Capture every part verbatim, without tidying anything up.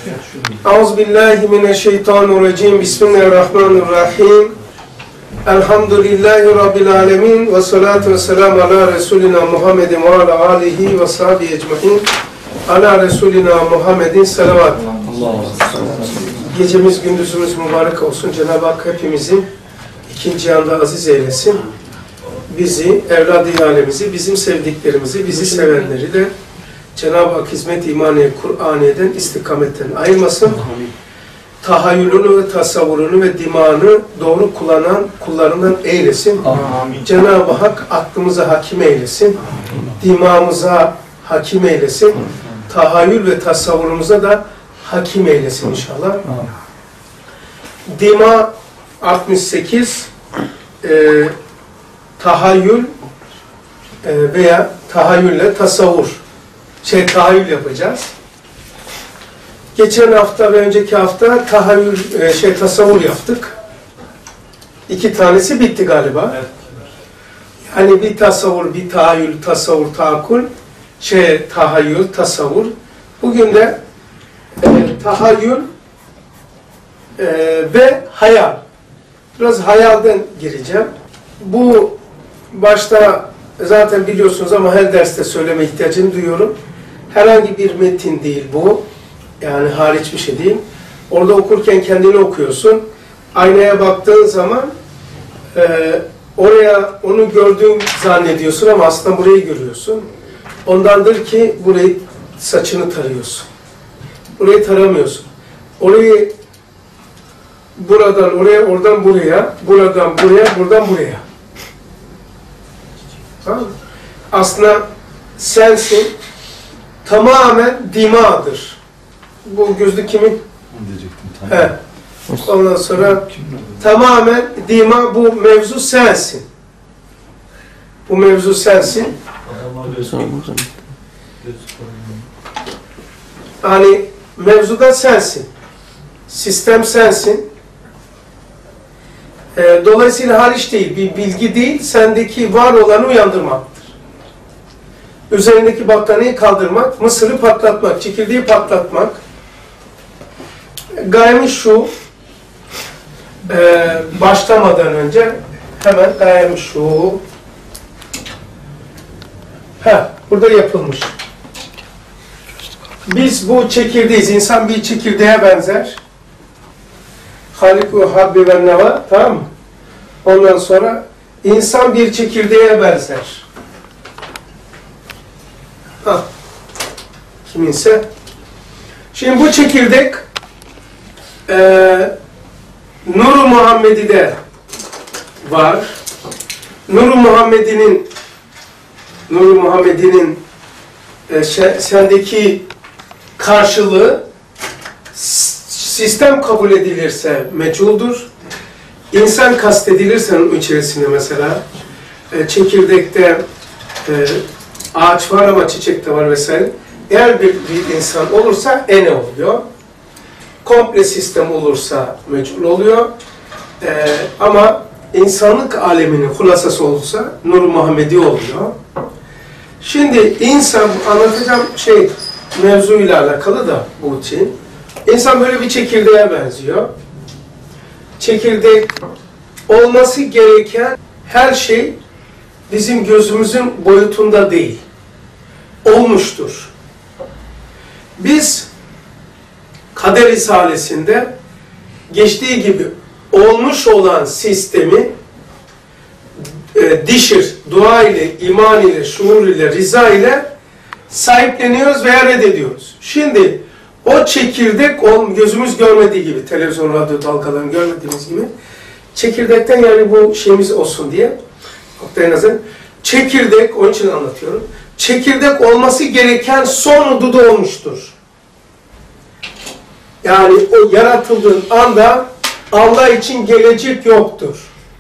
Euzubillahimineşşeytanirracim. Bismillahirrahmanirrahim. Elhamdülillahi Rabbil alemin. Ve salatu ve selamu ala Resulina Muhammedin ve ala alihi ve sahibi ecmain. Ala Resulina Muhammedin selavat. Gecemiz gündüzümüz mübarek olsun. Cenab-ı Hak hepimizin ikinci anda aziz eylesin. Bizi, evladı alemizi, bizim sevdiklerimizi, bizi sevenleri de Cenab-ı Hak hizmet imaniye, Kur'aniye'den, istikametten ayırmasın. Tahayyülünü ve tasavvurunu ve dimağını doğru kullanan kullarından eylesin. Cenab-ı Hak aklımıza hakim eylesin. Dimağımıza hakim eylesin. Tahayyül ve tasavvurumuza da hakim eylesin inşallah. Dima altmış sekiz e, tahayyül e, veya tahayyülle tasavvur. Şey tahayyül yapacağız. Geçen hafta ve önceki hafta tahayyül, e, şey tasavvur yaptık. İki tanesi bitti galiba. Evet. Yani bir tasavvur, bir tahayyül, tasavvur, tahakkul, şey tahayyül, tasavvur. Bugün de e, tahayyül e, ve hayal. Biraz hayalden gireceğim. Bu başta zaten biliyorsunuz ama her derste söyleme ihtiyacını duyuyorum. Herhangi bir metin değil bu. Yani hariç bir şey değil. Orada okurken kendini okuyorsun. Aynaya baktığın zaman e, oraya onu gördüğün zannediyorsun ama aslında burayı görüyorsun. Ondandır ki burayı saçını tarıyorsun. Burayı taramıyorsun. Orayı buradan oraya, oradan buraya, buradan buraya, buradan buraya. Tamam mı? Aslında sensin, tamamen dimağdır. Bu gözlük kimin? He. Ondan sonra tamamen dima, bu mevzu sensin. Bu mevzu sensin. Hani mevzuda sensin. Sistem sensin. E, dolayısıyla hariç değil, bir bilgi değil, sendeki var olanı uyandırmaktır. Üzerindeki battaniyeyi kaldırmak, mısırı patlatmak, çekirdeği patlatmak. Gayemiz şu, e, başlamadan önce hemen gayemiz şu. Heh, burada yapılmış. Biz bu çekirdeğiz, insan bir çekirdeğe benzer. Halik-u habbi ve neva, tamam mı? Ondan sonra insan bir çekirdeğe benzer. Ha. Kiminse. Şimdi bu çekirdek e, Nur-u Muhammedi'de var. Nur-u Muhammedi'nin Nur-u Muhammedi'nin e, sendeki karşılığı sistem kabul edilirse meçhuldur. İnsan kastedilirse onun içerisinde mesela e, çekirdekte e, ağaç var ama çiçek de var vesaire. Eğer bir, bir insan olursa ene oluyor. Komple sistem olursa meçhul oluyor. E, ama insanlık aleminin hulasası olursa Nur-u Muhammedi oluyor. Şimdi insan, anlatacağım şey mevzuyla alakalı da bu için. İnsan böyle bir çekirdeğe benziyor. Çekirdek olması gereken her şey bizim gözümüzün boyutunda değil. Olmuştur. Biz Kader Risalesi'nde geçtiği gibi olmuş olan sistemi e, dişir, dua ile, iman ile, şuur ile, rıza ile sahipleniyoruz veya reddediyoruz. Şimdi o çekirdek gözümüz görmediği gibi, televizyon, radyo dalgalarını görmediğimiz gibi çekirdekten, yani bu şeyimiz olsun diye en azından çekirdek, onun için anlatıyorum. Çekirdek olması gereken son hududu olmuştur. Yani o yaratıldığın anda Allah için gelecek yoktur.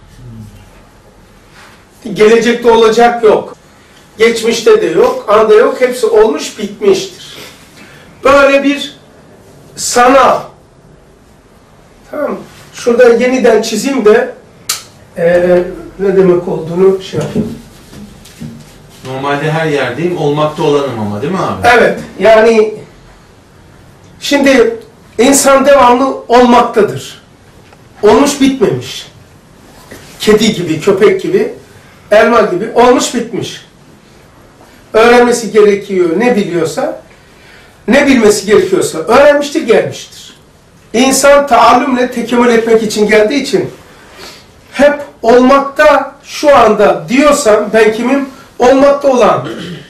Gelecekte olacak yok. Geçmişte de yok, anda yok. Hepsi olmuş, bitmiştir. Böyle bir sanal. Tamam mı? Şurada yeniden çizeyim de ee, ne demek olduğunu şey yapayım. Normalde her yerdeyim, olmakta olanım ama değil mi abi? Evet, yani şimdi İnsan devamlı olmaktadır. Olmuş bitmemiş. Kedi gibi, köpek gibi, elma gibi olmuş bitmiş. Öğrenmesi gerekiyor ne biliyorsa, ne bilmesi gerekiyorsa öğrenmiştir, gelmiştir. İnsan taallümle tekemmül etmek için geldiği için hep olmakta şu anda diyorsam ben kimim? Olmakta olan.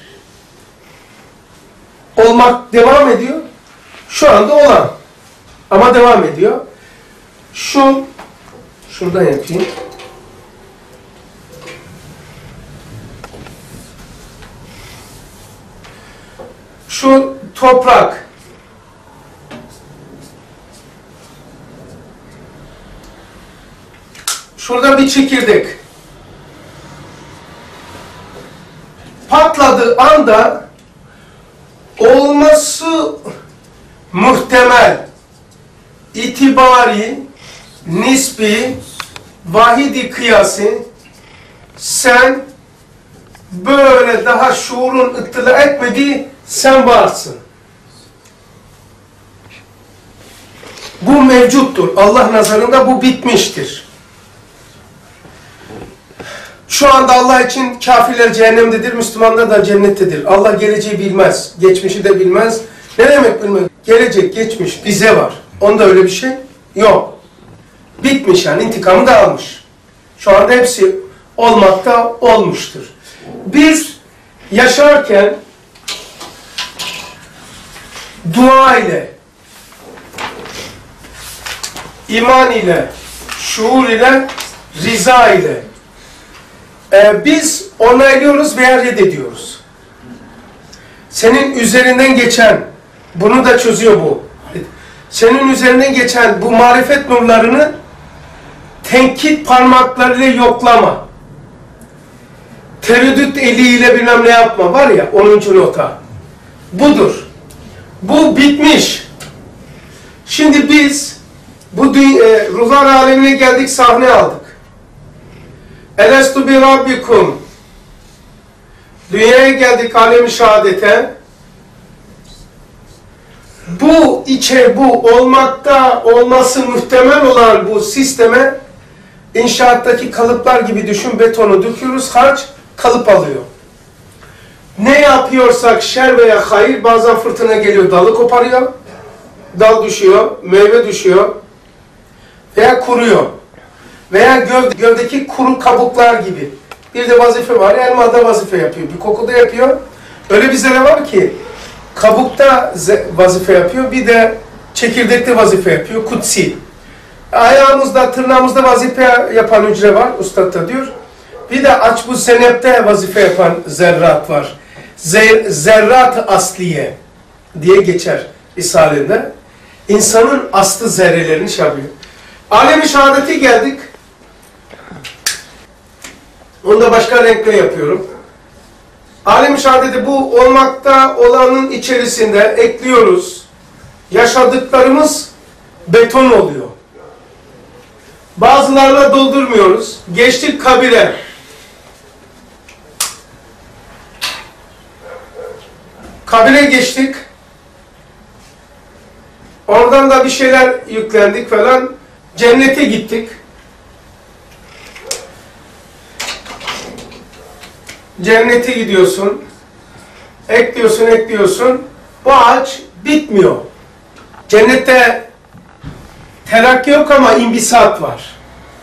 Olmak devam ediyor. Şu anda olan. Ama devam ediyor. Şu, şuradan yapayım. Şu toprak. Şurada bir çekirdek. Patladığı anda olması muhtemel, itibari, nispi, vahidi kıyası sen böyle daha şuurun ıttila etmediği sen varsın. Bu mevcuttur. Allah nazarında bu bitmiştir. Şu anda Allah için kafirler cehennemdedir, Müslümanlar da cennettedir. Allah geleceği bilmez, geçmişi de bilmez. Ne demek bilmez? Gelecek, geçmiş bize var. Onda öyle bir şey yok. Bitmiş yani, intikamı da almış. Şu anda hepsi olmakta olmuştur. Biz yaşarken dua ile, iman ile, şuur ile, rıza ile Ee, biz onaylıyoruz veya reddediyoruz. Senin üzerinden geçen, bunu da çözüyor bu. Senin üzerinden geçen bu marifet nurlarını tenkit parmaklarıyla yoklama. Tereddüt eliyle bilmem ne yapma. Var ya onuncu nota. Budur. Bu bitmiş. Şimdi biz bu e, ruhlar alemine geldik, sahne aldık. Elestu bi rabbikum. Dünyaya geldik alem-i şehadete. Bu içe, bu olmakta olması muhtemel olan bu sisteme inşaattaki kalıplar gibi düşün, betonu döküyoruz, harç kalıp alıyor. Ne yapıyorsak şer veya hayır, bazen fırtına geliyor, dalı koparıyor, dal düşüyor, meyve düşüyor veya kuruyor. Veya gövde, gövdeki kuru kabuklar gibi. Bir de vazife var, elma da vazife yapıyor, bir koku da yapıyor. Öyle bir zerre var ki, kabukta vazife yapıyor, bir de çekirdekte vazife yapıyor, kutsi. Ayağımızda, tırnağımızda vazife yapan hücre var, ustad da diyor. Bir de aç bu senepte vazife yapan zerrat var. Zer, zerrat asliye diye geçer Risale'de. İnsanın aslı zerrelerini şey yapıyor. Alem-i şehadete geldik. Onu da başka renkle yapıyorum. Alem-i şehadeti bu olmakta olanın içerisinde ekliyoruz. Yaşadıklarımız beton oluyor. Bazılarla doldurmuyoruz. Geçtik kabire. Kabire geçtik. Oradan da bir şeyler yüklendik falan. Cennete gittik. Cennete gidiyorsun. Ekliyorsun, ekliyorsun. Bu ağaç bitmiyor. Cennette terakki yok ama imbisat var.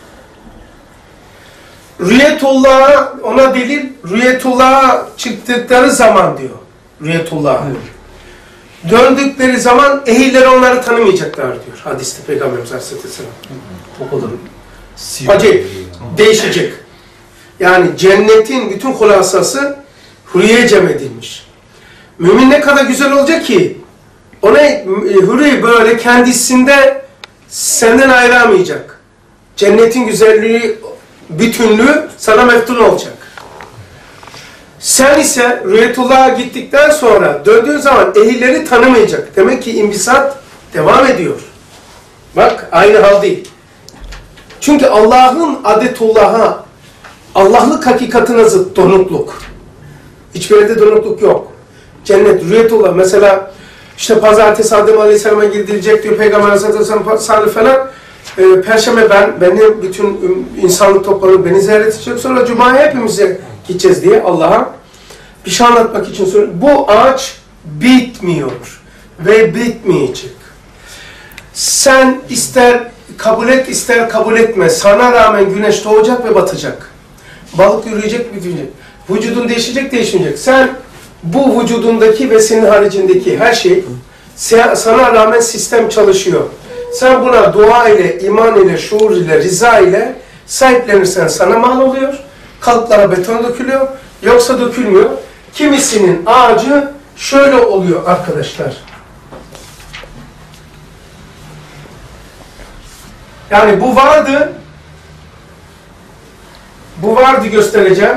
Rüyetullah'a, ona delil, Rüyetullah'a çıktıkları zaman diyor. Rüyetullah'a. Evet. Döndükleri zaman ehilleri onları tanımayacaklar diyor. Hadiste Peygamberimiz Aleyhisselam. O kadar acayip, değişecek. Yani cennetin bütün hulasası hürriye cem edilmiş. Mümin ne kadar güzel olacak ki ona hürriye böyle kendisinde senden ayıramayacak. Cennetin güzelliği, bütünlüğü sana meftun olacak. Sen ise Rüyetullah'a gittikten sonra döndüğün zaman ehilleri tanımayacak. Demek ki imbisat devam ediyor. Bak aynı hal değil. Çünkü Allah'ın adetullah'a, Allah'lık hakikatine zıt donukluk. Hiçbir yerde donukluk yok. Cennet, Rüyetullah mesela İşte pazartesi Adem Aleyhisselam'a gidilecek diyor Peygamber Aleyhisselam salı falan. E, Perşembe ben, beni bütün insanlık toplanıp beni ziyaret edecek. Sonra Cuma'ya hepimize gideceğiz diye Allah'a bir şey anlatmak için söylüyorum. Bu ağaç bitmiyor ve bitmeyecek. Sen ister kabul et ister kabul etme. Sana rağmen güneş doğacak ve batacak. Balık yürüyecek, bitecek. Vücudun değişecek, değişmeyecek. Sen bu vücudundaki ve senin haricindeki her şey sana rağmen sistem çalışıyor. Sen buna dua ile, iman ile, şuur ile, rıza ile sahiplenirsen sana mal oluyor. Kalıplara beton dökülüyor. Yoksa dökülmüyor. Kimisinin ağacı şöyle oluyor arkadaşlar. Yani bu vardı. Bu vardı göstereceğim.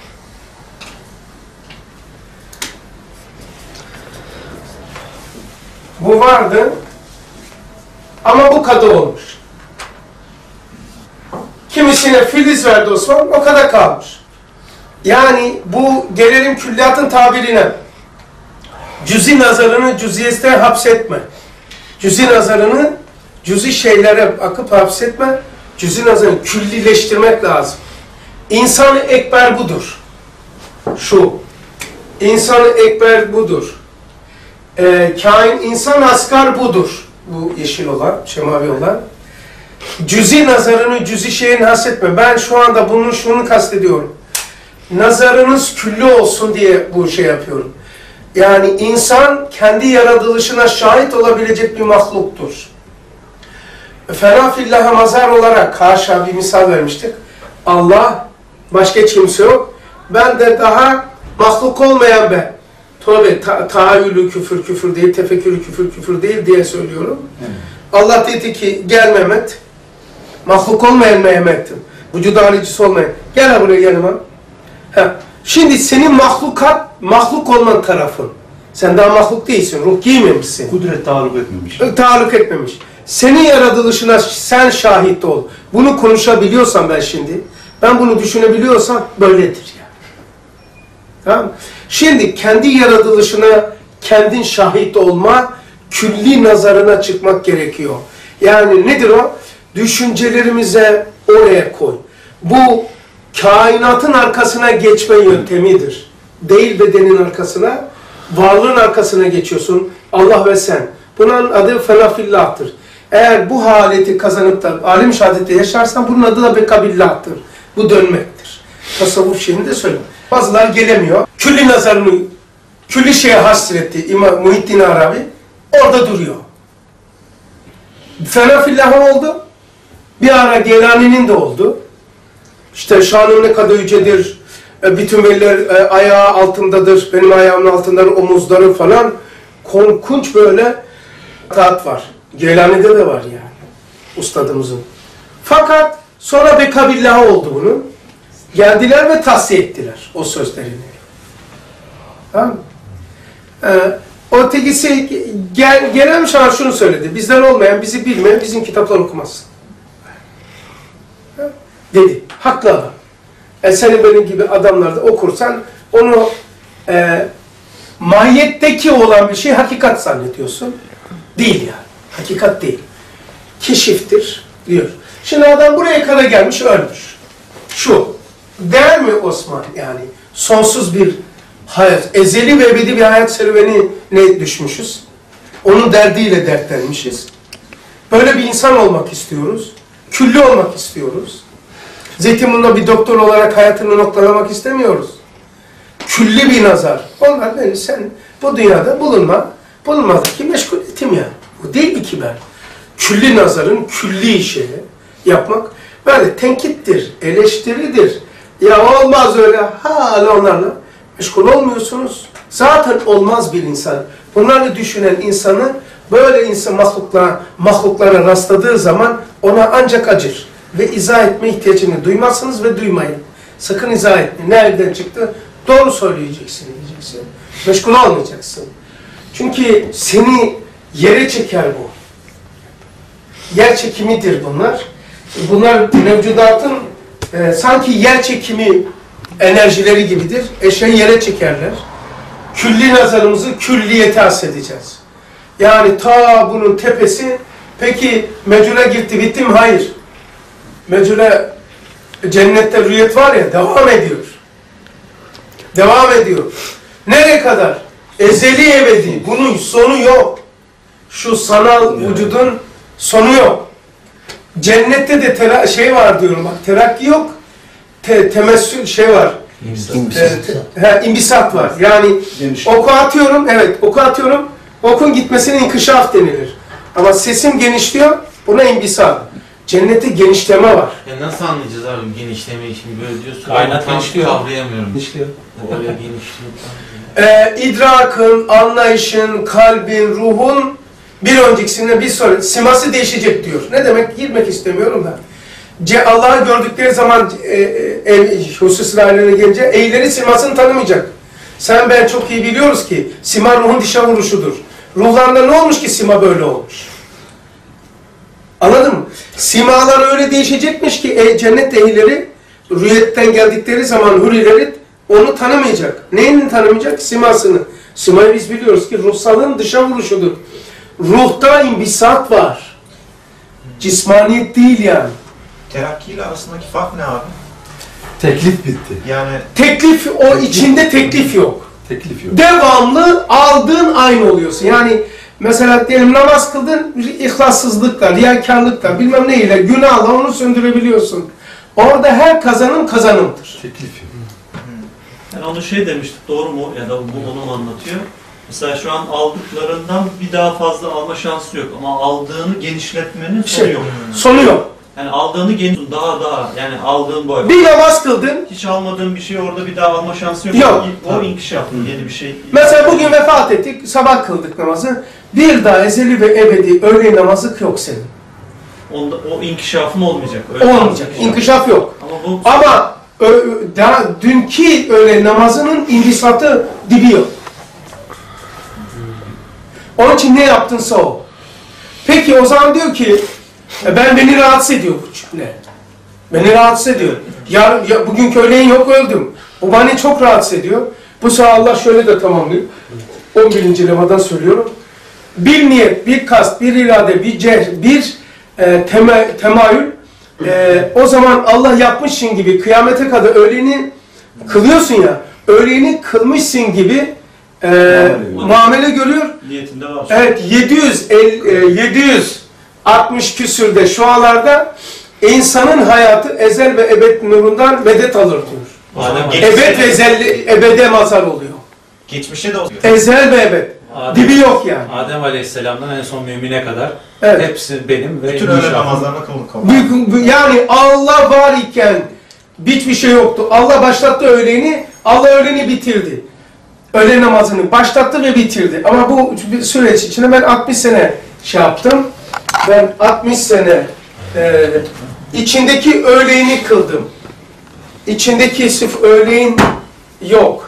Bu vardı. Ama bu kadar olmuş. Kimisine filiz verdi Osman, o kadar kalmış. Yani bu gelelim külliyatın tabirine. Cüzi nazarını cüziyeste hapsetme. Cüzi nazarını cüzi şeylere akıp hapsetme. Cüzi nazarını küllileştirmek lazım. İnsan-ı ekber budur. Şu. İnsan-ı ekber budur. Ee, kain, insan asgar budur. Bu yeşil olan, şemavi olan. Cüzi nazarını cüzi şeyin hasretme. Ben şu anda bunun şunu kastediyorum. Nazarınız külli olsun diye bu şey yapıyorum. Yani insan kendi yaratılışına şahit olabilecek bir mahluktur. Fena fillaha mazar olarak haşa bir misal vermiştik. Allah, başka kimse yok. Ben de daha mahluk olmayan ben. Tabi ta tahayyülü küfür küfür değil, tefekkürü küfür küfür değil diye söylüyorum. Evet. Allah dedi ki gel Mehmet, mahluk olmayan Mehmet'tim. Vücuda halicisi olmayan. Gel buraya yanıma. Ha. Şimdi senin mahlukat, mahluk olman tarafın. Sen daha mahluk değilsin, ruh giymemişsin. Kudret taalluk etmemiş. Taalluk etmemiş. Senin yaratılışına sen şahit ol. Bunu konuşabiliyorsam ben şimdi, ben bunu düşünebiliyorsam böyledir yani. Tamam. Şimdi kendi yaratılışına kendin şahit olma, külli nazarına çıkmak gerekiyor. Yani nedir o? Düşüncelerimize oraya koy. Bu kainatın arkasına geçme yöntemidir. Değil bedenin arkasına, varlığın arkasına geçiyorsun. Allah ve sen. Bunun adı felafillah'tır. Eğer bu haleti kazanıp da alim şehadette yaşarsan bunun adı da bekabillah'tır. Bu dönmektir. Tasavvuf şeyini de söyleyeyim. Bazılar gelemiyor. Külli nazarını, külli şeye hasretti İmam Muhittin Arabi. Orada duruyor. Felafillah oldu. Bir ara Geylani'nin de oldu. İşte şanım ne kadar yücedir. Bütün veliler ayağı altındadır. Benim ayağımın altındadır, omuzları falan. Korkunç böyle tat var. Geylani'de de var yani. Ustadımızın. Fakat sonra bekabillah oldu bunun. Geldiler ve tahsiye ettiler o sözlerini. Tamam mı? Ee, o tekisi gel, gelen şahı şunu söyledi. Bizden olmayan, bizi bilmeyen bizim kitaplar okumazsın. Dedi. Haklı adam. E senin benim gibi adamlar da okursan onu e, mahiyetteki olan bir şey hakikat zannediyorsun. Değil yani. Hakikat değil. Keşiftir diyor. Şimdi adam buraya kadar gelmiş, ölmüş. Şu. Değer mi Osman yani? Sonsuz bir hayat, ezeli ve ebedi bir hayat serüvenine düşmüşüz. Onun derdiyle dertlenmişiz. Böyle bir insan olmak istiyoruz. Külli olmak istiyoruz. Zeytinburnu'nda bir doktor olarak hayatını noktalamak istemiyoruz. Külli bir nazar. Onlar beni sen bu dünyada bulunma, bulunmadaki meşgul etim yani. Bu değil mi ki ben? Külli nazarın külli işi yapmak böyle tenkittir, eleştiridir. Ya olmaz öyle, hala onlarla meşgul olmuyorsunuz. Zaten olmaz bir insan. Bunları düşünen insanı böyle insan mahluklara, mahluklara rastladığı zaman ona ancak acır. Ve izah etme ihtiyacını duymazsınız ve duymayın. Sakın izah etmeyin. Nereden çıktı? Doğru söyleyeceksin diyeceksin. Meşgul olmayacaksın. Çünkü seni yere çeker bu. Yer çekimidir bunlar. Bunlar mevcudatın e, sanki yer çekimi enerjileri gibidir. Eşeği yere çekerler. Külli nazarımızı külliyete hasedeceğiz. Yani ta bunun tepesi. Peki mecule gitti, bitti mi? Hayır. Mecule, cennette rüyet var ya, devam ediyor. Devam ediyor. Nereye kadar? Ezeli ebedi. Bunun sonu yok. Şu sanal vücudun sonu yok. Cennette de tera şey var diyorum bak, terakki yok. Te temessül şey var. İmbisat. E, te he, imbisat var. Yani Geniş. oku atıyorum, evet oku atıyorum. Okun gitmesine inkişaf denilir. Ama sesim genişliyor, buna imbisat. Cennette genişleme var. Ya nasıl anlayacağız abi genişlemeyi şimdi böyle diyorsun. Kainat Tam genişliyor. Kavrayamıyorum. Genişliyor. Oraya genişliyor. Ee, idrakın, anlayışın, kalbin, ruhun bir öncekisine bir sonra siması değişecek diyor. Ne demek? Girmek istemiyorum da. Ce Allah'ı gördükleri zaman e, e, hususi haline gelince eyleri simasını tanımayacak. Sen ben çok iyi biliyoruz ki sima ruhun dışa vuruşudur. Ruhlarında ne olmuş ki sima böyle olmuş? Anladın mı? Simalar öyle değişecekmiş ki e, cennet ehilleri rüyetten geldikleri zaman hurileri onu tanımayacak. Neyini tanımayacak? Simasını. Simayı biz biliyoruz ki ruhsalın dışa vuruşudur. Ruhta imbisat var. Cismaniyet değil yani. Terakki ile arasındaki fark ne abi? Teklif bitti. Yani Teklif, o içinde teklif yok. Teklif yok. Devamlı aldığın aynı oluyorsun. Yani mesela diyelim namaz kıldın, ihlassızlıkla, riyakarlıkla, bilmem neyle, günahla onu söndürebiliyorsun. Orada her kazanım kazanımdır. Teklif yok. Yani onu şey demiştik, doğru mu? Ya da bu onu mu anlatıyor? Mesela şu an aldıklarından bir daha fazla alma şansı yok. Ama aldığını genişletmenin sonu Şey, yok. sonu yok. Yani aldığını geniş, daha daha, yani aldığın boy. Bir namaz kıldın, Hiç almadığın bir şey orada bir daha alma şansı yok. Yok. O inkişaf, yeni bir şey. mesela bugün vefat ettik, sabah kıldık namazı, bir daha ezeli ve ebedi öğle namazı yok senin. Onda, o inkişafın olmayacak. Öyle Olmayacak, inkişaf. inkişaf yok. Ama bu Ama ö, daha dünkü öğle namazının imbisatı dibi yok. Onun için ne yaptınsa o. Peki o zaman diyor ki, e, ben beni rahatsız ediyor bu cümle. Beni rahatsız ediyor. Yarın, ya, bugünkü öğleyin yok öldüm. Bu beni çok rahatsız ediyor. Bu sefer Allah şöyle de tamamlıyor. on birinci lemadan söylüyorum. Bir niyet, bir kast, bir irade, bir cehr, bir e, tema, temayül. E, o zaman Allah yapmışsın gibi kıyamete kadar öğleni kılıyorsun ya. Öğleni kılmışsın gibi e, muamele görüyor. niyetinde var. Evet, yedi yüz elli, e, yedi yüz altmış küsürde şu anlarda insanın hayatı ezel ve ebed nurundan medet alır diyor. Adem Ebed ve ezel, ebede mazhar oluyor. geçmişte de oluyor. Ezel ve ebed. Adem, Dibi yok yani. Adem Aleyhisselam'dan en son mümine kadar Evet. hepsi benim ve Bütün öğle inşallah. namazlarına kılın kalın. Büyük, yani Allah var iken hiçbir şey yoktu. Allah başlattı öğleni, Allah öğleni bitirdi. Öğle namazını başlattı ve bitirdi. Ama bu süreç içinde ben altmış sene şey yaptım. Ben altmış sene e, içindeki öğleyini kıldım. İçindeki sırf öğleyin yok.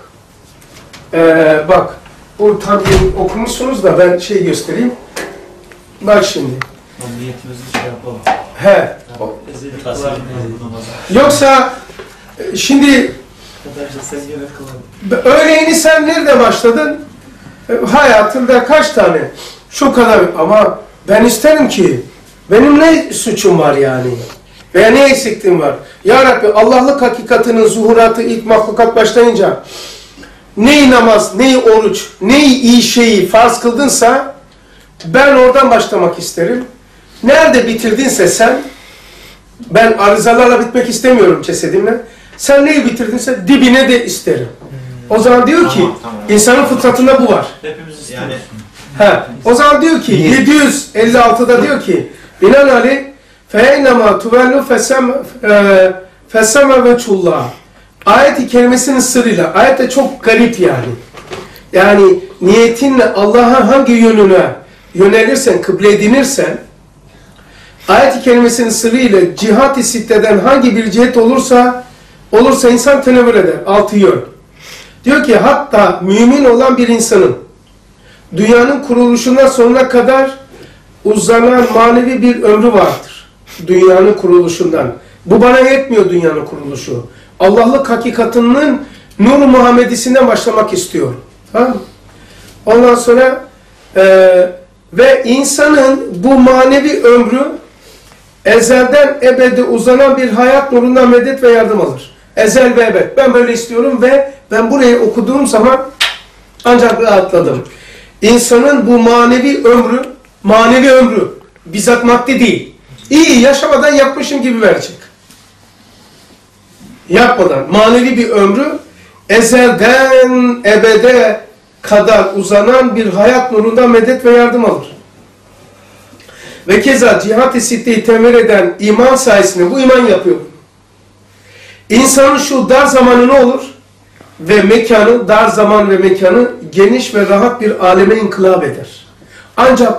E, bak, bu tabi okumuşsunuz da ben şey göstereyim. Bak şimdi. niyetimizi şey yapalım. He. Ezeli Tasvir kılar edin. bu namazı. Yoksa e, şimdi Arkadaşlar sen gene kılalım. öğleyini sen nerede başladın? E, hayatında kaç tane? Şu kadar, ama ben isterim ki benim ne suçum var yani? Veya ne eksikliğim var? Ya Rabbi, Allah'lık hakikatinin zuhuratı ilk mahlukat başlayınca neyi namaz, neyi oruç, neyi iyi şeyi farz kıldınsa ben oradan başlamak isterim. Nerede bitirdinse sen, ben arızalarla bitmek istemiyorum cesedimle. Sen neyi bitirdinse dibine de isterim. O zaman diyor ki, Tamam, tamam. insanın fıtratında bu var. Hepimiz istiyoruz. Yani Ha, o zaman diyor ki yedi yüz elli altıda diyor ki binaenaleyh فَاَيْنَمَا تُوَلُّ فَسَّمَ وَچُلَّهِ Ayet-i kerimesinin sırrıyla, ayet de çok garip yani. Yani niyetinle Allah'a hangi yönüne yönelirsen, kıble edinirsen, ayet-i kerimesinin sırrıyla cihat-ı sitteden hangi bir cihet olursa, olursa insan tenevvür eder. Altı yön. Diyor ki hatta mümin olan bir insanın dünyanın kuruluşundan sonuna kadar uzanan manevi bir ömrü vardır. Dünyanın kuruluşundan. Bu bana yetmiyor dünyanın kuruluşu. Allah'lık hakikatinin nur-u Muhammedisinden başlamak istiyorum. Tamam mı? Ondan sonra e, Ve insanın bu manevi ömrü ezelden ebede uzanan bir hayat nurundan medet ve yardım alır. Ezel ve ebed. Ben böyle istiyorum ve ben burayı okuduğum zaman ancak rahatladım. İnsanın bu manevi ömrü, manevi ömrü, bizzat maddi değil. İyi yaşamadan yapmışım gibi verecek. Yapmadan manevi bir ömrü ezelden ebede kadar uzanan bir hayat nurundan medet ve yardım alır. Ve keza cihat-ı sitteyi temel eden iman sayesinde bu iman yapıyor. İnsanın şu dar zamanı ne olur? Ve mekanı, dar zaman ve mekanı geniş ve rahat bir aleme inkılap eder. Ancak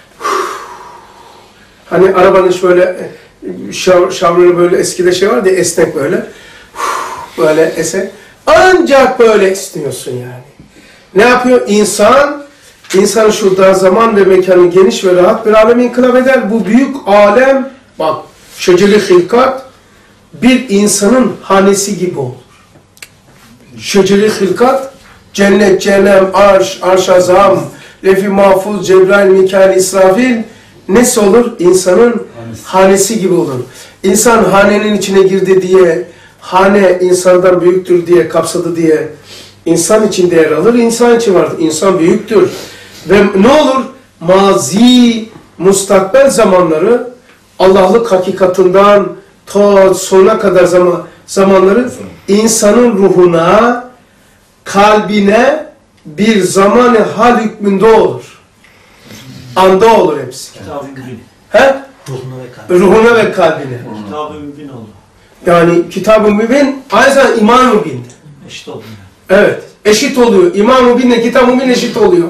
hani arabanın şöyle şavrını böyle eskide şey vardı ya, esnek böyle böyle esnek. Ancak böyle istiyorsun yani. Ne yapıyor? İnsan, insan şu dar zaman ve mekanı geniş ve rahat bir aleme inkılap eder. Bu büyük alem, bak, şeceri hilkat bir insanın hanesi gibi olur. Şeceri hilkat, cennet, cehennem, arş, arş azam, lef-i mahfuz, Cebrail, Mikail, İsrafil nesi olur? İnsanın hanesi. hanesi gibi olur. İnsan hanenin içine girdi diye, hane insandan büyüktür diye, kapsadı diye insan için değer alır, insan için vardır. İnsan büyüktür. Ve ne olur? Mazi, mustakbel zamanları, Allah'lık hakikatinden ta sonuna kadar zaman, zamanları insanın ruhuna, kalbine bir zamanı hal hükmünde olur. Anda olur hepsi. Kitab-ı Mübin. He? Ruhuna ve kalbine. Ruhuna ve kalbine. Kitab-ı Mübin oldu. Yani Kitab-ı Mübin aynı zamanda İman-ı Mübin. Eşit oldu. Evet. Eşit oluyor. İman-ı Mübin'le Kitab-ı Mübin eşit oluyor.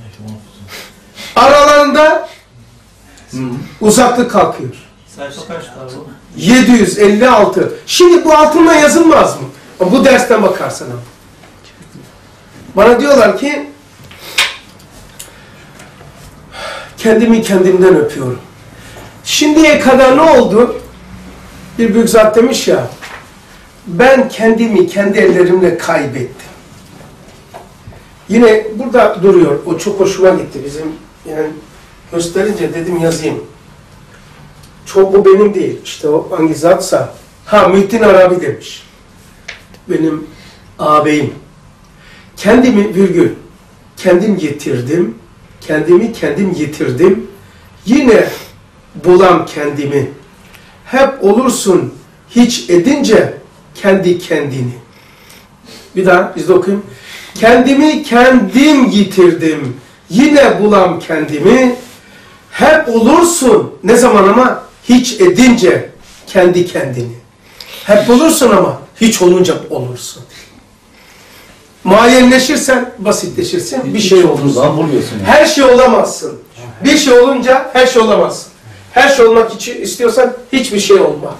Aralarında uzaklık kalkıyor. Sayfa kaç abi? yedi yüz elli altı. Şimdi bu altından yazılmaz mı? Bu dersten bakarsan. Bana diyorlar ki kendimi kendimden öpüyorum. Şimdiye kadar ne oldu? Bir büyük zat demiş ya, ben kendimi kendi ellerimle kaybettim. Yine burada duruyor. O çok hoşuma gitti bizim. Yani gösterince dedim yazayım. Çok bu benim değil. İşte o hangi zatsa. Ha Muhittin Arabi demiş. Benim ağabeyim. Kendimi virgül. Kendim getirdim. Kendimi kendim yitirdim. Yine bulam kendimi. Hep olursun hiç edince kendi kendini. Bir daha biz de okuyayım. Kendimi kendim yitirdim. Yine bulam kendimi. Hep olursun. Ne zaman ama? Hiç edince kendi kendini. Hep olursun ama hiç olunca olursun. Muayyenleşirsen basitleşirsin. Bir şey olursun. Her şey olamazsın. Bir şey olunca her şey olamazsın. Her şey olmak için istiyorsan hiçbir şey olma.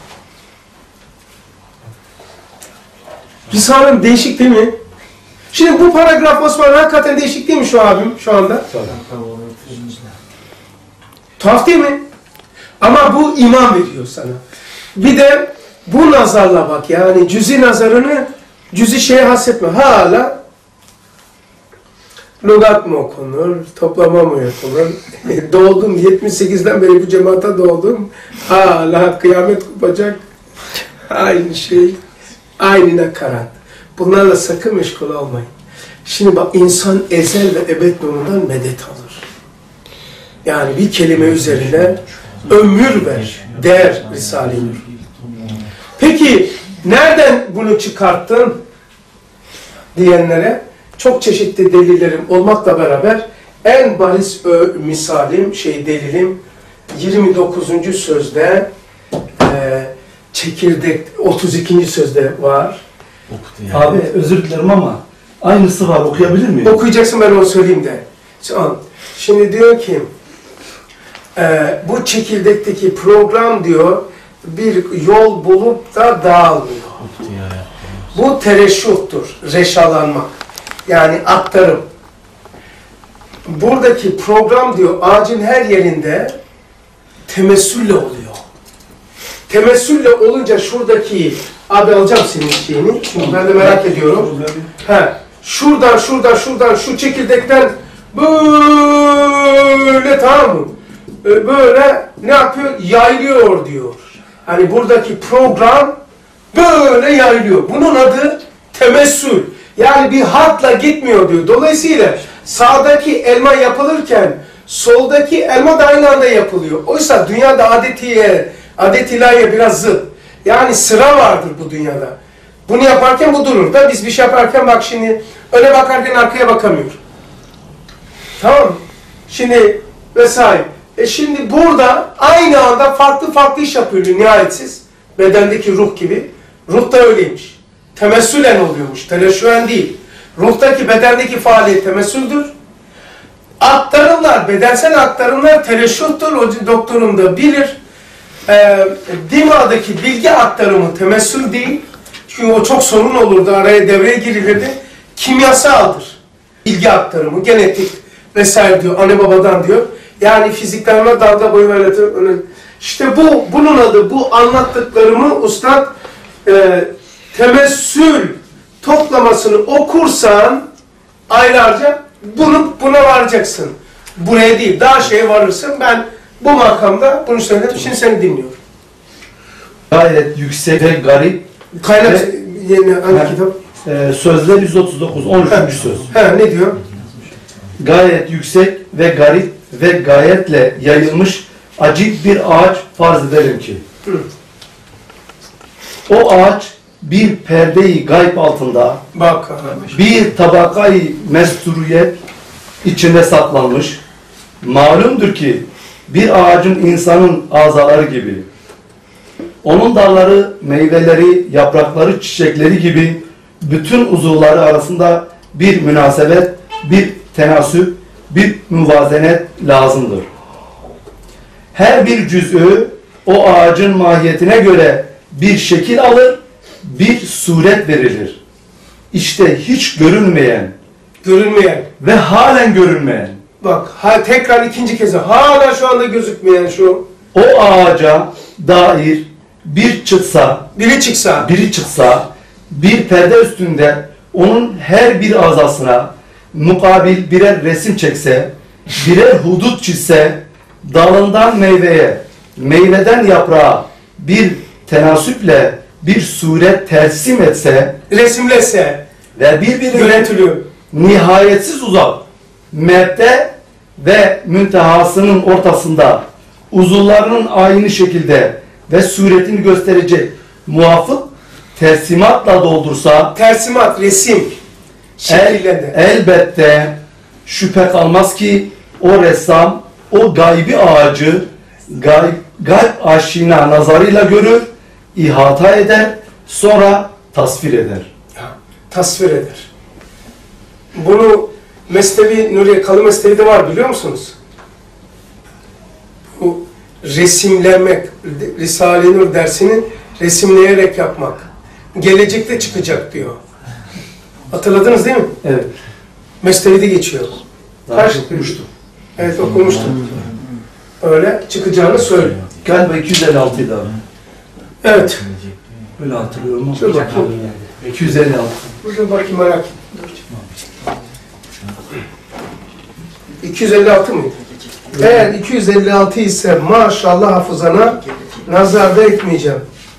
Risalem değişik değil mi? Şimdi bu paragraf Osman hakikaten değişik değil mi şu abim şu anda? Tuhaf değil mi? Ama bu iman veriyor sana. Bir de bu nazarla bak yani cüzi nazarını cüzi şeye hasretme. Hala lügat mı okunur, toplama mı yapılır? Doğdum, yetmiş sekizden beri bu cemaate doğdum. Hala kıyamet kopacak. Aynı şey, aynı nakarat. Bunlarla sakın meşgul olmayın. Şimdi bak insan ezel ve ebed nurundan medet alır. Yani bir kelime üzerine ömür ver, der Risale-i Nur. Peki nereden bunu çıkarttın diyenlere çok çeşitli delillerim olmakla beraber en bariz misalim, şey delilim yirmi dokuzuncu sözde e, çekirdek otuz ikinci sözde var. Abi özür dilerim ama aynısı var, okuyabilir miyim? Okuyacaksın, ben onu söyleyeyim de. Şimdi diyor ki e, bu çekirdekteki program diyor bir yol bulup da dağılmıyor. Bu tereşuhtur, reşalanmak. Yani aktarım. Buradaki program diyor ağacın her yerinde temessülle oluyor. Temessülle olunca şuradaki, abi alacağım senin şeyini, çünkü ben de merak ediyorum. He, şuradan, şuradan, şuradan, şu çekirdekten böyle, tamam mı? E, Böyle ne yapıyor? Yaylıyor diyor. Hani buradaki program böyle yaylıyor. Bunun adı temessül. Yani bir hatla gitmiyor diyor. Dolayısıyla sağdaki elma yapılırken soldaki elma da aynı anda yapılıyor. Oysa dünyada adetiye, adet ilahiye biraz zıt. Yani sıra vardır bu dünyada. Bunu yaparken bu durur da biz bir şey yaparken bak şimdi öne bakarken arkaya bakamıyor. Tamam mı? Şimdi vesaire. E şimdi burada aynı anda farklı farklı iş yapıyor nihayetsiz. Bedendeki ruh gibi. Ruh da öyleymiş. Temessülen oluyormuş. Teleşüen değil. Ruhtaki bedendeki faaliyet temessüldür. Aktarımlar, bedensel aktarımlar teleşühtür. O doktorum da bilir. E, Dima'daki bilgi aktarımı temessül değil. Çünkü o çok sorun olurdu. Araya devreye girilirdi. Kimyasaldır. Bilgi aktarımı, genetik vesaire diyor. Anne babadan diyor. Yani fiziklerine dalga boyu öyle. İşte bu, bunun adı, bu anlattıklarımı ustad e, temessül toplamasını okursan aylarca bunu, buna varacaksın. Buraya değil, daha şeye varırsın. Ben bu makamda bunu söyledim, şimdi seni dinliyorum. Gayet yüksek ve garip. Kaynak Ve- yeni hangi Ha. kitap? Ee, sözler yüz otuz dokuz, on üçüncü söz. He, ne diyor? Gayet yüksek ve garip ve gayetle yayılmış acip bir ağaç farz edelim ki. Hı. O ağaç bir perdeyi gayb altında, Bak. bir tabakayı mesturiyet içinde saklanmış. Malumdur ki bir ağacın insanın azaları gibi, onun dalları, meyveleri, yaprakları, çiçekleri gibi bütün uzuvları arasında bir münasebet, bir tenasüp, bir müvazenet lazımdır. Her bir cüz'ü o ağacın mahiyetine göre bir şekil alır, bir suret verilir. İşte hiç görünmeyen Görünmeyen. ve halen görünmeyen, Bak, ha, tekrar ikinci kez. Hala şu anda gözükmeyen şu. o ağaca dair bir çıksa, Biri çıksa. biri çıksa, bir perde üstünde onun her bir azasına mukabil birer resim çekse, birer hudut çizse, dalından meyveye, meyveden yaprağa bir tenasüple bir suret tersim etse Resimlese. ve birbirine Yönetiliyor. nihayetsiz uzak, mebde ve müntehasının ortasında uzuvlarının aynı şekilde ve suretini gösterecek muvafık tersimatla doldursa Tersimat, resim. el, Şekillendi. elbette şüphe kalmaz ki o ressam o gaybi ağacı gayb, gayb aşina nazarıyla görür, ihata eder, sonra tasvir eder. Tasvir eder. Bunu Mesnevi, Nuriye Kalı Mesnevi'de var biliyor musunuz? Bu resimlemek, Risale-i Nur dersini resimleyerek yapmak. Gelecekte çıkacak diyor. Hatırladınız değil mi? Evet. Mesnevi'de geçiyor. Daha Kaç- okumuştum. Evet okumuştum. Öyle çıkacağını söylüyor. Galiba iki yüz elli altıydı abi. Evet. Öyle hatırlıyorum ama. Dur bakayım. iki yüz elli altı. Dur bakayım merak ettim. iki yüz elli altı mıydı? Eğer iki yüz elli altı ise maşallah hafızana nazar da etmeyeceğim.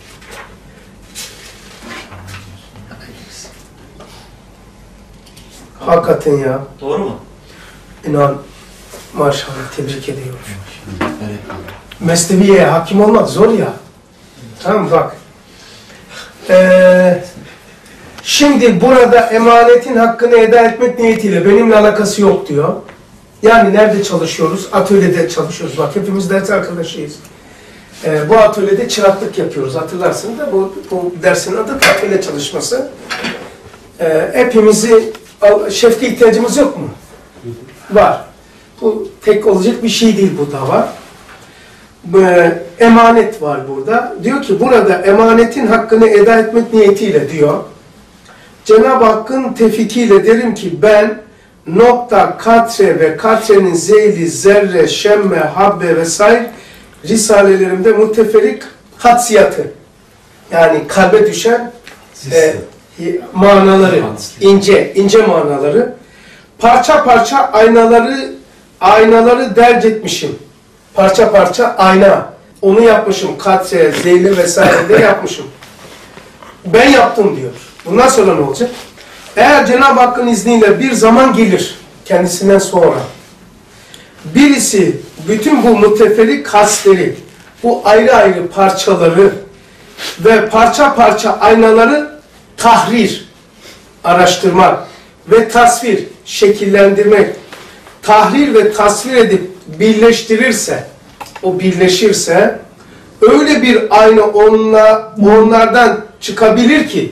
Hakikaten ya. Doğru mu? İnan maşallah tebrik ediyorum. Mesneviye hakim olmak zor ya. Tamam bak. Ee, şimdi burada emanetin hakkını eda etmek niyetiyle benimle alakası yok diyor. Yani nerede çalışıyoruz? Atölyede çalışıyoruz. Bak hepimiz ders arkadaşıyız. Ee, bu atölyede çıraklık yapıyoruz. Hatırlarsın da bu, bu dersin adı atölye çalışması. Ee, hepimizi şefke ihtiyacımız yok mu? Var. Bu tek olacak bir şey değil, bu da var. Ee, emanet var burada. Diyor ki burada emanetin hakkını eda etmek niyetiyle diyor. Cenab-ı Hakk'ın tevfikiyle derim ki ben nokta, katre ve katrenin zeyli, zerre, şemme, habbe vesaire risalelerimde muteferrik hatsiyatı, yani kalbe düşen e, manaları, ince, ince manaları parça parça aynaları aynaları derc etmişim. Parça parça ayna. Onu yapmışım. Katre, zeyli vesaire de yapmışım. Ben yaptım diyor. Bundan sonra ne olacak? Eğer Cenab-ı Hakk'ın izniyle bir zaman gelir kendisinden sonra birisi bütün bu müteferrik hasleri, bu ayrı ayrı parçaları ve parça parça aynaları tahrir, araştırmak ve tasvir, şekillendirmek, tahrir ve tasvir edip birleştirirse, o birleşirse öyle bir ayna onla, onlardan çıkabilir ki,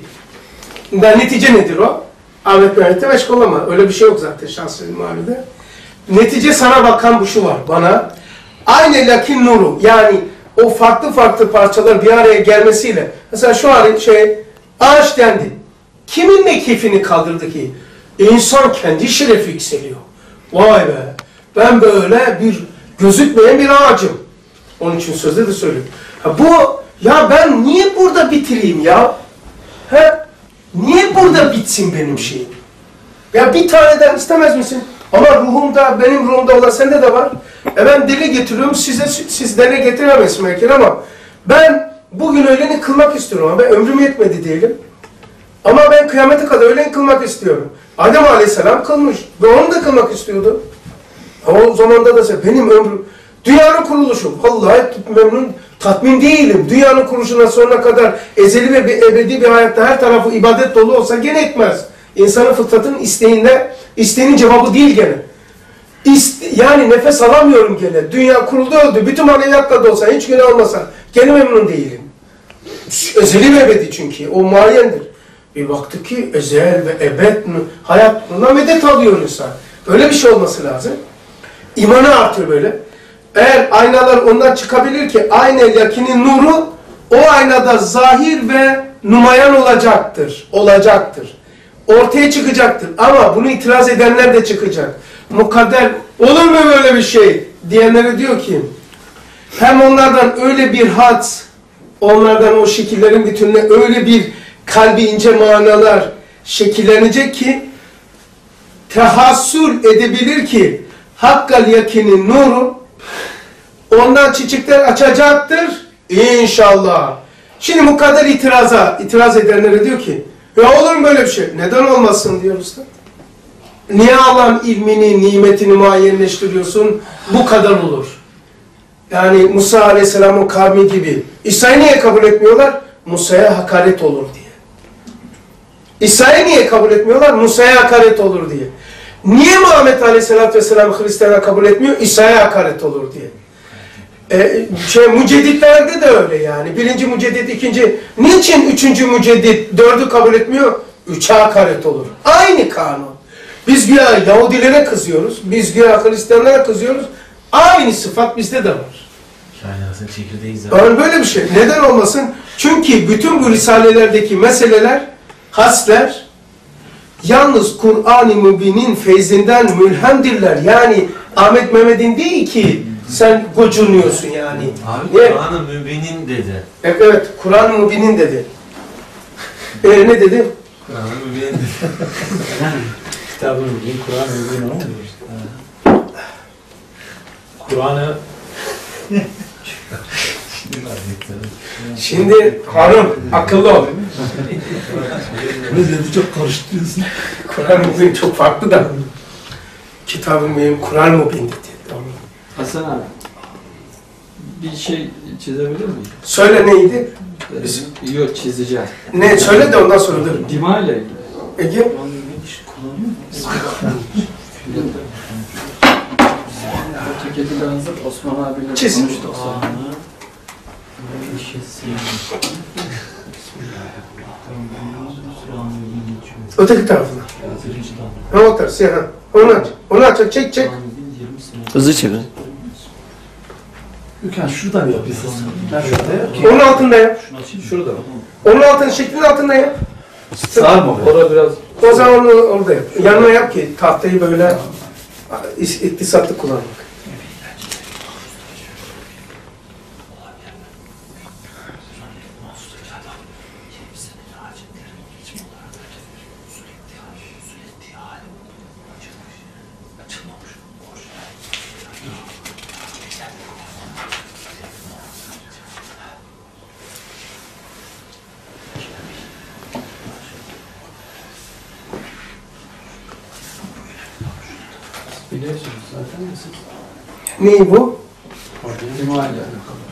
netice nedir o? Ahmet Mehmet'e meşgul olma. Öyle bir şey yok zaten şans-ı mavide. Netice sana bakan bu şu var bana. Aynı lakin nuru, yani o farklı farklı parçalar bir araya gelmesiyle, mesela şu an şey, ağaç dendi. Kimin ne keyfini kaldırdı ki? İnsan kendi şerefi yükseliyor. Vay be, ben böyle bir gözükmeyen bir ağacım. Onun için sözde de söylüyorum. Ha bu, ya ben niye burada bitireyim ya? Ha? Niye burada bitsin benim şeyim? Ya bir taneden istemez misin? Ama ruhumda, benim ruhumda olan sende de var. E ben dile getiriyorum, size, siz dile getiremezsiniz belki ama ben bugün öğleni kılmak istiyorum ama ben ömrüm yetmedi diyelim. Ama ben kıyamete kadar öğlen kılmak istiyorum. Adem Aleyhisselam kılmış ve onu da kılmak istiyordu. Ama o zamanda da benim ömrüm, dünyanın kuruluşu, vallahi memnun, tatmin değilim. Dünyanın kuruluşundan sonuna kadar ezeli ve bir ebedi bir hayatta her tarafı ibadet dolu olsa gene etmez. İnsanın fıtratının isteğinde, isteğinin cevabı değil gene. İste, yani nefes alamıyorum gene. Dünya kuruldu öldü. Bütün maneviyatla da olsa, hiç günah olmasa gene memnun değilim. Ezeli ve ebedi çünkü. O muayyendir. Bir baktık ki ezel ve ebed hayatına medet alıyor insan. Öyle bir şey olması lazım. İmanı artıyor böyle. Eğer aynalar ondan çıkabilir ki ayna yakinin nuru o aynada zahir ve numayan olacaktır. Olacaktır. Ortaya çıkacaktır. Ama bunu itiraz edenler de çıkacak. Mukadder olur mu böyle bir şey diyenlere diyor ki hem onlardan öyle bir had, onlardan o şekillerin bütününe öyle bir kalbi ince manalar şekillenecek ki tehassül edebilir ki hakkal yakinin nuru ondan çiçekler açacaktır inşallah. Şimdi mukadder itiraza, itiraz edenlere diyor ki ya olur mu böyle bir şey? Neden olmasın diyor usta. Niye Allah'ın ilmini, nimetini muayyenleştiriyorsun? Bu kadar olur. Yani Musa Aleyhisselam'ın kavmi gibi. İsa'yı niye kabul etmiyorlar? Musa'ya hakaret olur diye. İsa'yı niye kabul etmiyorlar? Musa'ya hakaret olur diye. Niye Muhammed Aleyhisselatü Vesselam Hristiyan'a kabul etmiyor? İsa'ya hakaret olur diye. Ee, şey, mücedditlerde de öyle yani. Birinci müceddit, ikinci. Niçin üçüncü müceddit dördü kabul etmiyor? Üçe hakaret olur. Aynı kanun. Biz güya Yahudilere kızıyoruz. Biz güya Hristiyanlara kızıyoruz. Aynı sıfat bizde de var. Kainatın çekirdeği zaten. Yani böyle bir şey. Neden olmasın? Çünkü bütün bu risalelerdeki meseleler, hasler, yalnız Kur'an-ı Mübin'in feyzinden mülhemdirler. Yani Ahmet Mehmet'in değil ki sen gocunuyorsun yani. Abi Niye? Kur'an-ı Mübin'in dedi. Evet, evet Kur'an-ı Mübin'in dedi. Ee, ne dedi? Kur'an-ı Mübin'in dedi. Kitab-ı Mübin, Kur'an-ı Mübin olmuyor. Kur'an'ı Şimdi hanım akıllı ol. Ne dedi çok karıştırıyorsun. Kur'an-ı Mübin çok farklı da. Kitab-ı Mübin, Kur'an-ı Mübin dedi. Hasan abi, bir şey çizebilir miyim? Söyle neydi? Ee, Yok, çizeceğim. Ne? Söyle de ondan sonra dur. Dima ile ilgili. Ege? Ceketi de hazır, Osman abiyle Çiz. konuştuk sonra. Öteki tarafına. Ha o taraf, siyah. Onu aç. Onu aç. Çek çek. Hızlı çevir. Gökhan şuradan yap bir sesini. Ben şurada yap ki. Onun altında yap. Şurada. Onun altında, şeklinin altında yap. Sağ mı? Orada biraz... O zaman onu orada yap. Yanına yap ki tahtayı böyle iktisatlı kullanmak. Biliyorsunuz zaten de siz. Neyi bu? İmal yani.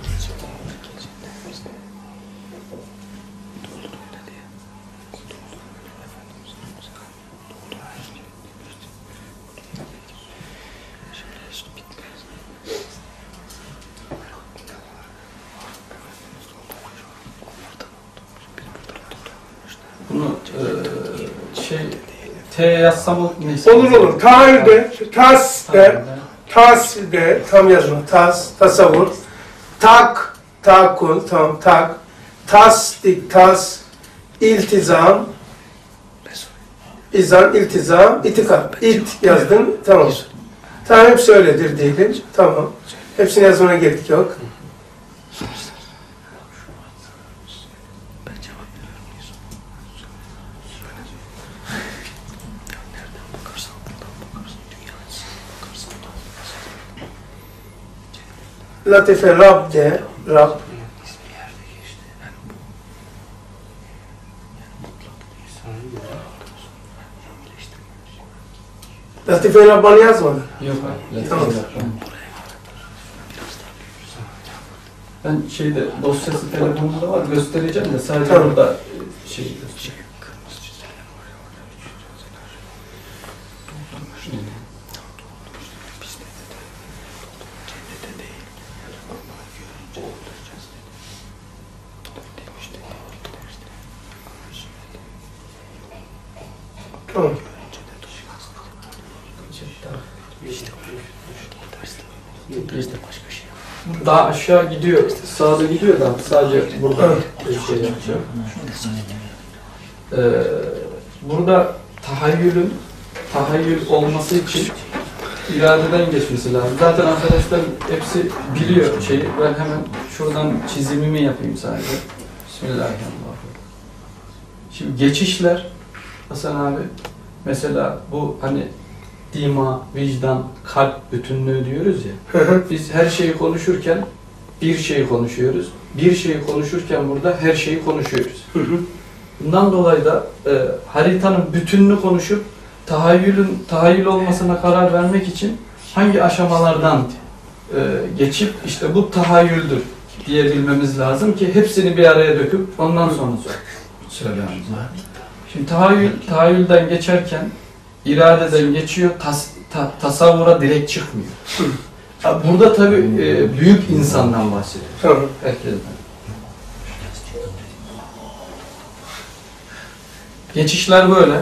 Bunu eee şey T yazsam o neyse. Olur olur. Tahayyülde, tas de, tas de, tam yazma, tas, tasavvur. Tak, tahakkul, tamam, tak. Tasdik, tas, iltizam. İzan, iltizam, itikad. İt yazdın, tamam. Tamam, hepsi öyledir diyelim. Tamam. Hepsini yazmana gerek yok. Latife Rab de, Rab. Latife Rabban'ı yazmadın. Yok hayır. Tamam. Ben şeyde dosyası telefonumda var göstereceğim de sadece Tamam. burada şey göstereyim. Tamam. Daha aşağı gidiyor, sağda gidiyor da sadece burada şey yapacağım. Ee, burada tahayyülün tahayyül olması için iradeden geçmesi lazım. Zaten arkadaşlar hepsi biliyor şeyi. Ben hemen şuradan çizimimi yapayım sadece. Bismillahirrahmanirrahim. Şimdi geçişler Hasan abi mesela bu hani dima, vicdan, kalp bütünlüğü diyoruz ya. Biz her şeyi konuşurken bir şeyi konuşuyoruz. Bir şeyi konuşurken burada her şeyi konuşuyoruz. Bundan dolayı da e, haritanın bütününü konuşup tahayyülün tahayyül olmasına karar vermek için hangi aşamalardan e, geçip işte bu tahayyüldür diyebilmemiz lazım ki hepsini bir araya döküp ondan sonra söylememiz lazım. Şimdi tahayyül, tahayyülden geçerken iradeden geçiyor, tas, ta, tasavvura direkt çıkmıyor. Burada tabii e, büyük insandan bahsediyor. Tamam. Herkesten. Geçişler böyle.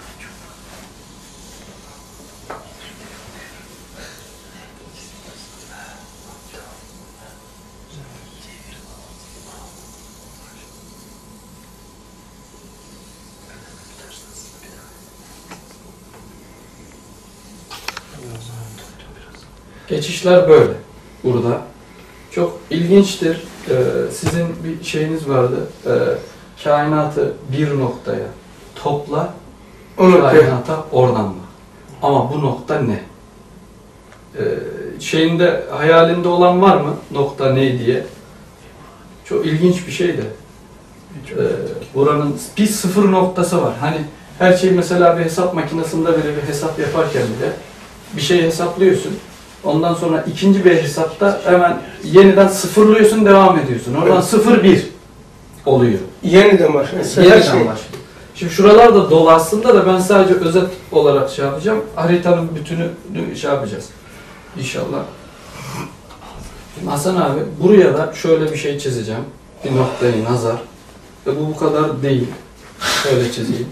Geçişler böyle burada. Çok ilginçtir. Ee, sizin bir şeyiniz vardı. Ee, kainatı bir noktaya topla, Onu kainata oradan bak. Ama bu nokta ne? Ee, şeyinde hayalinde olan var mı? Nokta ne diye. Çok ilginç bir şey de. Ee, buranın bir sıfır noktası var. Hani her şey mesela bir hesap makinesinde bile bir hesap yaparken bile bir şey hesaplıyorsun. Ondan sonra ikinci bir hesapta hemen yeniden sıfırlıyorsun, devam ediyorsun. Oradan Evet. sıfır bir oluyor. yeniden başlıyor. Yeniden başlıyor. Şimdi şuralarda dolu aslında da ben sadece özet olarak şey yapacağım. Haritanın bütünü şey yapacağız. İnşallah. Şimdi Hasan abi buraya da şöyle bir şey çizeceğim. Bir noktayı nazar. Ve bu bu kadar değil. Şöyle çizeyim.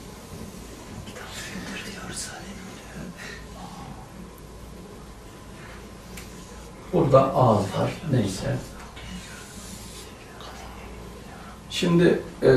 Burada ağız var. Neyse. Şimdi e,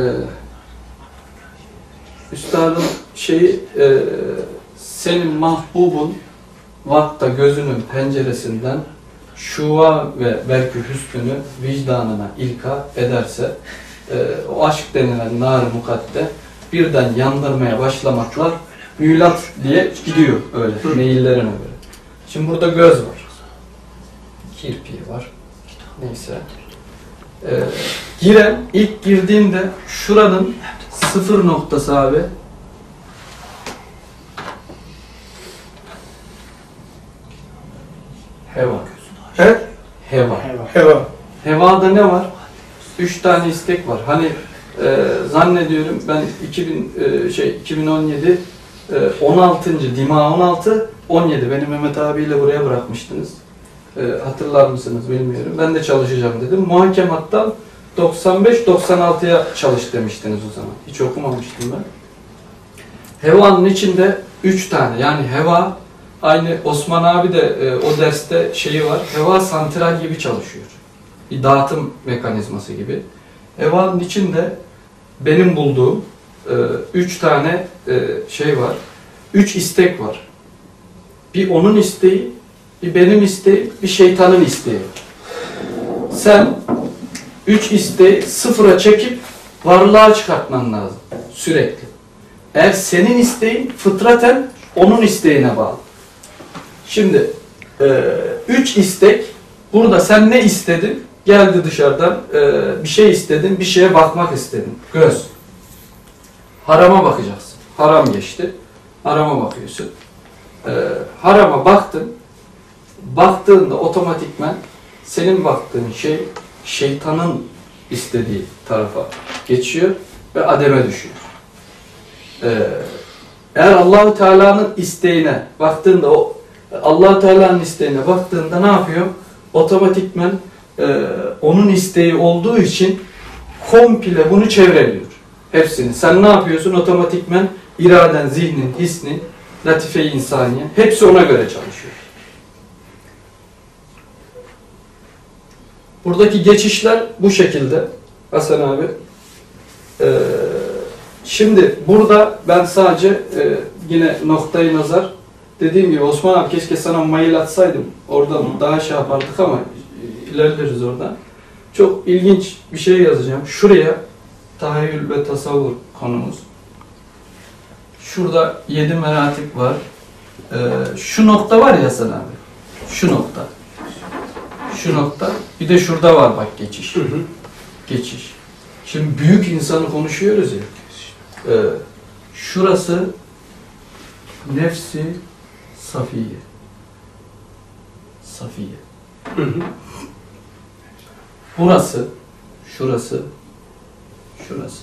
üstadın şeyi e, senin mahbubun vakta gözünün penceresinden şuva ve belki hüsnünü vicdanına ilka ederse e, o aşk denilen nar-ı mukadde birden yandırmaya başlamakla mülat diye gidiyor öyle meyillerine göre. Şimdi burada göz var. Kirpiği var. Neyse. Ee, giren, ilk girdiğinde şuranın sıfır noktası abi Heva. He? Heva. Heva. Hevada ne var? Üç tane istek var. Hani e, zannediyorum ben iki bin e, şey iki bin on yedi e, on altıncı Dima on altı on yedi beni Mehmet abiyle buraya bırakmıştınız. E, hatırlar mısınız bilmiyorum. Ben de çalışacağım dedim. Muhakemattan doksan beş doksan altıya çalış demiştiniz o zaman. Hiç okumamıştım ben. Heva'nın içinde üç tane yani heva aynı Osman abi de e, o derste şeyi var. Heva santral gibi çalışıyor. Bir dağıtım mekanizması gibi. Heva'nın içinde benim bulduğum e, üç tane e, şey var. Üç istek var. Bir onun isteği, bir benim isteğim, bir şeytanın isteği. Sen üç isteği sıfıra çekip varlığa çıkartman lazım. Sürekli. Eğer senin isteğin fıtraten onun isteğine bağlı. Şimdi e, üç istek burada sen ne istedin? Geldi dışarıdan e, bir şey istedin, bir şeye bakmak istedin. Göz. Harama bakacaksın. Haram geçti. Harama bakıyorsun. E, harama baktın. Baktığında otomatikmen senin baktığın şey şeytanın istediği tarafa geçiyor ve ademe düşüyor. Ee, eğer Allah-u Teala'nın isteğine baktığında o Allah-u Teala'nın isteğine baktığında ne yapıyor? Otomatikmen e, onun isteği olduğu için komple bunu çevreliyor. Hepsini. Sen ne yapıyorsun? Otomatikmen iraden, zihnin, hisnin, latife-i insaniye hepsi ona göre çalışıyor. Buradaki geçişler bu şekilde. Hasan abi. Ee, şimdi burada ben sadece e, yine noktayı nazar dediğim gibi Osman abi keşke sana mail atsaydım. Oradan daha şey yapardık ama ilerleriz oradan. Çok ilginç bir şey yazacağım. Şuraya tahayyül ve tasavvur konumuz. Şurada yedi meratip var. Ee, şu nokta var ya Hasan abi. Şu nokta. Şu nokta. Bir de şurada var bak geçiş. Hı hı. Geçiş. Şimdi büyük insanı konuşuyoruz ya. Ee, şurası nefsi safiye. Safiye. Hı hı. Burası, şurası, şurası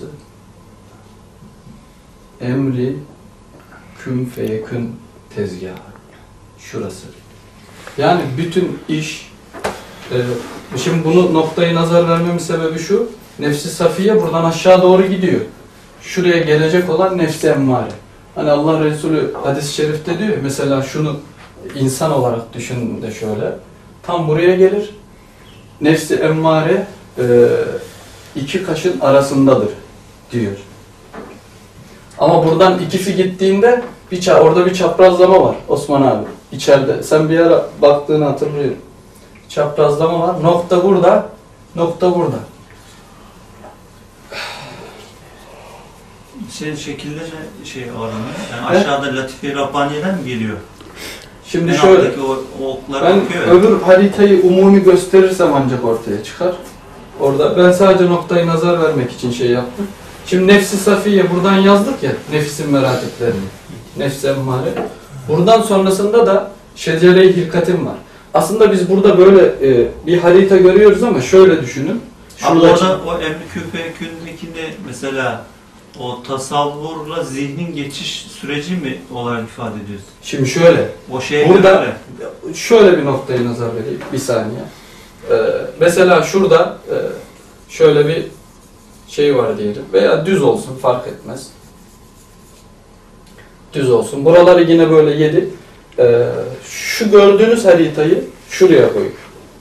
emri kün feyekün tezgahı. Şurası. Yani bütün iş e, şimdi bunu noktayı nazar vermemin sebebi şu. Nefsi safiye buradan aşağı doğru gidiyor. Şuraya gelecek olan nefsi emmare. Hani Allah Resulü hadis-i şerifte diyor mesela şunu insan olarak düşünün de şöyle. Tam buraya gelir. Nefsi emmare e, iki kaşın arasındadır diyor. Ama buradan ikisi gittiğinde bir orada bir çaprazlama var Osman abi. İçeride. Sen bir ara baktığını hatırlıyorum. Çaprazlama var. Nokta burada. Nokta burada. Şey, şekilde ne şey oranı? Yani aşağıda Latife-i Rabbaniye'den mi geliyor? Şimdi en şöyle, o, o oklar ben bakıyor öbür haritayı umumi gösterirsem ancak ortaya çıkar. Orada ben sadece noktayı nazar vermek için şey yaptım. Şimdi nefsi safiye buradan yazdık ya, nefsin meratiplerini. Nefs-i emmare. Buradan sonrasında da şecere-i hilkatim var. Aslında biz burada böyle e, bir harita görüyoruz ama şöyle düşünün. Ama orada o emri küfe kündekinde mesela o tasavvurla zihnin geçiş süreci mi olarak ifade ediyorsun? Şimdi şöyle. O şeye burada göre. Şöyle bir noktayı nazar vereyim. Bir saniye. Ee, mesela şurada e, şöyle bir şey var diyelim. Veya düz olsun fark etmez. Düz olsun. Buraları yine böyle yedi. Ee, şu gördüğünüz haritayı şuraya koyun.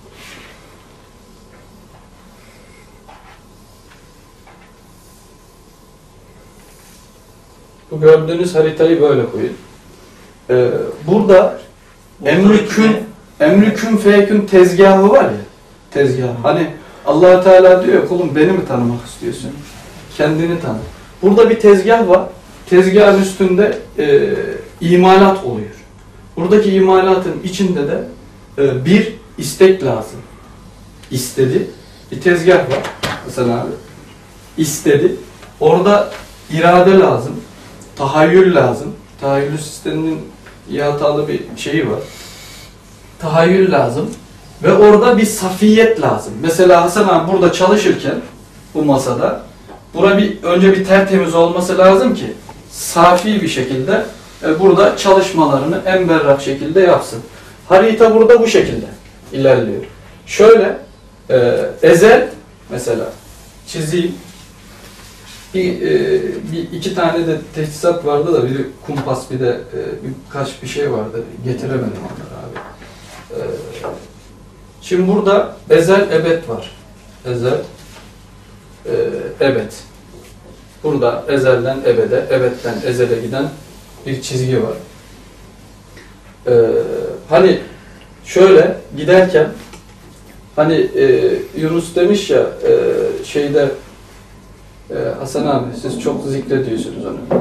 Bu gördüğünüz haritayı böyle koyun. Ee, burada emri kün, emri kün feyekün tezgahı var ya, tezgahı. Hani Allah Teala diyor kulum beni mi tanımak istiyorsun? Kendini tanı. Burada bir tezgah var. Tezgahın üstünde e, imalat oluyor. Buradaki imalatın içinde de e, bir istek lazım. İstedi. Bir tezgah var Hasan abi. İstedi. Orada irade lazım. Tahayyül lazım. Tahayyül sisteminin iyi hatalı bir şeyi var. tahayyül lazım ve orada bir safiyet lazım. Mesela Hasan abi burada çalışırken bu masada bura bir önce bir tertemiz olması lazım ki safi bir şekilde e, burada çalışmalarını en berrak şekilde yapsın. Harita burada bu şekilde ilerliyor. Şöyle e, ezel mesela çizeyim. Bir, e, bir iki tane de teçhizat vardı da bir kumpas bir de e, birkaç bir şey vardı. Getiremedim onları abi. E, şimdi burada ezel ebed var. Ezel e, ebed. Burada ezelden ebede, ebedden ezele giden bir çizgi var. E, hani şöyle giderken hani e, Yunus demiş ya e, şeyde Ee, Hasan abi siz çok zikrediyorsunuz onu.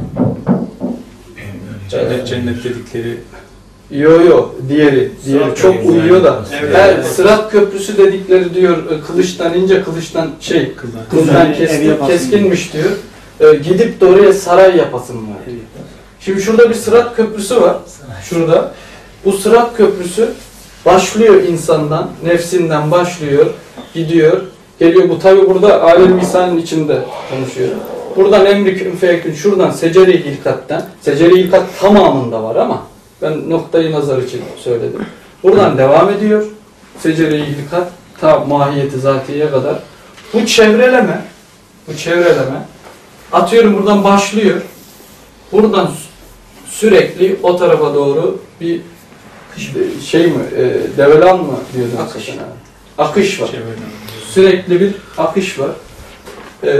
Cennet cennet dedikleri. Yo yo diğeri, diğeri Sırat çok köprüsü. uyuyor da. Evet. Her Evet. Sırat köprüsü dedikleri diyor e, kılıçtan ince kılıçtan şey kılıçtan keskin, keskinmiş diyor. Ee, gidip de oraya saray yapasın var. Şimdi şurada bir Sırat köprüsü var. Şurada. Bu Sırat köprüsü başlıyor insandan, nefsinden başlıyor, gidiyor. Geliyor bu tabi burada alem lisanın içinde konuşuyor. Buradan emri kün feyekün, şuradan secere-i hilkatten, secere-i hilkat tamamında var ama ben noktayı nazar için söyledim. Buradan devam ediyor. Secere-i hilkat ta mahiyeti zatiyeye kadar. Bu çevreleme, bu çevreleme atıyorum buradan başlıyor. Buradan sürekli o tarafa doğru bir şey mi, e, develan mı diyordun? Akış. Akış var. Sürekli bir akış var. Ee,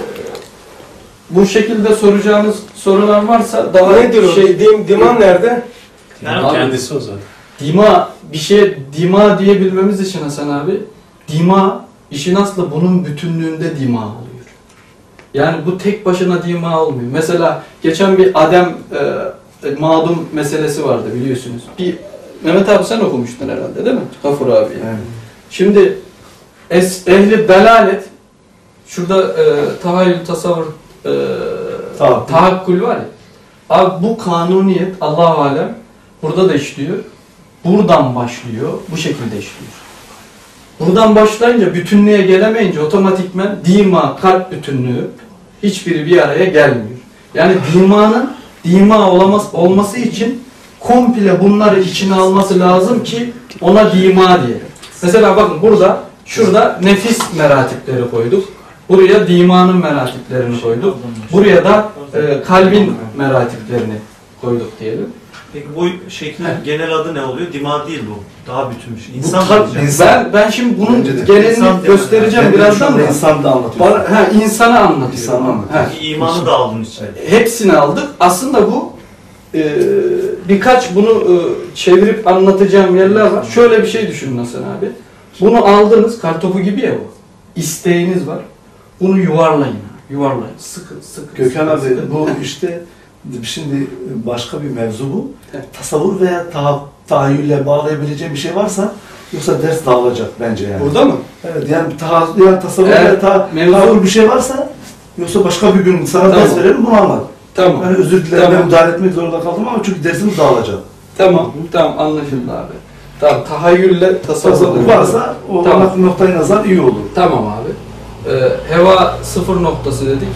bu şekilde soracağınız sorular varsa daha Nedir o? şey Dim, diman nerede? Yani Kendisi o zaten. dima bir şey dima diyebilmemiz için Hasan abi dima işin aslı bunun bütünlüğünde dima oluyor. Yani bu tek başına dima olmuyor. Mesela geçen bir Adem e, mağdum meselesi vardı biliyorsunuz. Bir Mehmet abi sen okumuştun herhalde değil mi? Gafur abi. Evet. Şimdi Es, ehli delalet şurada e, tahayyül tasavvur e, Tahakkül. tahakkül var ya abi bu kanuniyet Allah-u Alem burada da işliyor buradan başlıyor bu şekilde işliyor buradan başlayınca bütünlüğe gelemeyince otomatikmen dima kalp bütünlüğü hiçbiri bir araya gelmiyor yani dimanın dima olamaz, olması için komple bunları içine alması lazım ki ona dima diyelim mesela bakın burada şurada nefis meratipleri koyduk. Buraya dimanın meratiplerini koyduk. Buraya da e, kalbin meratiplerini koyduk diyelim. Peki bu şeklin genel adı ne oluyor? Dima değil bu. Daha bütün bir şey. İnsan Bu kalp- diyeceğim. ben ben şimdi bunun Bence de. genelini İnsan göstereceğim birazdan da. insan da anlatıyor. Bana, ha, insanı anlatıyorum. İnsanı anlatıyor. Ha, Peki imanı da aldın içine. hepsini aldık. Aslında bu e, birkaç bunu e, çevirip anlatacağım yerler var. Şöyle bir şey düşünün Hasan abi. Bunu aldınız, kartopu gibi ya bu. İsteğiniz var. Bunu yuvarlayın. Yuvarlayın. Sıkı sıkı. Gökhan sıkı, abi sıkı. bu işte şimdi başka bir mevzu bu. Evet. Tasavvur veya ta tahayyülle bağlayabileceğim bir şey varsa yoksa ders dağılacak bence yani. Burada mı? Evet yani, ta, yani tasavvur Evet, veya ta, mevzu- tahayyül bir şey varsa yoksa başka bir gün sana Tamam. ders verelim bunu anlat. Tamam. Ben özür dilerim Tamam. ben müdahale etmek zorunda kaldım ama çünkü dersimiz dağılacak. Tamam. Tamam anlaşıldı abi. Tamam tahayyülle tasavvur. Tasavvur varsa o Tamam. tamam. noktayı nazar iyi olur. Tamam abi. Ee, heva sıfır noktası dedik.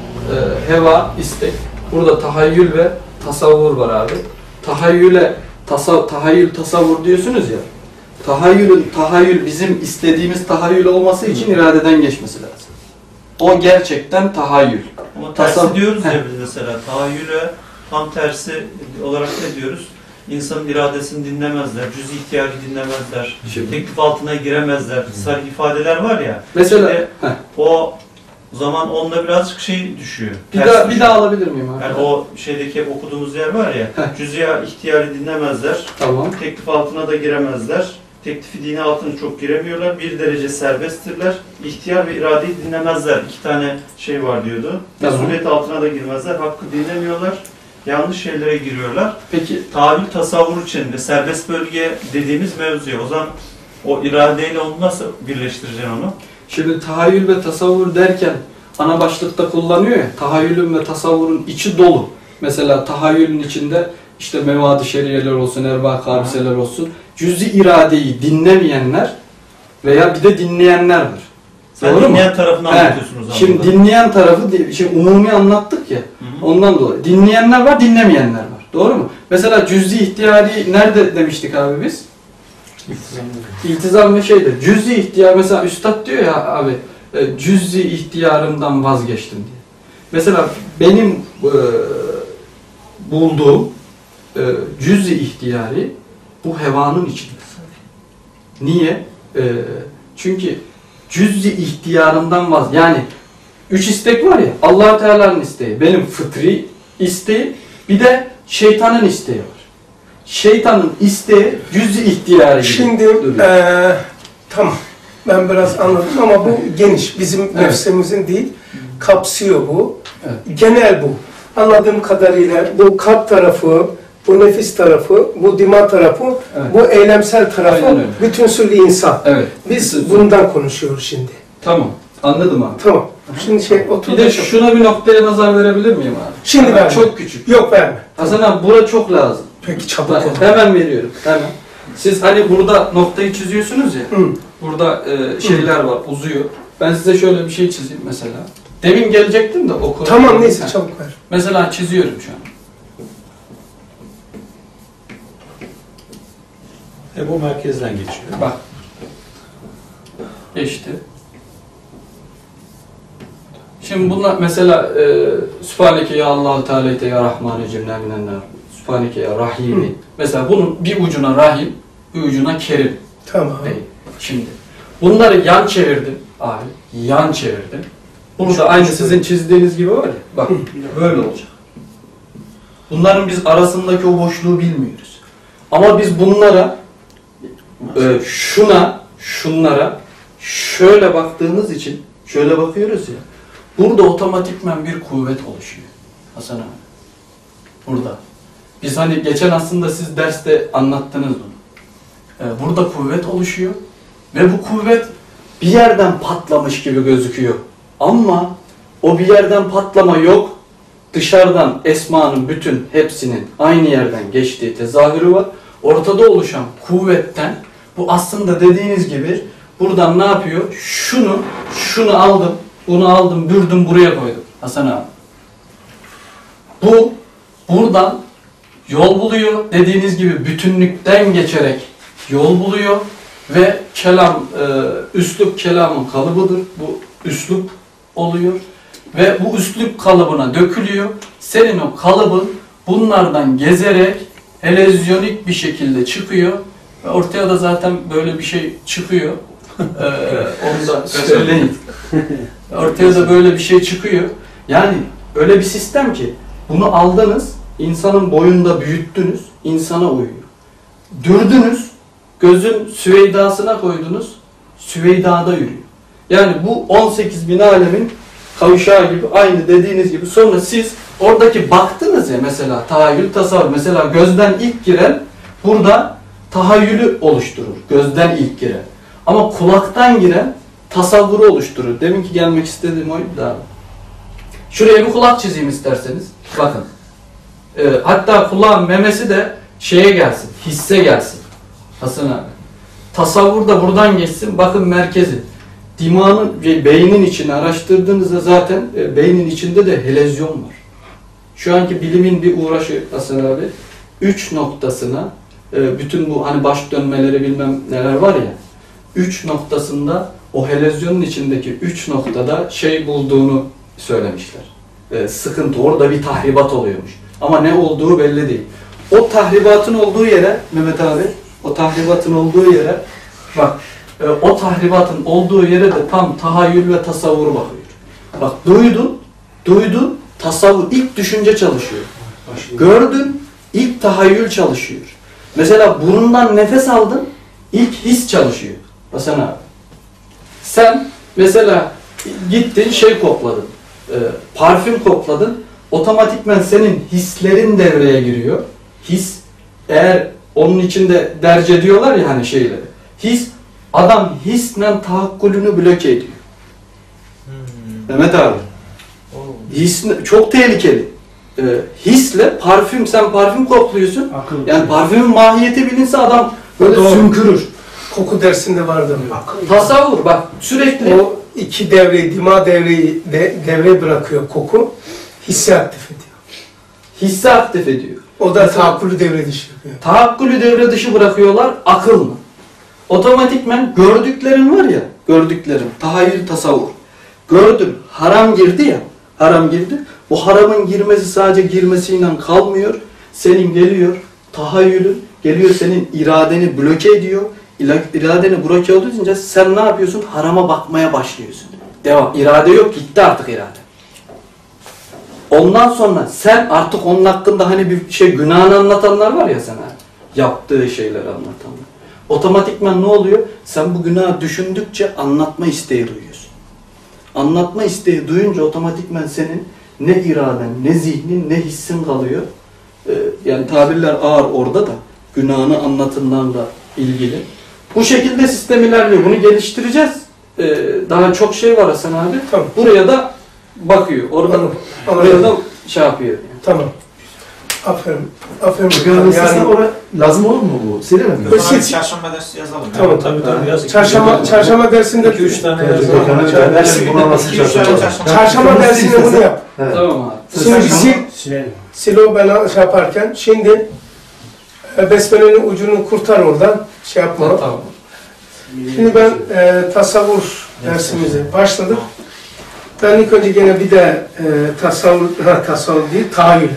Ee, heva, istek. Burada tahayyül ve tasavvur var abi. Tahayyüle, tasa, tahayyül, tasavvur diyorsunuz ya. Tahayyülün, tahayyül bizim istediğimiz tahayyül olması için iradeden geçmesi lazım. O gerçekten tahayyül. Ama tersi Tasavvur- diyoruz Heh. ya biz mesela. Tahayyüle tam tersi olarak ne diyoruz? İnsanın iradesini dinlemezler, cüz-i ihtiyacı dinlemezler, Şimdi- teklif altına giremezler. Sarı ifadeler var ya. Mesela Şimdi heh, o zaman onunla birazcık şey düşüyor. bir ters daha bir düşüyor. daha alabilir miyim abi? Yani o şeydeki hep okuduğumuz yer var ya. Heh. Cüz-i ihtiyacı dinlemezler, Tamam. teklif altına da giremezler. Teklifi dini altına çok giremiyorlar. Bir derece serbesttirler. İhtiyar ve iradeyi dinlemezler. İki tane şey var diyordu. Tamam. Mesuliyet altına da girmezler. Hakkı dinlemiyorlar. Yanlış şeylere giriyorlar. Peki Tahayyül tasavvur içinde serbest bölge dediğimiz mevzuya. O zaman o iradeyle onu nasıl birleştireceksin onu? şimdi tahayyül ve tasavvur derken ana başlıkta kullanıyor ya, tahayyülün ve tasavvurun içi dolu. Mesela tahayyülün içinde işte mevad-ı şeriyeler olsun, erva-ı kariseler olsun, cüz-i iradeyi dinlemeyenler veya bir de dinleyenler var. Sen Doğru mu? dinleyen tarafını Evet. anlatıyorsunuz. Şimdi aslında. dinleyen tarafı, di- şimdi umumi anlattık ya, Hı hı. ondan dolayı. Dinleyenler var, dinlemeyenler var. Doğru mu? Mesela cüz-i ihtiyari nerede demiştik abi biz? İltizam ve şeyde. Cüz-i ihtiyar, mesela üstad diyor ya abi, e, cüz-i ihtiyarımdan vazgeçtim diye. Mesela benim e, bulduğum e, cüz-i ihtiyari bu hevanın içinde. Niye? E, çünkü cüz-i ihtiyarından vaz, yani üç istek var ya, Allah Teala'nın isteği, benim fıtri isteği, bir de şeytanın isteği var. Şeytanın isteği cüz-i ihtiyarı gibi Şimdi duruyor. eee tamam, ben biraz anladım ama bu geniş, bizim Evet. nefsimizin değil, kapsıyor bu. Evet. Genel bu. Anladığım kadarıyla bu kalp tarafı, bu nefis tarafı, bu dima tarafı, Evet. bu eylemsel tarafı, Aynen öyle. bütünsül insan. Evet. Biz Bütünsül. bundan konuşuyoruz şimdi. Tamam. Anladım abi. Tamam. Şimdi şey otur. Bir de şuna bir noktaya nazar verebilir miyim abi? Şimdi Hemen, ver. çok küçük. Yok verme. Hasan abi bura çok lazım. Peki çabuk Bak, ol. hemen veriyorum. Hemen. Siz hani burada noktayı çiziyorsunuz ya. Hı. Burada e, şeyler var, uzuyor. Ben size şöyle bir şey çizeyim mesela. Demin gelecektim de oku. Tamam neyse Ha. çabuk ver. Mesela çiziyorum şu an. E bu merkezden geçiyor. Bak. Geçti. Şimdi bunlar mesela e, Sübhaneke ya Allah-u Teala ya Rahman-ı Cemle minenler. Sübhaneke ya Rahimi. Mesela bunun bir ucuna Rahim, bir ucuna Kerim Tamam. değil. Şimdi bunları yan çevirdim abi. Yan çevirdim. Burada aynı sizin çizdiğiniz gibi var ya. Bak böyle olacak. Bunların biz arasındaki o boşluğu bilmiyoruz. Ama biz bunlara e, şuna, şunlara şöyle baktığımız için, şöyle bakıyoruz ya, burada otomatikmen bir kuvvet oluşuyor. Hasan abi. Burada. Biz hani geçen aslında siz derste anlattınız bunu. E, burada kuvvet oluşuyor ve bu kuvvet bir yerden patlamış gibi gözüküyor. Ama o bir yerden patlama yok. Dışarıdan esmanın bütün hepsinin aynı yerden geçtiği tezahürü var. Ortada oluşan kuvvetten bu aslında dediğiniz gibi buradan ne yapıyor? Şunu, şunu aldım, bunu aldım, bürdüm buraya koydum. Hasan abi. Bu buradan yol buluyor. Dediğiniz gibi bütünlükten geçerek yol buluyor ve kelam, e, üslup kelamın kalıbıdır. Bu üslup oluyor ve bu üslup kalıbına dökülüyor. Senin o kalıbın bunlardan gezerek helezyonik bir şekilde çıkıyor. Ve ortaya da zaten böyle bir şey çıkıyor. ee, onu da söyleyin. Ortaya da böyle bir şey çıkıyor. Yani öyle bir sistem ki bunu aldınız, insanın boyunda büyüttünüz, insana uyuyor. Dürdünüz, gözün süveydasına koydunuz, süveydada yürüyor. Yani bu on sekiz bin alemin kavşağı gibi, aynı dediğiniz gibi. Sonra siz oradaki baktınız ya mesela tahayyül, tasavvur. Mesela gözden ilk giren burada tahayyülü oluşturur. Gözden ilk giren. Ama kulaktan giren tasavvuru oluşturur. Deminki gelmek istediğim oydu da. Şuraya bir kulak çizeyim isterseniz. Bakın. Ee, hatta kulağın memesi de şeye gelsin, hisse gelsin. Hasan abi. Tasavvur da buradan geçsin. Bakın merkezi. Dimağın, beynin içini araştırdığınızda zaten e, beynin içinde de helezyon var. Şu anki bilimin bir uğraşı Hasan abi. Üç noktasına e, bütün bu hani baş dönmeleri bilmem neler var ya. Üç noktasında o helezyonun içindeki üç noktada şey bulduğunu söylemişler. E, sıkıntı, orada bir tahribat oluyormuş. Ama ne olduğu belli değil. O tahribatın olduğu yere Mehmet abi, o tahribatın olduğu yere bak, e, o tahribatın olduğu yere de tam tahayyül ve tasavvur bakıyor. Bak duydun, duydun, tasavvur, ilk düşünce çalışıyor. Gördün, ilk tahayyül çalışıyor. Mesela burundan nefes aldın, ilk his çalışıyor. Hasan abi. Sen mesela gittin şey kokladın, e, parfüm kokladın, otomatikmen senin hislerin devreye giriyor. His, eğer onun içinde derce diyorlar ya hani şeyleri. His, adam hisle tahakkülünü bloke ediyor. Hmm. Mehmet abi. His çok tehlikeli. Ee, hisle parfüm, sen parfüm kokluyorsun. Akıl. Yani parfümün mahiyeti bilinse adam Böyle Doğru. sümkürür. Koku dersinde vardı. Tasavvur bak sürekli O iki devreyi, dima devreyi de, devre bırakıyor koku. Hissi aktif ediyor. hissi aktif ediyor. O da Mesela- tahakkülü devre dışı yapıyor. Tahakkülü devre dışı bırakıyorlar, akıl mı? Otomatikmen gördüklerin var ya, gördüklerin, tahayyül, tasavvur. Gördün, haram girdi ya, haram girdi. Bu haramın girmesi sadece girmesiyle kalmıyor. Senin geliyor, tahayyülün geliyor senin iradeni bloke ediyor. İla- İradeni bloke olduğunca sen ne yapıyorsun? Harama bakmaya başlıyorsun. Devam, irade yok, gitti artık irade. Ondan sonra sen artık onun hakkında hani bir şey günahını anlatanlar var ya sana. Yaptığı şeyleri anlatanlar. Otomatikman ne oluyor? Sen bu günahı düşündükçe anlatma isteği duyuyorsun. Anlatma isteği duyunca otomatikman senin ne iraden, ne zihnin, ne hissin kalıyor. Ee, yani tabirler ağır orada da günahını anlatımlarla ilgili. Bu şekilde sistem ilerliyor. Bunu geliştireceğiz. Ee, daha çok şey var Hasan abi. Tamam. Buraya da bakıyor. Orada Anladım. Oraya Anladım. da şey yapıyor. Yani. Tamam. Aferin. Aferin. Yani, Yani, oraya lazım olur mu bu? Silelim mi? Bu- Sonra bir çarşamba dersi yazalım. Tamam. Tabii tabii yaz. çarşamba, çarşamba dersinde iki üç tane Evet, yazalım. Gökhan'ın Çarşamba- dersi buna nasıl İki üç tane çarşamba? çarşamba. çarşamba dersinde bunu yap. Evet. Tamam abi. Şimdi bir sil, Silelim. silo ben şey yaparken, şimdi e, besmelenin ucunu kurtar oradan, şey yapma. Tamam. Şimdi ben e, tasavvur dersimize başladık. Ben ilk önce gene bir de e, tasavvur, ha, tasavvur değil, tahayyül.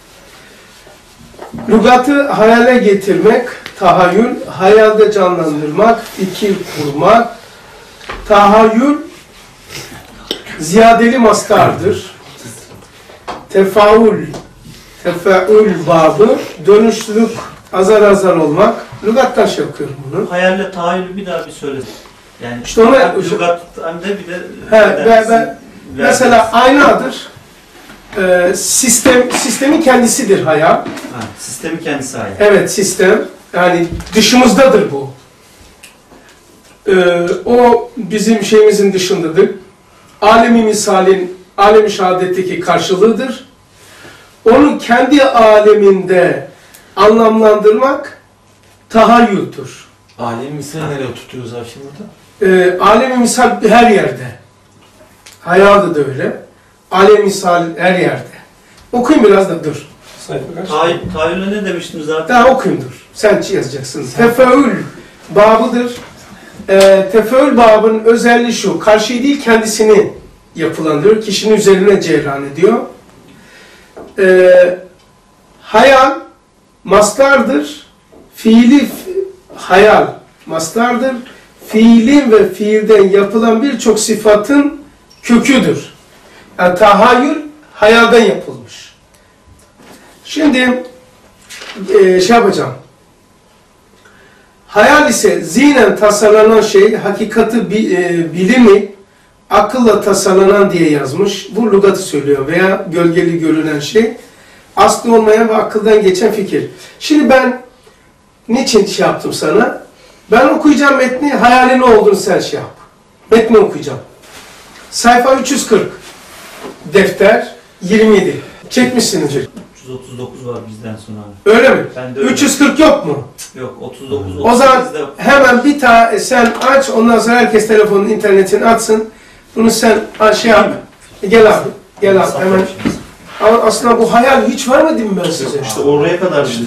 Lügatı hayale getirmek, tahayyül, hayalde canlandırmak, fikir kurmak. Tahayyül ziyadeli mastardır. Tefaül, tefaül babı, dönüşlülük, azar azar olmak. Lügattan şey okuyorum bunu. Hayalle tahayyülü bir daha bir söyle. Yani İşte ona- hem lügat hem de bir de He, ve, ve, mesela aynadır. Ee, sistem sistemin kendisidir hayal. ha, sistemi kendisi hayal. Evet, sistem. Yani dışımızdadır bu. Ee, o bizim şeyimizin dışındadır. Alemi misalin, alemi şehadetteki karşılığıdır. Onu kendi aleminde anlamlandırmak tahayyüldür. Alem misali nereye tutuyoruz abi şimdi burada? Ee, alemi misal her yerde. Hayalde de öyle. Alem misal her yerde. Okuyun biraz da dur. Tahayyül, tahayyüle ne demiştiniz zaten? Daha okuyun dur. Sen yazacaksın. Tefeül babıdır. Ee, tefeül babının özelliği şu. Karşıyı değil kendisini yapılandırıyor. Kişinin üzerine cereyan ediyor. Ee, hayal mastardır. Fiili f- hayal mastardır. Fiilin ve fiilden yapılan birçok sıfatın köküdür. Yani tahayyül hayalden yapılmış. Şimdi e, şey yapacağım. Hayal ise zihnen tasarlanan şey, hakikati bi, e, bilimi akılla tasarlanan diye yazmış. Bu lügatı söylüyor veya gölgeli görünen şey. Aslı olmayan ve akıldan geçen fikir. Şimdi ben niçin şey yaptım sana? Ben okuyacağım metni, hayalin ne olduğunu sen şey yap. Metni okuyacağım. Sayfa üç yüz kırk. Defter yirmi yedi. Çekmişsinizdir. üç yüz otuz dokuz var bizden sonra abi. Öyle mi? Ben de öyle. üç yüz kırk yok mu? Yok otuz dokuz O zaman otuz sekizde hemen bir tane sen aç, ondan sonra herkes telefonun internetini açsın. Bunu sen ha, şey yap. Gel abi, gel abi hemen. Ama aslında bu hayal hiç var mı diyeyim ben size? İşte oraya kadar işte.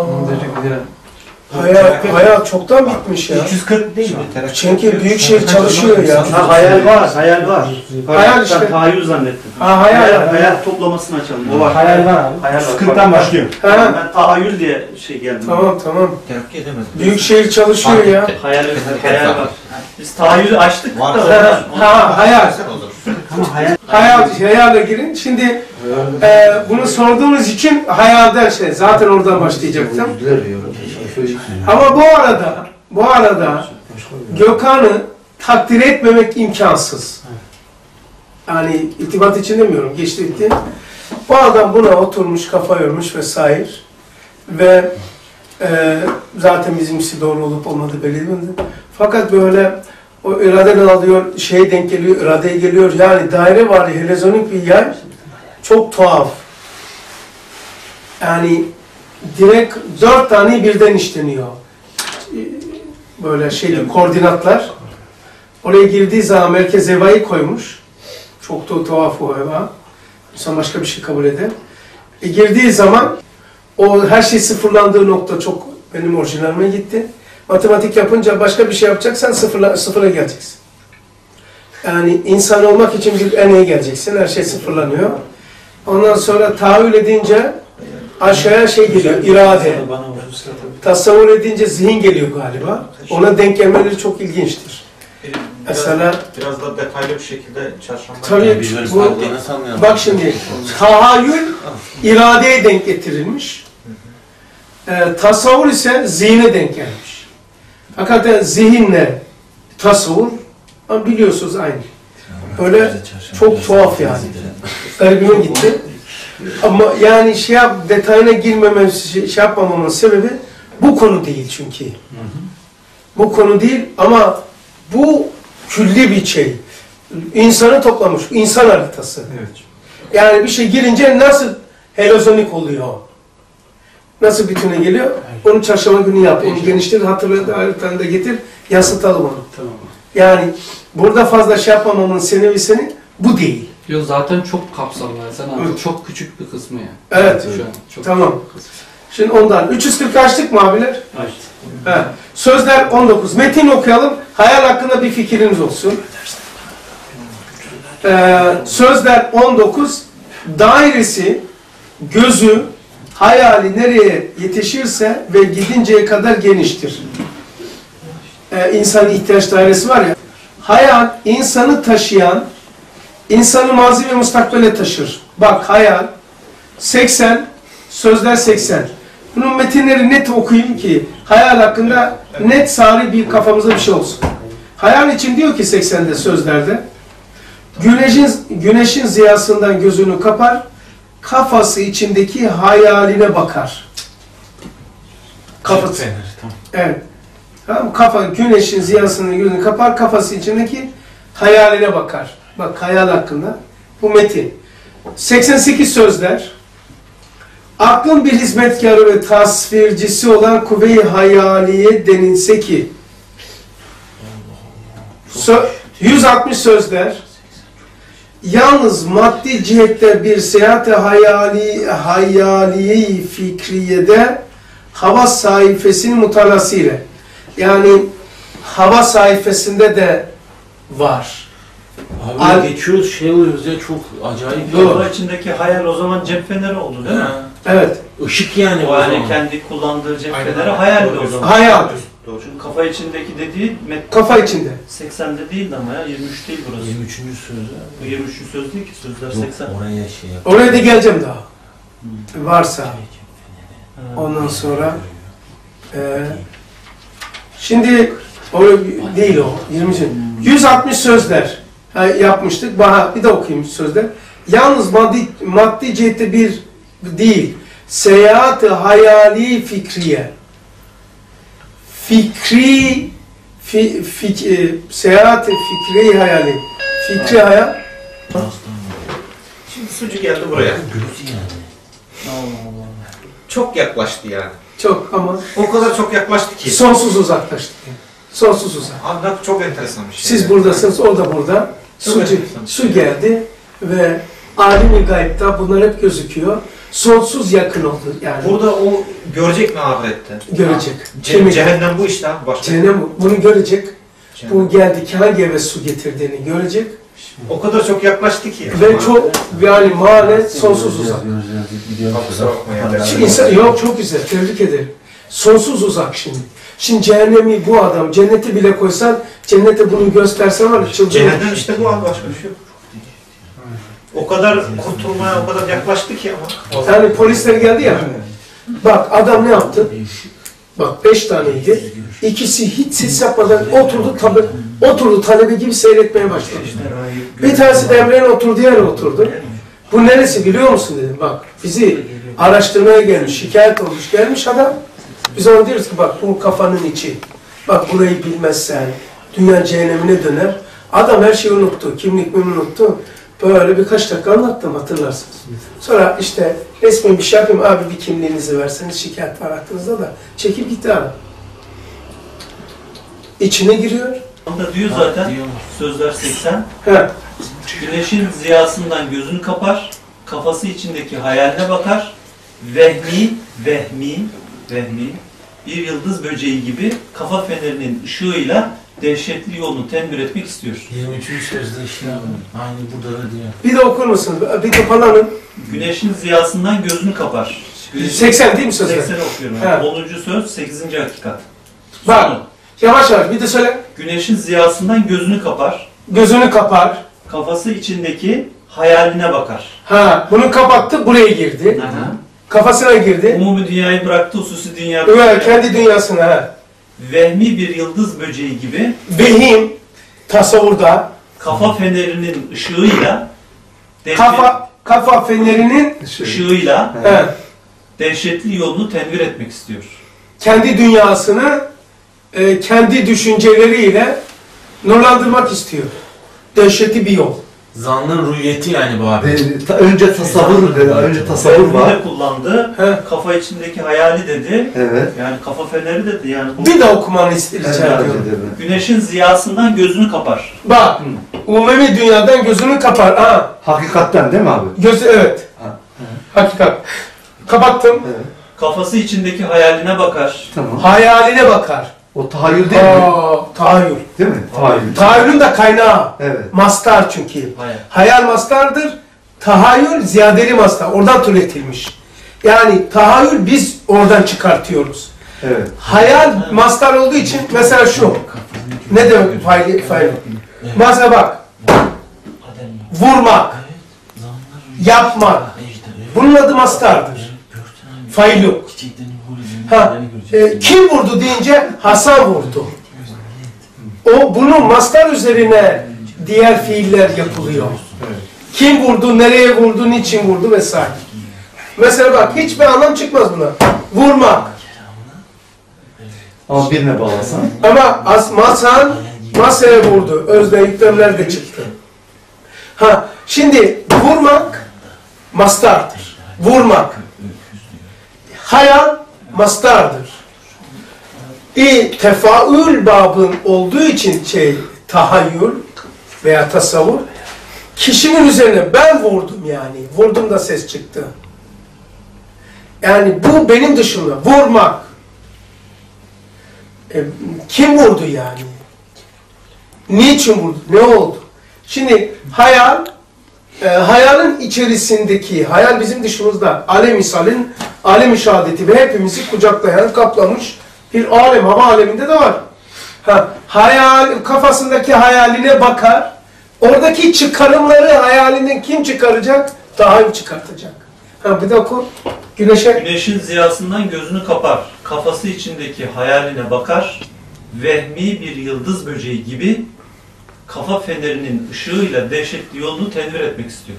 Hayal, hayal çoktan bitmiş ya. iki yüz kırk değil mi? Çünkü büyük şehir çalışıyor ya. Ha, hayal var, hayal var. Hayal işte. Ben tahayyül zannettim. Ha hayal. Hayal, hayal. hayal toplamasını açalım. O var. Hayal var abi. Hayal var. kırktan başlıyor. Ha, Ben tahayyül diye şey geldim. tamam tamam. Terakki edemedim. Büyük şehir çalışıyor ya. hayal, hayal var. Biz tahayyülü açtık Var. da. Ha, ha hayal. Olur. Ama hayal. Hayal, hayale girin. Şimdi e, bunu sorduğunuz için hayalden şey, zaten oradan başlayacaktım. Ama bu arada, bu arada Gökhan'ı takdir etmemek imkansız. Yani irtibat için demiyorum, geçti gitti. Bu adam buna oturmuş, kafa yormuş vesaire. Ve e, zaten bizimkisi doğru olup olmadığı belli değil. Fakat böyle o iradeden alıyor, şeye denk geliyor, iradeye geliyor. Yani daire var ya, helezonik bir yer. Çok tuhaf. Yani direkt dört tane birden işleniyor. böyle şeyli koordinatlar. Oraya girdiği zaman merkez evayı koymuş. Çok da tuhaf o eva. İnsan başka bir şey kabul eder. E, girdiği zaman o her şey sıfırlandığı nokta çok benim orijinalime gitti. Matematik yapınca başka bir şey yapacaksan sıfırla, sıfıra geleceksin. Yani insan olmak için bir eneye geleceksin. Her şey sıfırlanıyor. Ondan sonra tahayyül edince aşağıya şey geliyor, irade. Tasavvur edince zihin geliyor galiba. Ona denk gelmeleri çok ilginçtir. Biraz, Mesela biraz da detaylı bir şekilde çarşamba. tabii bu, bak şimdi tahayyül iradeye denk getirilmiş. E, tasavvur ise zihne denk gelmiş. Hakikaten zihinle tasavvur ama biliyorsunuz aynı. Böyle çok tuhaf yani. Garibime gitti. Ama yani şey yap, detayına girmemem, şey, şey yapmamamın sebebi bu konu değil çünkü. Bu konu değil ama bu külli bir şey. İnsanı toplamış, insan haritası. Evet. Yani bir şey girince nasıl helozonik oluyor? Nasıl bütüne geliyor? Onu çarşamba günü yap, onu geniştir, hatırla, haritanı da getir, yansıtalım onu. Tamam. Yani burada fazla şey yapmamamın sebebi bu değil. Yo, zaten çok kapsamlı. Sen abi Evet. çok küçük bir kısmı yani. Evet. Şu an çok Tamam. küçük bir kısmı. Şimdi ondan. üç yüz kırk açtık mı abiler? Evet. Evet. Sözler on dokuz. Metin okuyalım. Hayal hakkında bir fikriniz olsun. Ee, sözler on dokuz. Dairesi, gözü, hayali nereye yetişirse ve gidinceye kadar geniştir. Ee, insanın ihtiyaç dairesi var ya. Hayal, insanı taşıyan, insanı mazi ve mustakbele taşır. Bak hayal, seksen, sözler seksen. Bunun metinleri net okuyayım ki hayal hakkında net sari bir kafamıza bir şey olsun. Hayal için diyor ki seksende sözlerde, güneşin, güneşin ziyasından gözünü kapar, kafası içindeki hayaline bakar. Kafası. Evet. Tamam, kafa, güneşin ziyasından gözünü kapar, kafası içindeki hayaline bakar. Bak hayal hakkında. Bu metin. seksen sekiz sözler. Aklın bir hizmetkarı ve tasvircisi olan kuvve-i hayaliye denilse ki Sö yüz altmış sözler. Yalnız maddi cihette bir seyahat-i hayali, hayaliye-i fikriyede hava sayfasının mutalası ile, yani hava sayfasında de var. Abi Al- geçiyoruz şey oluyoruz ya çok acayip. Doğru. Kafa içindeki hayal o zaman cep feneri oldu değil mi? Evet. Işık yani O o yani zaman. kendi kullandığı cep Aynen. feneri hayaldi o zaman. Hayal. Doğru. Çünkü kafa içindeki dediği met Kafa içinde. seksende değildi ama ya yirmi üç değil burası. yirmi üçüncü sözü. Bu yirmi üçüncü söz değil ki sözler Yok, seksen. oraya şey yap. Oraya da geleceğim daha. Varsa. Ha. Ondan sonra e, şimdi o değil o. yirmi yüz altmış sözler ha, yapmıştık. Baha, bir de okuyayım sözler. Yalnız maddi, maddi cihette bir değil. Seyahat-ı hayali fikriye. Fikri fi, fik, e, seyahat-ı fikri hayali. Fikri hayal. Şimdi sucu geldi buraya. Gürültü yani. Allah Allah. Çok yaklaştı yani. Çok ama O kadar çok yaklaştı ki. sonsuz uzaklaştık. Sonsuz uzak. Abi bak çok enteresan bir şey. Siz buradasınız, o da burada. Çok Su, enteresan bir su şey. geldi ve alemi gaybta bunlar hep gözüküyor. Sonsuz yakın oldu yani. Burada o görecek mi ahirette? Görecek. Ce Kimi- cehennem bu işte abi. Başka. Cehennem bunu görecek. Cehennem. Bu geldi ki hangi eve su getirdiğini görecek. O kadar çok yaklaştı ki. Ve çok yani mane sonsuz uzak. Abi kusura bakma ya. Şimdi insan, yok çok güzel, tebrik ederim. Sonsuz uzak şimdi. Şimdi cehennemi bu adam, cenneti bile koysan, cennete bunu göstersen var ya çıldırır. Cehennem işte bu abi, başka bir şey yok. O kadar kurtulmaya o kadar yaklaştı ki ama. Yani polisler geldi ya. Bak adam ne yaptı? Bak beş taneydi. İkisi hiç ses yapmadan oturdu tabi oturdu talebe gibi seyretmeye başladı. Bir tanesi de Emre'nin oturduğu yere oturdu. Bu neresi biliyor musun dedim. Bak bizi araştırmaya gelmiş, şikayet olmuş gelmiş adam. Biz ona diyoruz ki bak bu kafanın içi. Bak burayı bilmezsen dünya cehennemine döner. Adam her şeyi unuttu. Kimlik mi unuttu. Böyle birkaç dakika anlattım hatırlarsınız. Sonra işte resmen bir şey yapayım abi bir kimliğinizi verseniz şikayet var aklınızda da çekip gitti abi. içine giriyor. Onda diyor zaten Diyor. sözler seksen. He. Güneşin ziyasından gözünü kapar, kafası içindeki hayaline bakar. Vehmi, vehmi, vehmi bir yıldız böceği gibi kafa fenerinin ışığıyla dehşetli yolunu tenvir etmek istiyor. yirmi üçüncü sözde işte aynı burada da diyor. Bir de okur musun? Bir toparlanın. Güneşin ziyasından gözünü kapar. Güneşin- seksen değil mi sözler? seksen okuyorum. He. Yani. onuncu söz, sekizinci hakikat. Bak. Sonu. Yavaş yavaş bir de söyle. Güneşin ziyasından gözünü kapar, Gözünü kapar. kafası içindeki hayaline bakar. Ha, bunu kapattı, buraya girdi. Kafasına girdi. Umumi dünyayı bıraktı, hususi dünya. Evet, kendi dünyasına. Ha. Vehmi bir yıldız böceği gibi Vehim, tasavvurda, kafa fenerinin ışığıyla dehşet- kafa kafa fenerinin ışığıyla he, dehşetli yolunu tenvir etmek istiyor. kendi dünyasını e, kendi düşünceleriyle nurlandırmak istiyor. Dehşetli bir yol. Zannın rüyeti yani bu abi. E, ta- önce tasavvur, e, önce tasavvur Vehmi var. de kullandı. He. Kafa içindeki hayali dedi. Evet. Yani kafa feneri dedi. Yani bu Bir de okumanı ist- rica Evet, ediyorum. ederim. güneşin ziyasından gözünü kapar. Bak, umumi dünyadan gözünü kapar. Ha, Hakikatten değil mi abi? gözü evet. Ha. Hakikat. Kapattım. Evet. Kafası içindeki hayaline bakar. Tamam. Hayaline bakar. O tahayyül değil mi? Aa, tahayyül. Değil mi? Tahayyül. Tahayyülün de kaynağı. Evet. Mastar çünkü. Hayal. Hayal mastardır. Tahayyül ziyadeli mastar. Oradan türetilmiş. Yani tahayyül biz oradan çıkartıyoruz. Evet. Hayal mastar olduğu için mesela şu. Ne demek faili? faili? Mesela bak. Vurmak, yapmak. Bunun adı mastardır. Fail yok. Ha, e, kim vurdu deyince Hasan vurdu. O bunun mastar üzerine diğer fiiller yapılıyor. Kim vurdu, nereye vurdu, niçin vurdu vesaire. Mesela bak hiçbir anlam çıkmaz buna. Vurmak. Ama birine bağlasan. Ama as masan masaya vurdu. Özne yüklemler de çıktı. Ha, şimdi vurmak mastardır. Vurmak. Hayal mastardır. İ tefaül babın olduğu için şey tahayyül veya tasavvur kişinin üzerine ben vurdum yani. Vurdum da ses çıktı. Yani bu benim dışımda. Vurmak. E, kim vurdu yani? Niçin vurdu? Ne oldu? Şimdi hayal, e, hayalin içerisindeki, hayal bizim dışımızda, alem misalin, alem-i şehadeti ve hepimizi kucaklayan, kaplamış bir alem, hava aleminde de var. Ha, hayal, kafasındaki hayaline bakar, oradaki çıkarımları hayalinden kim çıkaracak? Tahayyül çıkartacak. Ha, bir de oku. Güneşe. Güneşin ziyasından gözünü kapar. Kafası içindeki hayaline bakar. Vehmi bir yıldız böceği gibi kafa fenerinin ışığıyla dehşetli yolunu tenvir etmek istiyor.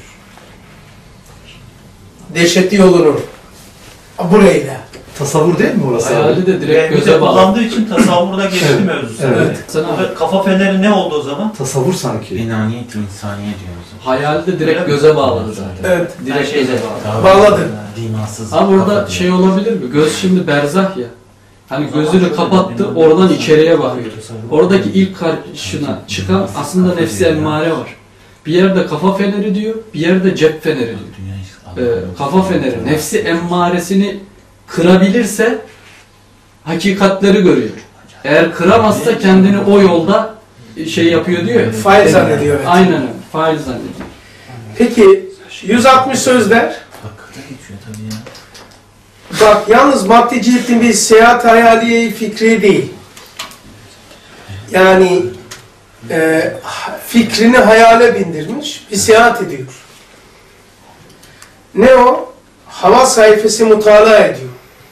Dehşetli yolunu. Burayla. Tasavvur değil mi orası? Hayali de direkt Vehmi de göze bağlı. kullandığı için tasavvurda geçti Evet, mevzusu. evet. Sana Kafa- Kafa feneri ne oldu o zaman? Tasavvur sanki. İnaniyet insaniye diyoruz. hayali de Öyle direkt mi? göze bağladı zaten. Evet. Her Direkt şeyde. göze bağladı. Tabii. Bağladı. Dimansız. Ama burada kafa şey diyor. olabilir mi? Göz şimdi berzah ya. Hani gözünü kapattı, oradan içeriye bakıyor. Oradaki ilk karşına çıkan aslında nefsi emmare var. Bir yerde kafa feneri diyor, bir yerde cep feneri diyor. Ee, kafa feneri, nefsi emmaresini kırabilirse hakikatleri görüyor. Eğer kıramazsa kendini o yolda şey yapıyor diyor ya. Fail zannediyor. Evet. Aynen öyle, fail zannediyor. Peki yüz altmış sözler. Hakikaten geçiyor tabii ya. Bak yalnız maddi cihetin bir seyahat hayali fikri değil. Yani e, fikrini hayale bindirmiş, bir seyahat ediyor. Ne o? Hava sayfası mutala ediyor.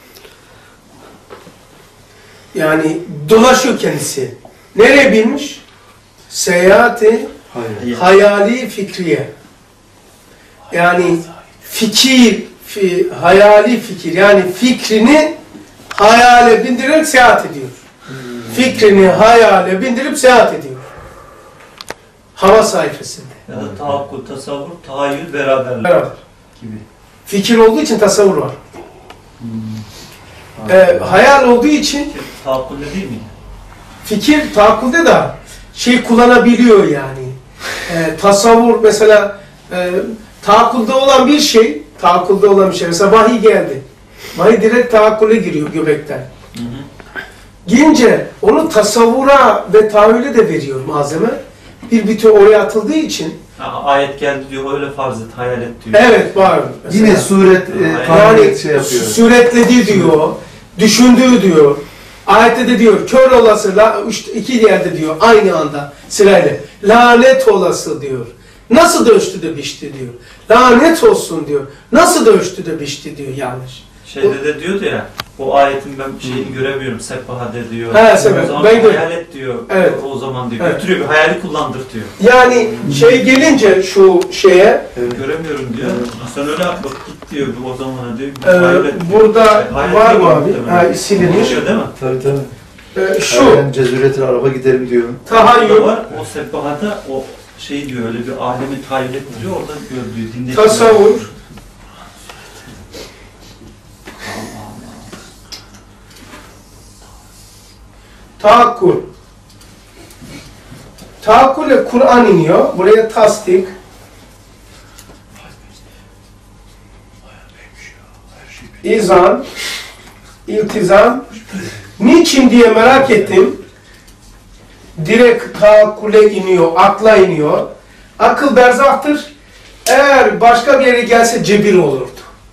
Yani dolaşıyor kendisi. Nereye binmiş? Seyahati Hayır. hayali fikriye. Yani fikir, fi, hayali fikir. Yani fikrini hayale bindirerek seyahat ediyor. Fikrini hayale bindirip seyahat ediyor. Hava sayfasında. Ya da tahakkul, tasavvur, tahayyül beraberlik Beraber. gibi. Fikir olduğu için tasavvur var. Ee, hayal olduğu için Tahakkul ne değil mi? fikir tahakkülde de şey kullanabiliyor yani. E, tasavvur mesela e, tahakkülde olan bir şey, tahakkülde olan bir şey. Mesela vahiy geldi. Vahiy direkt tahakküle giriyor göbekten. Hı hı. Girince onu tasavvura ve tahayyüle de veriyor malzeme. Bir bütün oraya atıldığı için. Ha, ayet geldi diyor, öyle farz et, hayal et diyor. Evet var. Mesela. Yine suret, e, Yani yani şey yapıyor. Süretledi diyor, düşündüğü diyor. Ayette de diyor, kör olası, la, üç, iki yerde diyor, aynı anda sırayla. Lanet olası diyor. Nasıl da ölçtü de biçti diyor. Lanet olsun diyor. Nasıl da ölçtü de biçti diyor yanlış. Şeyde de diyordu ya, o ayetin ben şeyini göremiyorum, Sebbaha'da diyor. He, o Sebbaha, zaman ben gör- hayal et diyor, Evet. o zaman diyor. Evet. Götürüyor, bir hayali kullandırtıyor. Yani şey gelince şu şeye, Göremiyorum diyor. Sen öyle yap bak git diyor, o zamana diyor. e, hayal et diyor. burada Hayal var mı diyor abi? muhtemelen. Ha, silinmiş. Geçiyor değil mi? Tabii tabii. E, şu, Ben cezüretin araba giderim diyor. Burada tahayyül, var, o Sebbaha'da o şey diyor, öyle bir alemi tahayyül ettiriyor, orada gördüğü, dinlediği. tasavvur, tahakkül. Tahakküle Kur'an iniyor. Buraya tasdik. İzan, iltizam. Niçin diye merak ettim. Direkt tahakküle iniyor, akla iniyor. Akıl berzahtır. Eğer başka bir yere gelse cebir olurdu.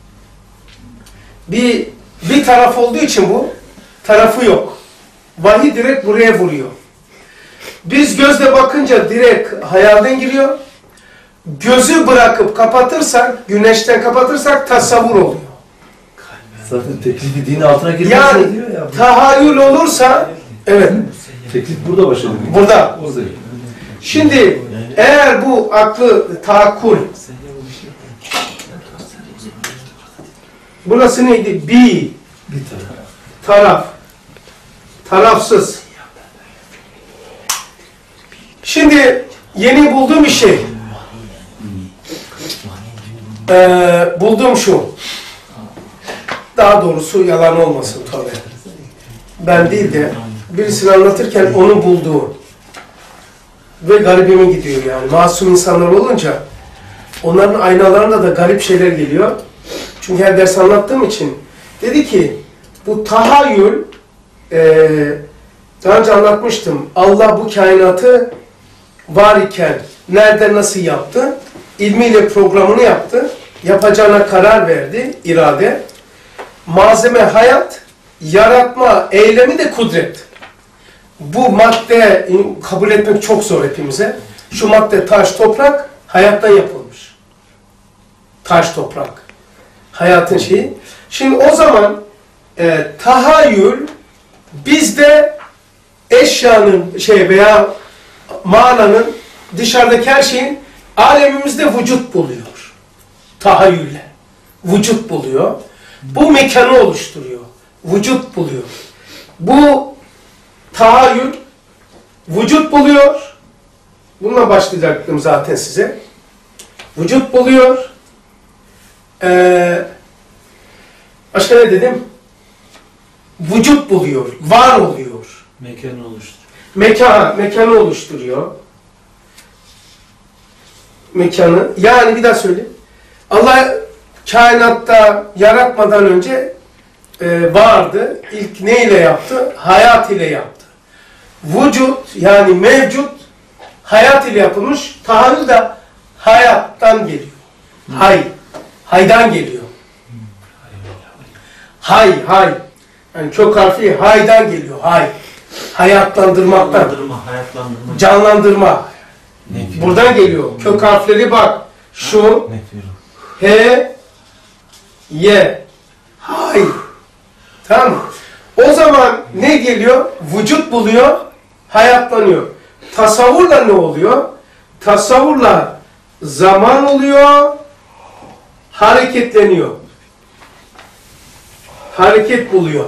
Bir bir taraf olduğu için bu, tarafı yok. Vahiy direkt buraya vuruyor. Biz gözle bakınca direkt hayalden giriyor. Gözü bırakıp kapatırsak, güneşten kapatırsak tasavvur oluyor. Zaten teklifi din altına girmesi Yani diyor ya. tahayyül olursa, evet, Teklif burada başladı. burada. Orada. Şimdi eğer bu aklı tahakkül, burası neydi? Bir Bir taraf. taraf, tarafsız. Şimdi yeni bulduğum bir şey. Ee, bulduğum şu. Daha doğrusu yalan olmasın tabii. Ben değil de birisini anlatırken onu bulduğu ve garibime gidiyor yani. Masum insanlar olunca onların aynalarında da garip şeyler geliyor. Çünkü her ders anlattığım için dedi ki bu tahayyül e, daha önce anlatmıştım. Allah bu kainatı var iken nerede nasıl yaptı? İlmiyle programını yaptı. Yapacağına karar verdi, irade. Malzeme hayat, yaratma eylemi de kudret. Bu madde kabul etmek çok zor hepimize. Şu madde taş, toprak hayattan yapılmış. Taş, toprak. Hayatın şeyi. Şimdi o zaman e, tahayyül bizde eşyanın şey veya mananın dışarıdaki her şeyin alemimizde vücut buluyor. Tahayyülle. Vücut buluyor. Bu mekanı oluşturuyor. Vücut buluyor. Bu tahayyül vücut buluyor. Bununla başlayacaktım zaten size. Vücut buluyor. Ee, başka ne dedim? Vücut buluyor. Var oluyor. Mekanı oluştur. Mekan, mekanı oluşturuyor. Mekanı. Yani bir daha söyleyeyim. Allah kainatta yaratmadan önce e, vardı. İlk neyle yaptı? Hayat ile yaptı. Vücut yani mevcut hayat ile yapılmış. Tahayyül de hayattan geliyor. Hay. Haydan geliyor. Hay, hay. Yani çok harfi haydan geliyor. Hay. Hayatlandırmaktan. Canlandırma, hayatlandırma. Canlandırma. Nefir. Buradan geliyor. Kök harfleri bak. Şu, Nefir. H, Y. Hay. Tamam mı? O zaman ne geliyor? Vücut buluyor, hayatlanıyor. Tasavvurla ne oluyor? Tasavvurla zaman oluyor, hareketleniyor. Hareket buluyor.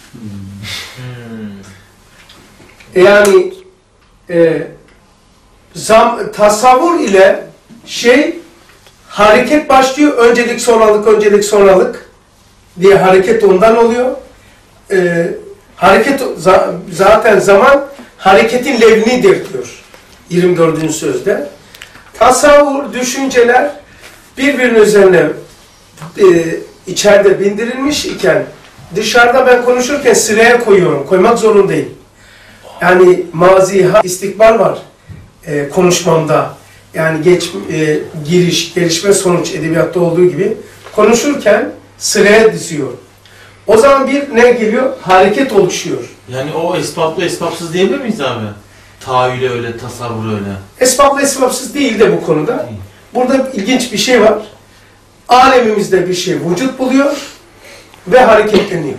Yani e, zam, tasavvur ile şey hareket başlıyor. Öncelik sonralık, öncelik sonralık diye hareket ondan oluyor. E, hareket za, zaten zaman hareketin levnidir diyor yirmi dördüncü sözde. Tasavvur, düşünceler birbirinin üzerine e, içeride bindirilmiş iken dışarıda ben konuşurken sıraya koyuyorum. Koymak zorundayım. Yani mazi, istikbal var e, konuşmamda. Yani geç, e, giriş, gelişme, sonuç edebiyatta olduğu gibi konuşurken sıraya diziyorum. O zaman bir ne geliyor? Hareket oluşuyor. Yani o esbaplı esbapsız diyebilir miyiz abi? Tahayyüle öyle, tasavvur öyle. Esbaplı esbapsız değil de bu konuda. Burada ilginç bir şey var. Alemimizde bir şey vücut buluyor ve hareketleniyor.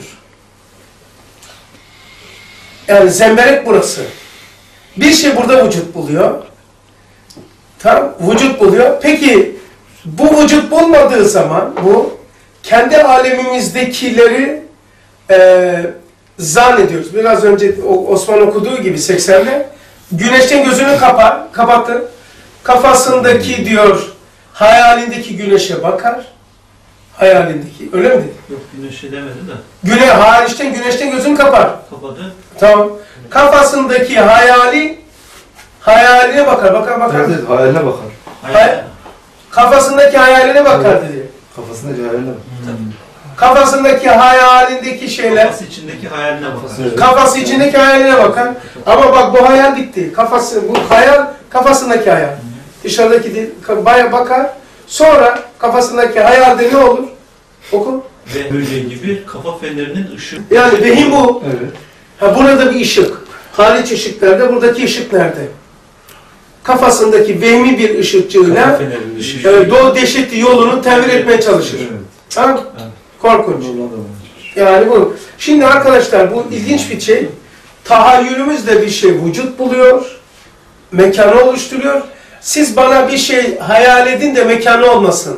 Yani zemberek burası. Bir şey burada vücut buluyor. Tamam, vücut buluyor. Peki bu vücut bulmadığı zaman bu kendi alemimizdekileri e, zannediyoruz. Biraz önce Osman okuduğu gibi seksende güneşten gözünü kapar, kapatır. Kafasındaki diyor hayalindeki güneşe bakar. Hayalindeki. Öyle mi dedi? Yok güneşi demedi de. Güne, hariçten güneşten gözünü kapar. Kapadı. Tamam. Kafasındaki hayali hayaline bakar. Bakar bakar. Evet, evet, hayaline bakar. Hayır. Kafasındaki hayaline bakar dedi. Kafasındaki hayaline bakar. Kafasındaki hayalindeki şeyler, Kafası içindeki hayaline bakar. kafası içindeki hayaline bakar. Ama bak bu hayal bitti. Kafası, bu hayal kafasındaki hayal. Dışarıdaki değil, baya bakar. Sonra kafasındaki hayalde ne olur? Oku. Ve böyle gibi kafa fenerinin ışığı. Yani vehim bu. Evet. Ha, burada bir ışık. Hariç ışıklarda buradaki ışık nerede? Kafasındaki vehmi bir ışıkçığıyla fenerinin ışığı. e, Doğu Dehşetli yolunu tevir etmeye çalışır. Evet. Ha? Korkunç. Yani bu. Şimdi arkadaşlar bu ilginç bir şey. Tahayyülümüzde bir şey vücut buluyor. Mekanı oluşturuyor. Siz bana bir şey hayal edin de mekanı olmasın.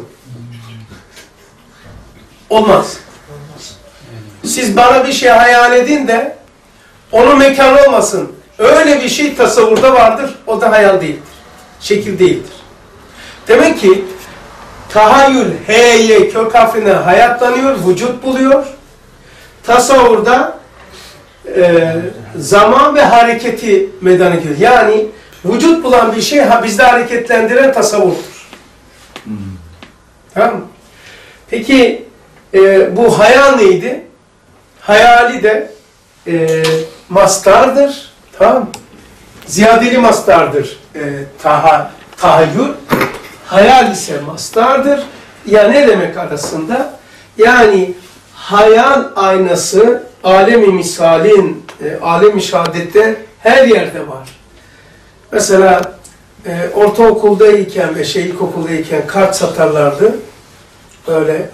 Olmaz. Siz bana bir şey hayal edin de onun mekanı olmasın. Öyle bir şey tasavvurda vardır. O da hayal değildir. Şekil değildir. Demek ki tahayyül, heye, kök harfine hayatlanıyor, vücut buluyor. Tasavvurda e, zaman ve hareketi meydana geliyor. Yani vücut bulan bir şey ha, bizde hareketlendiren tasavvurdur. Hmm. Tamam mı? Peki e, bu hayal neydi? Hayali de e, mastardır. Tamam mı? Ziyadeli mastardır. E, taha, tahayyül. Hayal ise mastardır. Ya ne demek arasında? Yani hayal aynası alem-i misalin, e, alem-i şehadette her yerde var. Mesela e, ortaokuldayken ve şey ilkokuldayken kart satarlardı. Böyle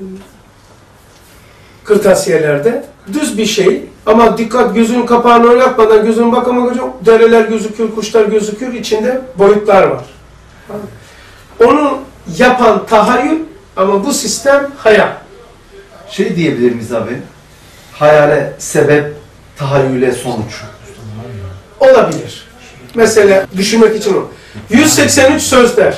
kırtasiyelerde. Düz bir şey ama dikkat gözünün kapağını oynatmadan gözünün bakama dereler gözükür, kuşlar gözükür. İçinde boyutlar var. Onu yapan tahayyül ama bu sistem hayal. Şey diyebilir miyiz abi? Hayale sebep, tahayyüle sonuç. Olabilir. Mesela düşünmek için o. yüz seksen üç sözler.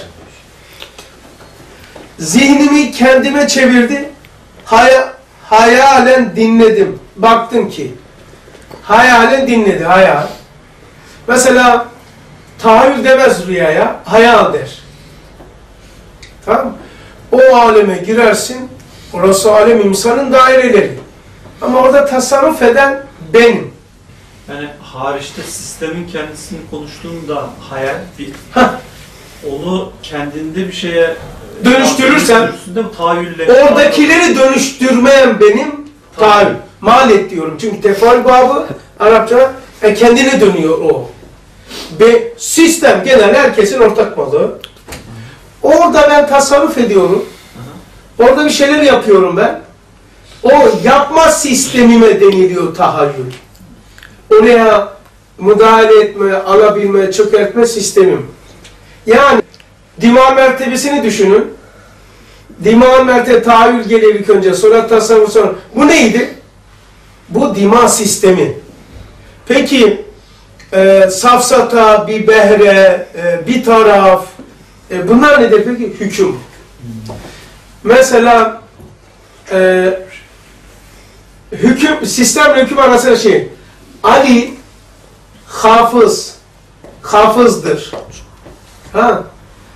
Zihnimi kendime çevirdi. Haya, hayalen dinledim. Baktım ki hayalen dinledi. Hayal. Mesela tahayyül demez rüyaya. Hayal der. Tamam. O aleme girersin. Orası alem insanın daireleri. Ama orada tasarruf eden benim. Yani hariçte sistemin kendisini konuştuğunda hayal bir Hah. onu kendinde bir şeye Dönüştürürsen, dönüştürürsen de tahayyülle oradakileri dönüştürmeyen benim tahayyül. Malet diyorum çünkü tefaül babı Arapça e, kendine dönüyor o. Ve sistem genel herkesin ortak malı. Orada ben tasarruf ediyorum. Orada bir şeyler yapıyorum ben. O yapma sistemime deniliyor tahayyül. Oraya müdahale etme, alabilme, çökertme sistemim. Yani dima mertebesini düşünün. Dima mertebe tahayyül gelir ilk önce, sonra tasavvur, sonra. Bu neydi? Bu dima sistemi. Peki e, safsata, bir behre, e, bir taraf, e, bunlar nedir peki? Hüküm. Mesela e, hüküm, sistemle hüküm arasında şey, Ali hafız, hafızdır. Ha?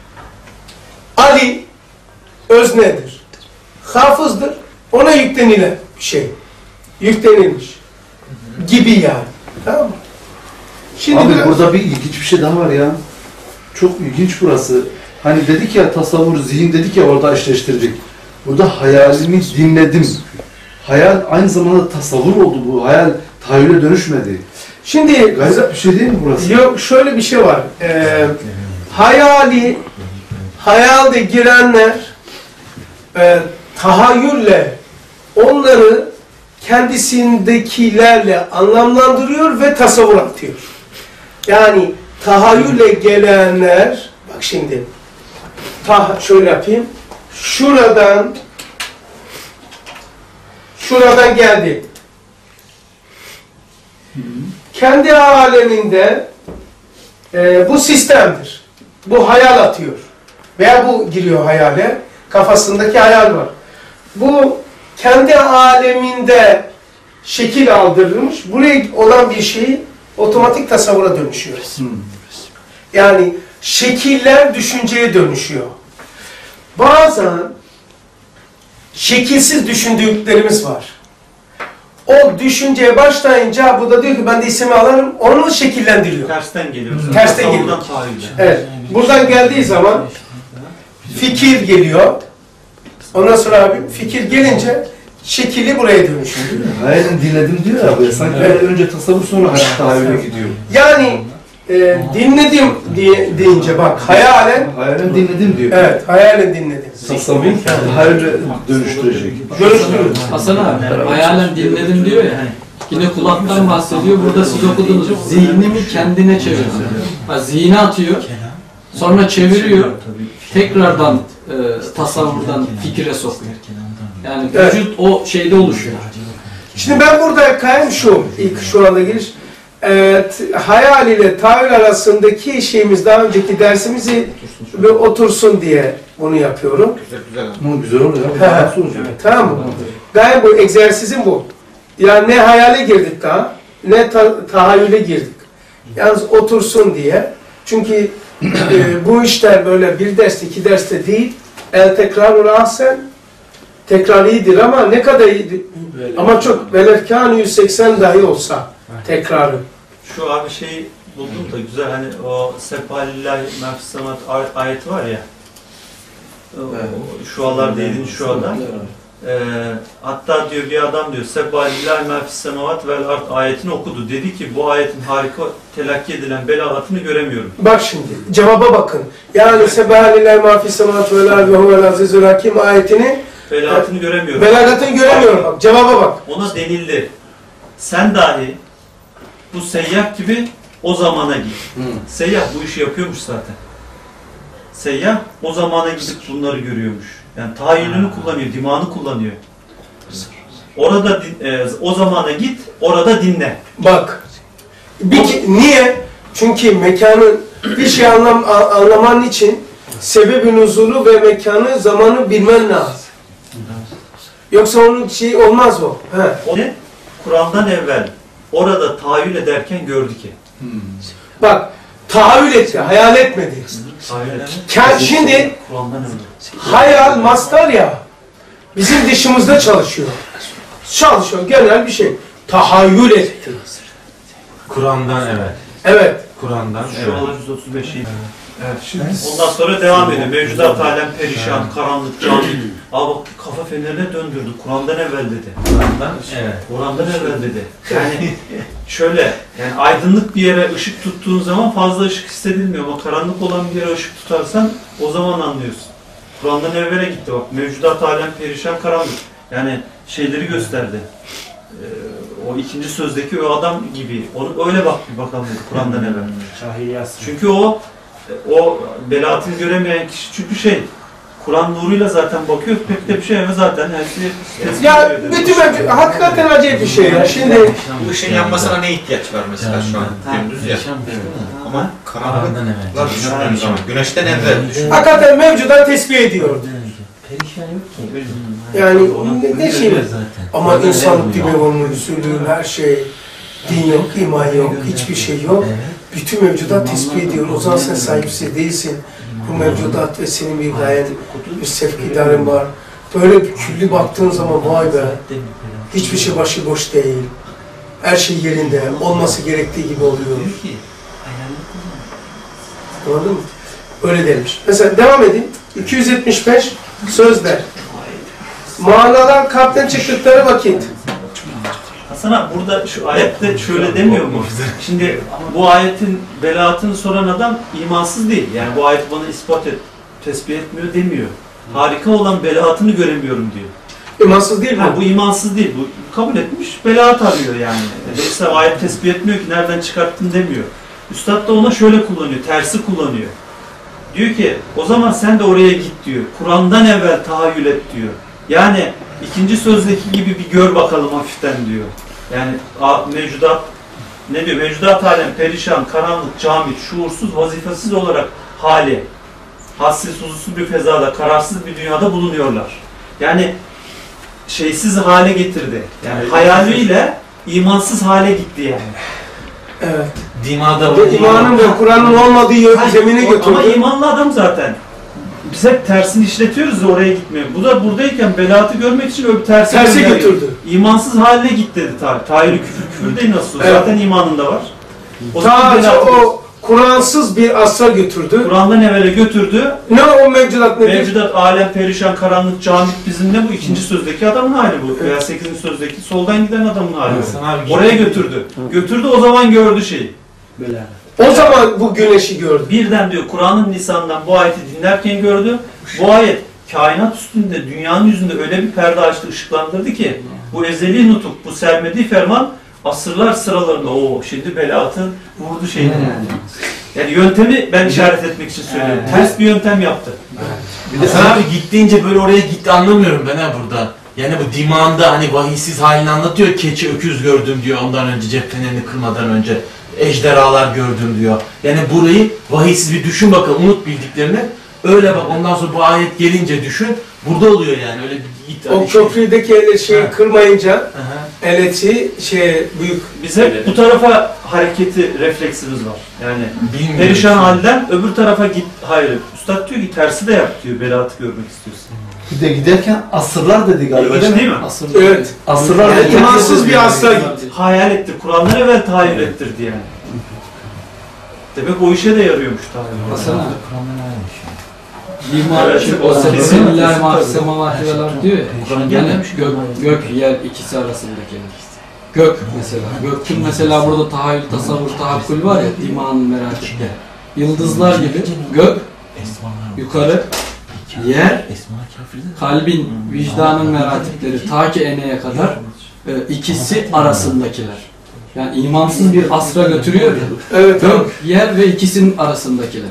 Ali öznedir. Hafızdır. Ona yüklenilen bir şey. Yüklenilmiş. Gibi yani. Tamam mı? Şimdi Abi biraz... burada bir ilginç bir şey daha var ya. Çok ilginç burası. Hani dedik ya tasavvur, zihin dedik ya orada eşleştirdik. Burada hayalimi dinledim. Hayal aynı zamanda tasavvur oldu bu. Hayal tahayyüle dönüşmedi. Şimdi Garip bir şey değil mi burası? yok, şöyle bir şey var. Ee, hayali, hayalde girenler e, tahayyülle onları kendisindekilerle anlamlandırıyor ve tasavvur atıyor. Yani tahayyülle gelenler, bak şimdi, ta, şöyle yapayım, şuradan, şuradan geldi. Kendi aleminde e, bu sistemdir. Bu hayal atıyor. Veya bu giriyor hayale. Kafasındaki hayal var. Bu kendi aleminde şekil aldırılmış. Buraya olan bir şeyi otomatik tasavvura dönüşüyor. Yani şekiller düşünceye dönüşüyor. Bazen şekilsiz düşündüklerimiz var. O düşünceye başlayınca bu da diyor ki ben de ismi alırım, onu şekillendiriyor. Tersten geliyor. Tersten geliyor. Oradan tahayyüle. Evet. Buradan geldiği zaman fikir geliyor. Ondan sonra abi fikir gelince şekili buraya dönüşüyor. Hayalini dinledim diyor ya abi. Sanki Evet. önce tasavvur sonra hayal tahayyüle gidiyor. Yani e, dinledim diye, deyince bak hayalen, Hayalini dinledim diyor. evet hayalen dinledim. Tasavvur tahayyüle dönüştürecek. Görüştürüyor. Hasan abi, hayalen dinledim diyor ya. Yine kulaktan bahsediyor. Burada siz okudunuz. Zihnimi kendine çeviriyor. Ha, zihni atıyor. Sonra çeviriyor. Tekrardan e, tasavvurdan fikire sokuyor. Yani Evet. vücut o şeyde oluşuyor. Şimdi ben burada kayım şu, ilk şu anda giriş. Evet, hayal ile tahayyül arasındaki şeyimiz, daha önceki dersimizi bir otursun diye bunu yapıyorum. Ama güzel oluyor He, ya. Nasıl olacak? tamam mı? Gaye bu, egzersizim bu. Yani ne hayale girdik daha, ne ta tahayyüle girdik. Yalnız otursun diye. Çünkü e, bu işler böyle bir derste, iki derste değil, el tekrar rahsen, tekrar iyidir ama ne kadar iyidir? Ama çok, velefkânü yüz seksen dahi olsa tekrarı. Şu abi şey buldum da güzel, hani o Sebbalillahi mefsemat ayeti var ya. O, şu alar değdin şu adam. Ee, hatta diyor bir adam diyor Sebbalillahi mefsemat vel art ayetini okudu. Dedi ki bu ayetin harika telakki edilen belagatını göremiyorum. Bak şimdi, cevaba bakın. Yani Sebâlillahi mâ fis-semâvâti vel ardi ve huvel azîzul hakîm ayetini, Belagatını göremiyorum. belagatını göremiyorum. Bak, cevaba bak. Ona denildi. Sen dahi bu seyyah gibi o zamana git. Hı. Seyyah bu işi yapıyormuş zaten. Seyyah o zamana gidip bunları görüyormuş. Yani tahayyülünü kullanıyor, dimağını kullanıyor. Orada din- e, o zamana git, orada dinle. Bak. Bir ki- niye? Çünkü mekanın bir şey anlam, a- anlaman için sebebi nuzulu ve mekanı, zamanı bilmen lazım. Yoksa onun şeyi olmaz o. He. O ne? Kur'an'dan evvel orada tahayyül ederken gördü ki. Bak, tahayyül etti, hayal etmedi. Tahayyül ederken Ke- Şimdi Kur'an'dan evvel. hayal, mastar ya, bizim dışımızda çalışıyor. Çalışıyor, genel bir şey. Tahayyül etti. Kur'an'dan evet. Evet. Kur'an'dan Şu evet. an yüz otuz beş'i. Evet, şimdi Ondan sonra devam ediyor. Mevcudat alem perişan, karanlık, cahil. Aa bak kafa fenerine döndürdü. Kur'an'dan evvel dedi. Kur'an'dan evet. Kur'an'dan evvel dedi. Yani şöyle, yani aydınlık bir yere ışık tuttuğun zaman fazla ışık hissedilmiyor ama karanlık olan bir yere ışık tutarsan o zaman anlıyorsun. Kur'an'dan evvele gitti bak. Mevcudat alem perişan, karanlık. Yani şeyleri gösterdi. Ee, o ikinci sözdeki o adam gibi. Onu öyle bak bir bakalım Kur'an'dan evvel. Çünkü o o belaatını göremeyen kişi çünkü şey Kur'an nuruyla zaten bakıyor pek de bir şey ama zaten her şey tespit ya ediyor. bütün ben- hakikaten acayip bir şey ya. Şimdi Bu ışığın yanmasına ne ihtiyaç var mesela şu an? Gündüz ya. Ama karanlıklar düşündüğün zaman. Güneşten evvel düşün. hakikaten mevcudan tesbih ediyor. Yani ne, ne şey zaten. ama insanlık gibi olmuş, usulü, her şey. Din yok, iman yok, hiçbir şey yok. Bütün mevcudat tespit ediyor. O zaman sen sahipsiz değilsin. Bu mevcudat ve senin bir gayen, bir sevkidarın var. Böyle bir külli baktığın zaman vay be, hiçbir şey başıboş değil. Her şey yerinde, olması gerektiği gibi oluyor. Anladın mı? Öyle demiş. Mesela devam edin. iki yüz yetmiş beş sözler. Manalar kalpten çıktıkları vakit. Hasan abi burada şu ayette şöyle demiyor mu? Şimdi bu ayetin belaatını soran adam imansız değil. Yani bu ayet bana ispat et, tespit etmiyor demiyor. Harika olan belaatını göremiyorum diyor. İmansız değil mi? Ha, bu imansız değil. Bu kabul etmiş, belaat arıyor yani. Dolayısıyla ayet tespit etmiyor ki nereden çıkarttın demiyor. Üstad da ona şöyle kullanıyor, tersi kullanıyor. Diyor ki o zaman sen de oraya git diyor. Kur'an'dan evvel tahayyül et diyor. Yani ikinci sözdeki gibi bir gör bakalım hafiften diyor. Yani mevcudat ne diyor? Mevcudat alem perişan, karanlık, camit, şuursuz, vazifesiz olarak hali, hassiz, huzursuz bir fezada, kararsız bir dünyada bulunuyorlar. Yani şeysiz hale getirdi. Yani hayaliyle imansız hale gitti yani. Evet. Dimada Ve imanın ve Kur'an'ın olmadığı zemine götürdü. Ama imanlı adam zaten. Biz hep tersini işletiyoruz da oraya gitmiyor. Bu da buradayken belaatı görmek için öbür tersi Tersi götürdü. İmansız haline git dedi tabi. Tahiri küfür küfür değil nasıl? Evet. Zaten imanında var. O Ta o Kur'ansız bir asra götürdü. Kur'an'dan evvele götürdü. Ne o mevcudat nedir? Mevcudat, alem, perişan, karanlık, camit bizim ne bu? İkinci sözdeki adamın hali bu. Veya sekizinci sözdeki soldan giden adamın hali. Abi, Oraya götürdü. Götürdü o zaman gördü şeyi. O zaman bu güneşi gördü. Birden diyor Kur'an'ın lisanından bu ayeti dinlerken gördü. Bu ayet kainat üstünde, dünyanın yüzünde öyle bir perde açtı, ışıklandırdı ki bu ezeli nutuk, bu sermediği ferman asırlar sıralarında o şimdi belaatın vurdu şeyini yani. Yani yöntemi ben işaret etmek için söylüyorum. Ters bir yöntem yaptı. Hasan abi gittiğince böyle oraya gitti anlamıyorum ben ha burada. Yani bu dimağında hani vahiysiz halini anlatıyor. Keçi öküz gördüm diyor ondan önce cep fenerini kırmadan önce. Ejderhalar gördüm diyor. Yani burayı vahiysiz bir düşün bakalım unut bildiklerini. Öyle bak ondan sonra bu ayet gelince düşün. Burada oluyor yani öyle bir it, O hani şey. köprüdeki el şeyi Ha. kırmayınca Aha. eleti şey büyük. Biz hep bu tarafa hareketi refleksimiz var. Yani Bilmiyorum. perişan halden öbür tarafa git. Hayır. Üstad diyor ki tersi de yap diyor. Belaatı görmek istiyorsun. Bir de giderken asırlar dedi galiba İlginç değil mi? değil mi? Asırlar. Evet. Asırlar Yani dedi. imansız bir asra gitti. Hayal ettir. Kur'an'dan evvel tahayyül ettirdi yani. Demek o işe de yarıyormuş tahayyül. Hasan abi. İman Evet, için o o kesin. sebebillâhi mahsemavâti vel ard diyor ya. Kur'an Yani gelmemiş gök, gök, yer ikisi arasındaki. Gök mesela. Gökün mesela burada tahayyül, tasavvur, tahakkül var ya, dimanın merakinde. Yıldızlar gibi gök, yukarı, yer, kalbin, vicdanın merakipleri ta ki eneye kadar e, ikisi arasındakiler. Yani imansız bir asra götürüyor ya. Evet. Gök, yer ve ikisinin arasındakiler.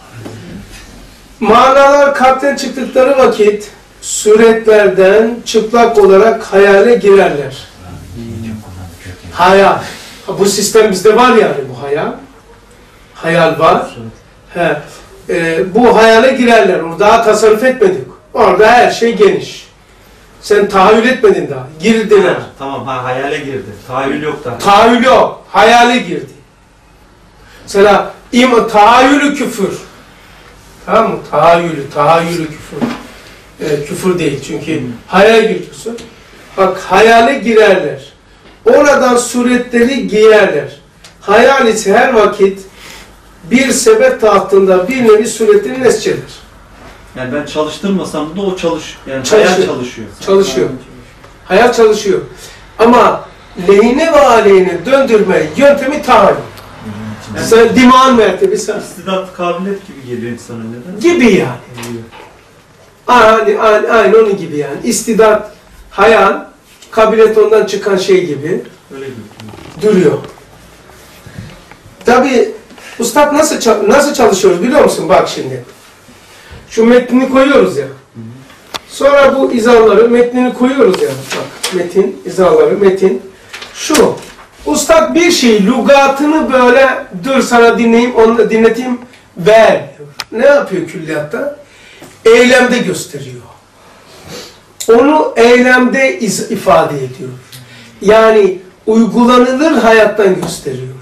Manalar kalpten çıktıkları vakit suretlerden çıplak olarak hayale girerler. Hayal. Bu sistem bizde var yani bu hayal. Hayal var. He. Ee, bu hayale girerler. Orada daha tasarruf etmedik. Orada her şey geniş. Sen tahayyül etmedin daha. Girdiler. Ha, tamam ha hayale girdi. Tahayyül yok da. Tahayyül yok. Hayale girdi. Mesela im tahayyülü küfür. Tamam mı? Tahayyülü, tahayyülü küfür. Ee, küfür değil çünkü hmm. hayal giriyorsun. Bak hayale girerler. Oradan suretleri giyerler. Hayal ise her vakit bir sebep tahtında bir nevi suretini nesçedir. Yani ben çalıştırmasam da o çalış, yani Çalışıyor. hayal çalışıyor. Çalışıyor. Hayal çalışıyor. Ama lehine ve aleyhine döndürme yöntemi tahayyül. Yani sen dimağın mertebesi. İstidat, kabiliyet gibi geliyor insana neden? Gibi yani. Aynı, aynı, aynı onun gibi yani. İstidat, hayal, kabiliyet ondan çıkan şey gibi Öyle gibi. duruyor. Tabi Ustad nasıl nasıl çalışıyoruz biliyor musun? Bak şimdi. Şu metnini koyuyoruz ya. Sonra bu izaları, metnini koyuyoruz ya. Bak metin, izaları, metin. Şu. Ustad bir şey, lügatını böyle dur sana dinleyeyim, onu dinleteyim, ver. Ne yapıyor külliyatta? Eylemde gösteriyor. Onu eylemde iz ifade ediyor. Yani uygulanılır hayattan gösteriyor.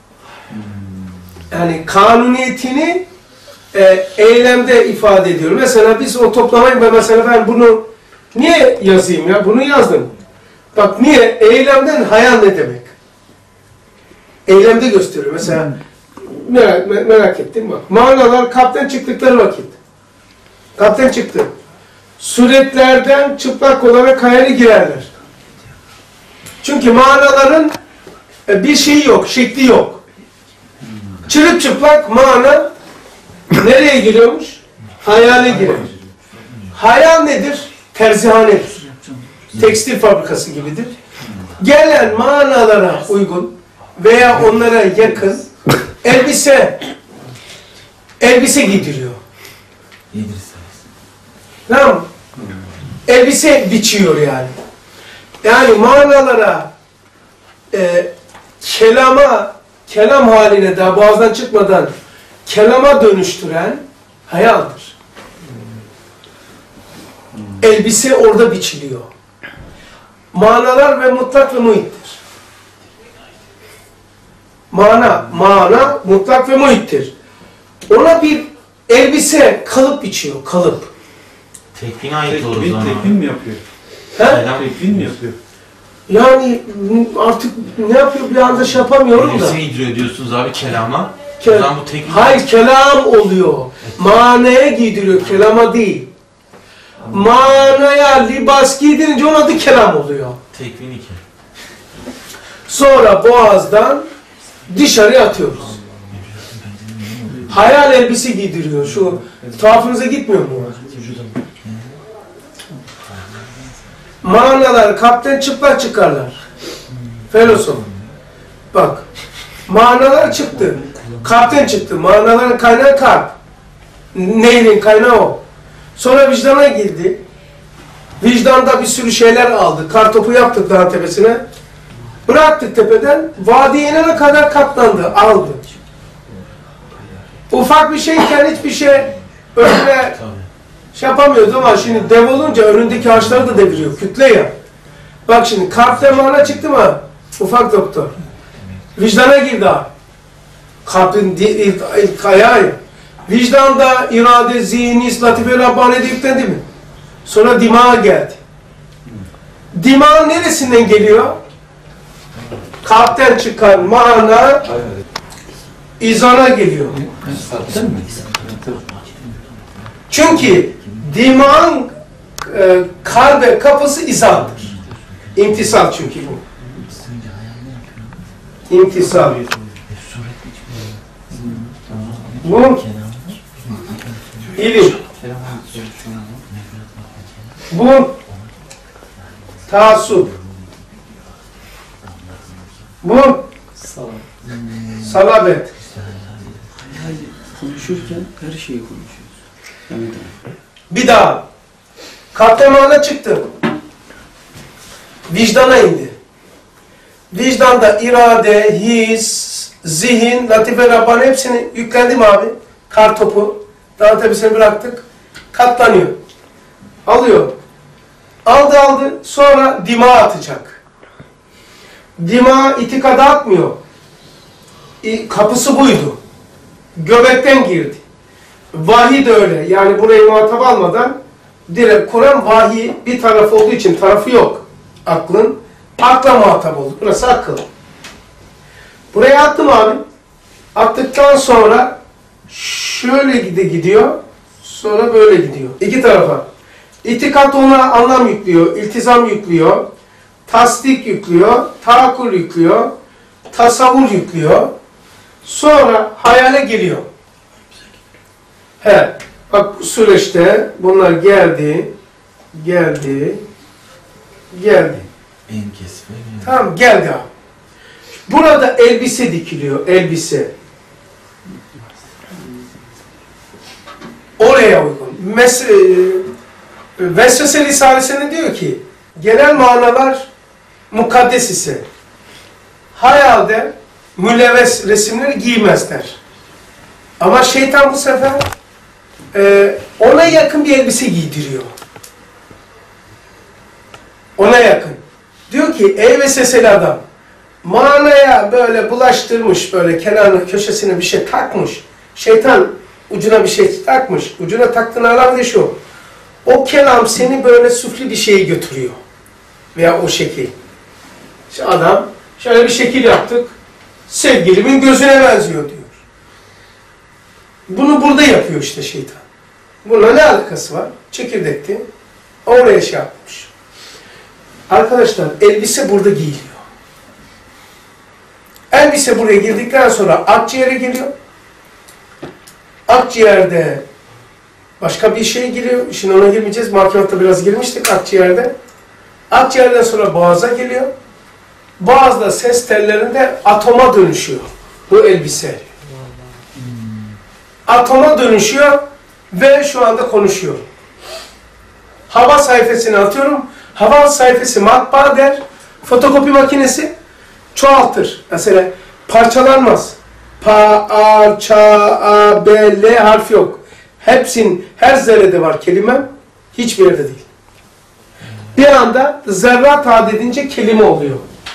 Yani kanuniyetini e, eylemde ifade ediyor. Mesela biz o toplamayı ben mesela ben bunu niye yazayım ya? Bunu yazdım. Bak niye? Eylemden hayal ne demek? Eylemde gösteriyor. Mesela merak, merak ettim bak. Mağaralar kapten çıktıkları vakit. Kapten çıktı. Suretlerden çıplak olarak hayale girerler. Çünkü mağaraların bir şeyi yok, şekli yok. Çırılçıplak mana nereye giriyormuş? Hayale girer. Hayal nedir? Terzihanedir. Tekstil fabrikası gibidir. Gelen manalara uygun veya onlara yakın elbise elbise giydiriyor. Tamam mı? Elbise biçiyor yani. Yani manalara e, kelama kelam haline daha boğazdan çıkmadan kelama dönüştüren hayaldir. Elbise orada biçiliyor. Manalar ve mutlak ve muhittir. Mana, mana mutlak ve muhittir. Ona bir elbise kalıp biçiyor, kalıp. Tekvine ait olur o Tekvin, zaman. tekvin mi yapıyor? He? Tekvin mi yapıyor? Yani artık ne yapıyor bir anda şey yapamıyorum da. Elbise giydiriyor diyorsunuz abi kelama. Ke- O zaman bu tekvin... Hayır, kelam oluyor. Manaya giydiriyor, kelama değil. Manaya libas giydirince onun adı kelam oluyor. Tekvin iki. Sonra boğazdan dışarıya atıyoruz. Hayal elbise giydiriyor. Şu tuhafınıza gitmiyor mu? Manalar kapten çıplak çıkarlar. Filosof. Bak. Manalar çıktı. Kapten çıktı. Manaların kaynağı kalp. Nehrin kaynağı o. Sonra vicdana girdi. Vicdanda bir sürü şeyler aldı. Kartopu yaptık dağın tepesine. Bıraktık tepeden. Vadiye inene kadar katlandı. Aldı. Ufak bir şeyken hiçbir şey öyle şey yapamıyordu ama şimdi dev olunca önündeki ağaçları da deviriyor. Kütle ya. Bak şimdi kalpten mana çıktı mı? Ufak doktor. Vicdana girdi abi. Kalbin ilk, ilk ayağı ya. Vicdanda irade, zihin, latife, Rabbani de yüklendi mi? Sonra dimağa geldi. Dimağın neresinden geliyor? Kalpten çıkan mana izana geliyor. Çünkü dimağın e, kalbe kapısı izandır. İmtisal çünkü bu. İmtisal. Bu ilim. Bu taassup. Bu salabet. Konuşurken her şeyi konuşuyoruz. Yani Bir daha. Kaptemana çıktı. Vicdana indi. Vicdanda irade, his, zihin, latife, Rabbani hepsini yüklendim abi. Kar topu. Dağın tepesine bıraktık. Katlanıyor. Alıyor. Aldı aldı. Sonra dimağa atacak. Dimağa itikada atmıyor. Kapısı buydu. Göbekten girdi. Vahiy de öyle. Yani burayı muhatap almadan direkt Kur'an vahiy bir tarafı olduğu için tarafı yok. Aklın. Akla muhatap oldu. Burası akıl. Buraya attım abi. Attıktan sonra şöyle gide gidiyor. Sonra böyle gidiyor. İki tarafa. İtikat ona anlam yüklüyor. İltizam yüklüyor. Tasdik yüklüyor. Tahakkül yüklüyor. Tasavvur yüklüyor. Sonra hayale geliyor. He. Bak bu süreçte bunlar geldi. Geldi. Geldi. En kesme. Tamam geldi abi. Burada elbise dikiliyor. Elbise. Oraya uygun. Mes e, Vesvese Risalesi'nde diyor ki genel manalar mukaddes ise hayalde mülevves resimleri giymezler. Ama şeytan bu sefer e, ona yakın bir elbise giydiriyor. Ona yakın. Diyor ki ey vesveseli adam manaya böyle bulaştırmış, böyle kenarına köşesine bir şey takmış. Şeytan ucuna bir şey takmış. Ucuna taktığın alam da şu. O kelam seni böyle süfli bir şeye götürüyor. Veya o şekil. İşte adam şöyle bir şekil yaptık. Sevgilimin gözüne benziyor diyor. Bunu burada yapıyor işte şeytan. Bununla ne alakası var? Çekirdekti. Oraya şey yapmış. Arkadaşlar elbise burada giyiliyor. Elbise buraya girdikten sonra akciğere geliyor. Akciğerde başka bir şey giriyor. Şimdi ona girmeyeceğiz. Mahkematta biraz girmiştik akciğerde. Akciğerden sonra boğaza geliyor. Boğazda ses tellerinde atoma dönüşüyor. Bu elbise. Atoma dönüşüyor ve şu anda konuşuyor. Hava sayfasını atıyorum. Hava sayfası matbaa der. Fotokopi makinesi çoğaltır. Mesela parçalanmaz. Pa, A, Ç, A, B, L harfi yok. Hepsinin her zerrede var kelime. Hiçbir yerde değil. Bir anda zerrat adedince kelime oluyor.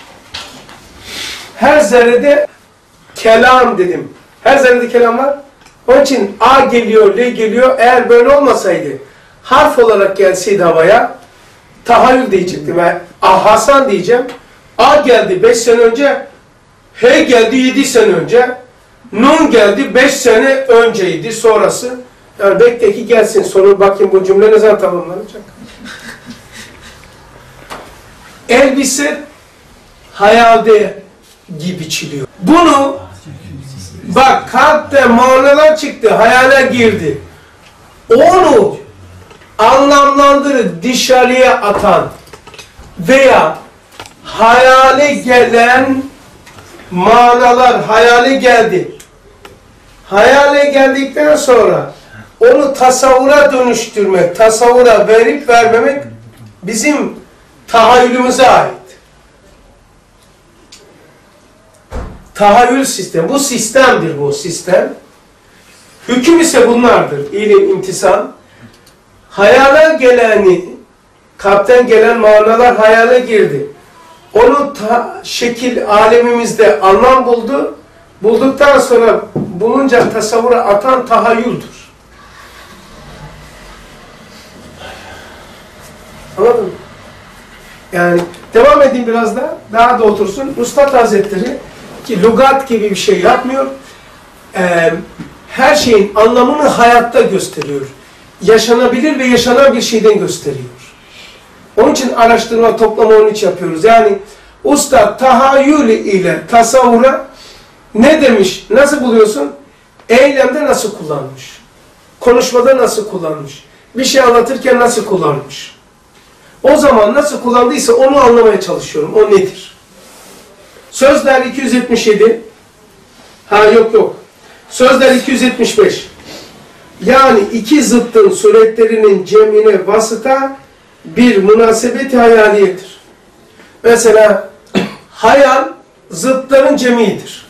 Her zerrede kelam dedim. Her zerrede kelam var. Onun için A geliyor, L geliyor. Eğer böyle olmasaydı, harf olarak gelseydi havaya, tahayyül diyecektim. Yani A Hasan diyeceğim. A geldi beş sene önce, H geldi yedi sene önce, Nun geldi beş sene önceydi sonrası. Yani bekle ki gelsin, sonra bakayım bu cümle ne zaman tamamlanacak. Elbise hayalde gibi biçiliyor. Bunu bak kalpte manalar çıktı, hayale girdi. Onu anlamlandırıp dışarıya atan veya hayale gelen manalar hayale geldi. Hayale geldikten sonra onu tasavvura dönüştürmek, tasavvura verip vermemek bizim tahayyülümüze ait. Tahayyül sistemi. Bu sistemdir bu sistem. Hüküm ise bunlardır. İlim, imtisal. Hayale geleni, kalpten gelen manalar hayale girdi. Onu ta, şekil alemimizde anlam buldu. Bulduktan sonra bulunca tasavvura atan tahayyüldür. Anladın mı? Yani devam edeyim biraz da. Daha da otursun. Üstad Hazretleri ki lügat gibi bir şey yapmıyor. Ee, her şeyin anlamını hayatta gösteriyor. Yaşanabilir ve yaşanan bir şeyden gösteriyor. Onun için araştırma, toplama onun için yapıyoruz. Yani usta tahayyül ile tasavvura ne demiş, nasıl buluyorsun? Eylemde nasıl kullanmış? Konuşmada nasıl kullanmış? Bir şey anlatırken nasıl kullanmış? O zaman nasıl kullandıysa onu anlamaya çalışıyorum. O nedir? Sözler iki yüz yetmiş yedi. Ha yok yok. Sözler iki yüz yetmiş beş. Yani iki zıttın suretlerinin cemine vasıta bir münasebeti hayaliyedir. Mesela hayal zıtların cemidir.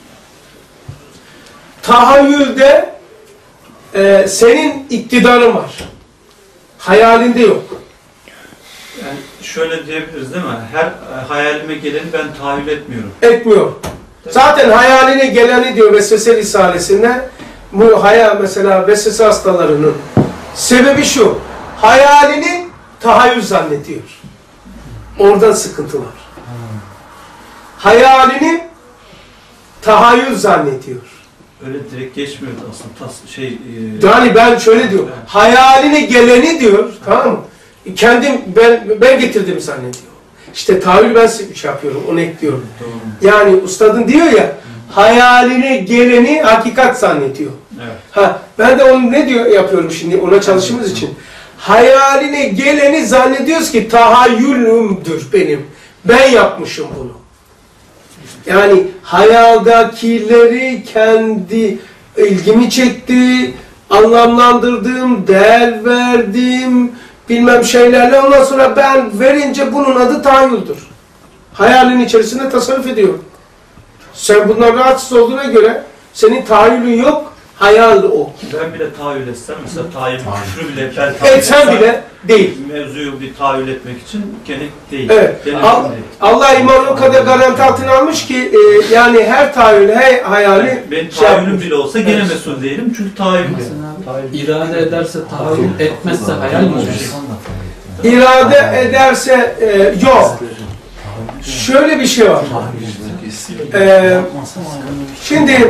Tahayyülde e, senin iktidarın var. Hayalinde yok. Yani şöyle diyebiliriz değil mi? Her hayalime geleni ben tahayyül etmiyorum. Etmiyor. Zaten hayaline geleni diyor Vesvese Risalesi'nde. Bu hayal mesela vesvese hastalarının sebebi şu. Hayalini tahayyül zannediyor. Oradan sıkıntı var. Hayalini tahayyül zannediyor. Öyle direkt geçmiyordu aslında. Tas, şey, e... Yani ben şöyle diyorum. Hayaline geleni diyor. Tamam mı? Kendim ben ben getirdim zannediyor. İşte tahayyül ben şey yapıyorum. Onu ekliyorum. Doğru. Yani ustadın diyor ya hayaline geleni hakikat zannediyor. Evet. Ha, ben de onu ne diyor yapıyorum şimdi ona çalışmamız için. Hayaline geleni zannediyoruz ki tahayyülümdür benim. Ben yapmışım bunu. Yani hayaldakileri kendi ilgimi çekti, anlamlandırdım, değer verdim, bilmem şeylerle ondan sonra ben verince bunun adı tahayyüldür. Hayalin içerisinde tasarruf ediyor. Sen bundan rahatsız olduğuna göre senin tahayyülün yok, hayal o. Ben bile tahayyül etsem, mesela tahayyül küfrü bile ben tahayyül Etsen etsem, bile değil. mevzuyu bir tahayyül etmek için gerek değil. Evet. Gerek Al- değil. Allah imanı o kadar garanti altına almış ki e, yani her tahayyül, her hayali Ben şey tahayyülüm yapmış. bile olsa gene mesul değilim çünkü tahayyül değil. İrade ederse tahayyül, etmezse hayal mi olur? İrade ederse e, yok. Şöyle bir şey var. E, şimdi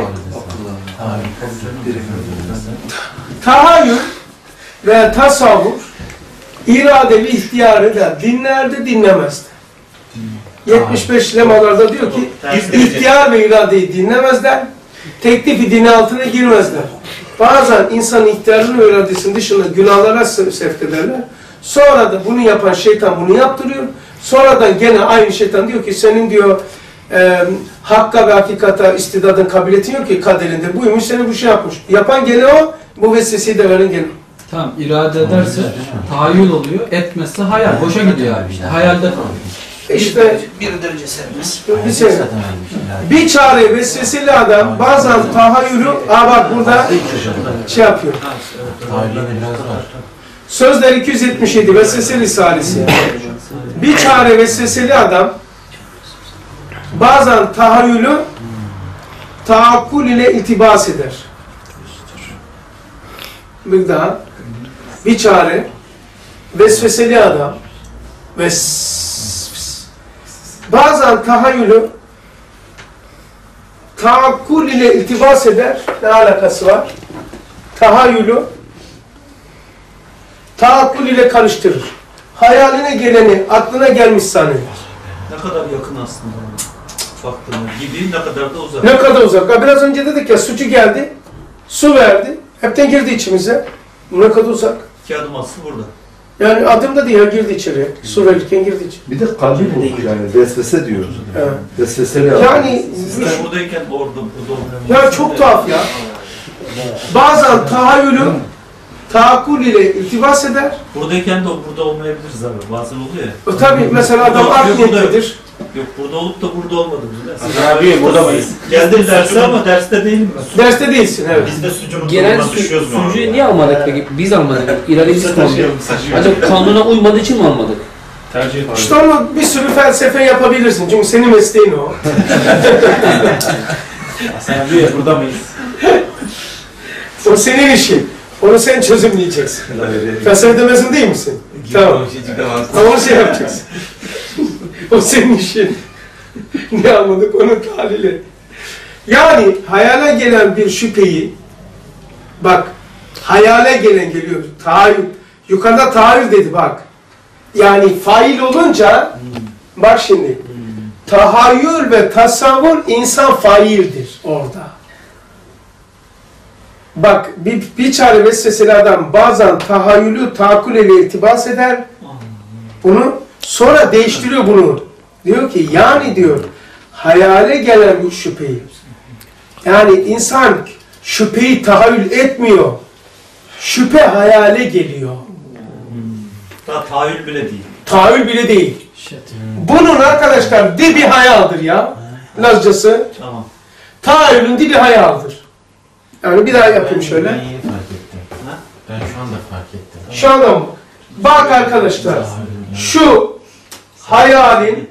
tahayyül ve tasavvur irade ve ihtiyarı da dinlerde dinlemezdi. yetmiş beş lemalarda diyor ki ihtiyar ve iradeyi dinlemezler, teklifi dini altına girmezler. Bazen insanın ihtiyarının ve iradesinin dışında günahlara sevk ederler. Sonra da bunu yapan şeytan bunu yaptırıyor. Sonradan gene aynı şeytan diyor ki senin diyor e, hakka ve hakikata istidadın kabiliyetin yok ki kaderinde buymuş seni bu şey yapmış. Yapan gene o, bu vesveseyi de veren gene. Tamam, irade ederse tahayyül oluyor, etmezse hayal. Boşa gidiyor abi işte, hayalde kalıyor. İşte Bir derece serbest. bir şey. Bir çare vesveseli adam bazen tahayyülü, aa bak burada şey yapıyor. Sözler iki yüz yetmiş yedi Vesvese Risalesi. Bir çare vesveseli adam bazen tahayyülü taakkul ile iltibas eder. Bir daha. Bir çare vesveseli adam ves bazen tahayyülü taakkul ile iltibas eder. Ne alakası var? Tahayyülü taakkul ile karıştırır. Hayaline geleni aklına gelmiş zanneder. Ne kadar yakın aslında baktığında gibi, ne kadar da uzak. Ne kadar uzak. Ya biraz önce dedik ya sucu geldi, su verdi, hepten girdi içimize. Bu ne kadar uzak. İki adım atsı burada. Yani adımda değil ya girdi içeriye. Su verirken girdi içeri. Bir de kalbi bozuk yani vesvese diyor. Evet. Vesveseli Yani Sen buradayken orada, burada olmuyor. ya çok tuhaf ya. Bazen tahayyülü taakkul ile iltibas eder. Buradayken de o burada olmayabiliriz abi. Bazen oluyor ya. E, tabii mesela adam Yok, art yok, burada niyetlidir. Yok burada olup da burada olmadım. Abi burada mıyız? Geldim derse ama derste değilim ben. Derste değilsin evet. Biz de sucunun Genel durumuna su, düşüyoruz mu sucuğu abi? niye almadık peki? Biz almadık. İrademiz kalmadı. Acaba kanuna uymadığı için mi almadık? Tercih ediyoruz. İşte onu bir sürü felsefe yapabilirsin. Çünkü senin mesleğin o. Sen abi burada mıyız? O senin işin. Onu sen çözümleyeceksin. Felsefe demezin değil misin? Tamam. Ama onu şey yapacaksın. O senin işin. Ne anladık? Onun tahlili. Yani hayale gelen bir şüpheyi, bak hayale gelen geliyor. Tahayyül. Yukarıda tahayyül dedi bak. Yani fail olunca, bak şimdi. Tahayyül ve tasavvur insan faildir orada. Bak bir, bir çare vesveseli adam bazen tahayyülü taakkul ile irtibas eder. Bunu sonra değiştiriyor bunu. Diyor ki yani diyor hayale gelen bu şüpheyi. Yani insan şüpheyi tahayyül etmiyor. Şüphe hayale geliyor. Daha tahayyül bile değil. Tahayyül bile değil. Bunun arkadaşlar dibi hayaldir ya. Lazcası. Tamam. Tahayyülün dibi hayaldir. Yani bir daha yapayım şöyle. Ben yeni fark ettim. Ha? Ben şu anda fark ettim. Şu anda bak arkadaşlar. Şu hayalin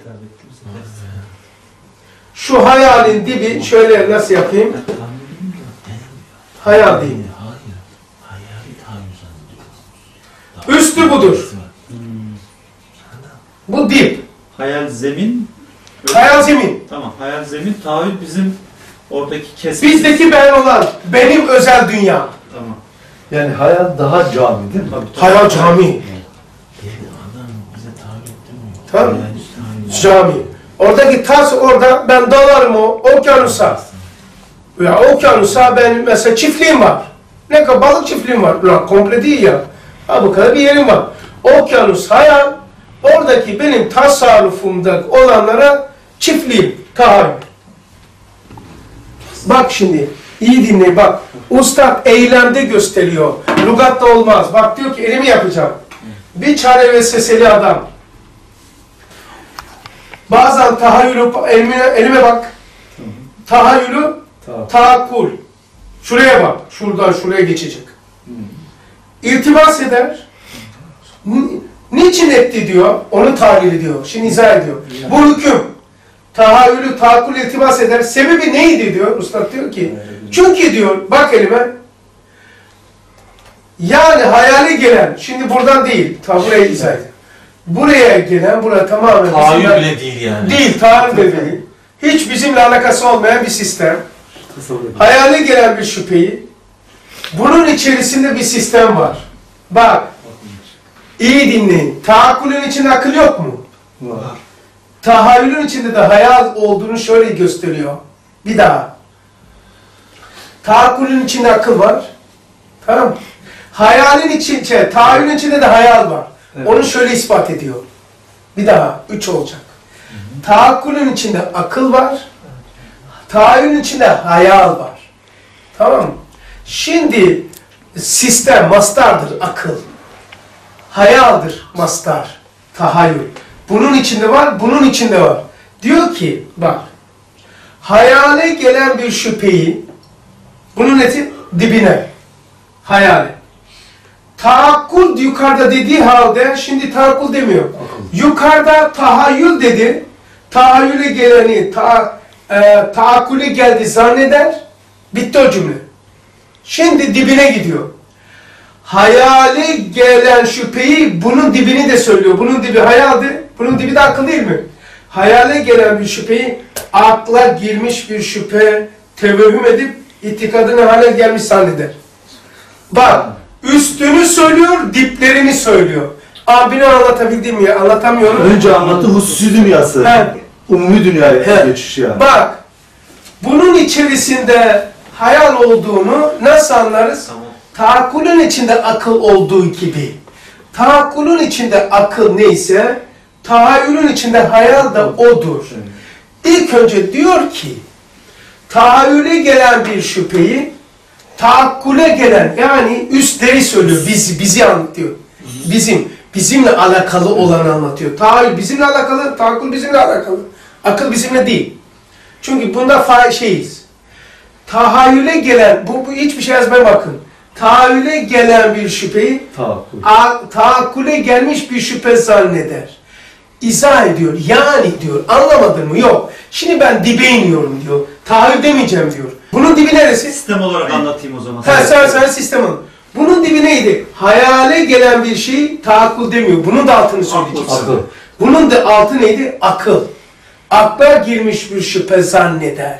şu hayalin dibi şöyle nasıl yapayım? Hayal değil. Üstü budur. Bu dip. Hayal zemin. Hayal zemin. Tamam. Hayal zemin. Tahayyül bizim oradaki kesme. Bizdeki ben olan benim özel dünya. Tamam. Yani hayal daha cami değil mi? Hayal cami. Tamam. Cami. Oradaki tas orada ben dalarım o okyanusa. Ya okyanusa benim mesela çiftliğim var. Ne kadar balık çiftliğim var. Ulan komple değil ya. Ha bu kadar bir yerim var. Okyanus hayal. Oradaki benim tasarrufumda olanlara çiftliğim. Tahayyül. Bak şimdi. İyi dinleyin bak. Ustad eylemde gösteriyor. Lugatta olmaz. Bak diyor ki elimi yapacağım. Bir çare vesveseli adam. Bazen tahayyülü, elime, elime bak. Tahayyülü, taakkul. Şuraya bak. Şuradan şuraya geçecek. İltimas eder. Ni- Niçin etti diyor. Onu tahlil ediyor. Şimdi izah ediyor. Bu hüküm tahayyülü, tahakkül iltimas eder. Sebebi neydi diyor. Üstad diyor ki çünkü diyor bak elime yani hayale gelen şimdi buradan değil. Ta buraya izah ediyor. Buraya gelen buraya tamamen Tahayyül bizimle- bile değil yani. Değil, tahayyül de değil. Hiç bizimle alakası olmayan bir sistem. Hayale gelen bir şüpheyi, bunun içerisinde bir sistem var. Bak, iyi dinleyin. Tahakkülün içinde akıl yok mu? Var. Tahayyülün içinde de hayal olduğunu şöyle gösteriyor. Bir daha. Tahakkülün içinde akıl var. Tamam mı? Hayalin içinde, şey, tahayyülün içinde de hayal var. Evet. Onu şöyle ispat ediyor. Bir daha, üç olacak. Tahakkülün içinde akıl var. Tahayyülün içinde hayal var. Tamam mı? Şimdi sistem, mastardır akıl. Hayaldir mastar, tahayyül. Bunun içinde var, bunun içinde var. Diyor ki, bak, hayale gelen bir şüpheyi, bunun eti dibine, hayale. Taakkul yukarıda dediği halde, şimdi taakkul demiyor. Yukarıda tahayyül dedi, tahayyüle geleni, ta, e, taakkule geldi zanneder, bitti o cümle. Şimdi dibine gidiyor. Hayale gelen şüpheyi, bunun dibini de söylüyor. Bunun dibi hayaldi, bunun dibi de akıl değil mi? Hayale gelen bir şüpheyi, akla girmiş bir şüphe, tevehüm edip, itikadını hale gelmiş zanneder. Bak, üstünü söylüyor, diplerini söylüyor. Abini anlatabildim mi? Anlatamıyorum. Önce anlattı hususi dünyası. He. Umumi dünyaya He. geçiş yani. Bak, bunun içerisinde hayal olduğunu nasıl anlarız? Tamam. Tahakkülün içinde akıl olduğu gibi. Tahakkülün içinde akıl neyse, tahayyülün içinde hayal da odur. İlk önce diyor ki, tahayyüle gelen bir şüpheyi, taakkule gelen, yani üstleri söylüyor, bizi, bizi anlatıyor. Bizim, bizimle alakalı olanı anlatıyor. Tahayyül bizimle alakalı, taakkul bizimle alakalı. Akıl bizimle değil. Çünkü bunda fa şeyiz. Tahayyüle gelen, bu, bu hiçbir şey yazmaya bakın. Tahayyüle gelen bir şüpheyi, Taakkul. a- taakkule gelmiş bir şüphe zanneder. İzah ediyor. Yani diyor, anlamadın mı? Yok. Şimdi ben dibe iniyorum diyor. Tahayyül demeyeceğim diyor. Bunun dibi neresi? Sistem olarak anlatayım o zaman. Ha, sen sen sistem alın. Bunun dibi neydi? Hayale gelen bir şey taakkul demiyor. Bunun da altını söyleyeceksin. Akıl. Bunun da altı neydi? Akıl. Akla girmiş bir şüphe zanneder.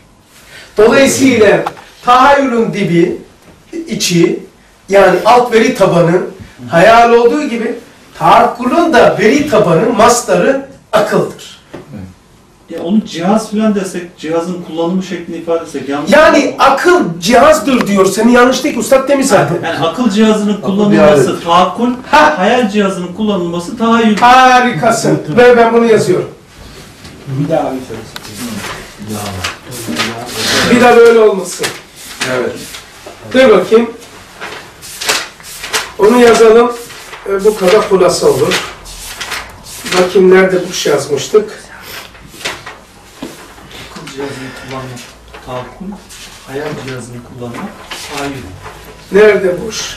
Dolayısıyla tahayyülün dibi, içi, yani alt veri tabanı hayal olduğu gibi taakkulun da veri tabanı, mastarı akıldır. Ya onu cihaz falan desek, cihazın kullanımı şeklini ifade etsek yanlış Yani mı? akıl cihazdır diyor. Seni yanlış değil ki. Ustad demiş zaten. Yani akıl cihazının bir kullanılması alet. taakkul, Ha. hayal cihazının kullanılması tahayyül. Harikasın. Ve ben bunu yazıyorum. Bir daha bir söylesin. Bir daha böyle olmasın. Evet. Dur bakayım. Onu yazalım. E, bu kadar hulasa olur. Bakayım nerede bu şey yazmıştık. Akıl cihazını kullanmak taakkul, hayal cihazını kullanmak tahayyül. Nerede boş?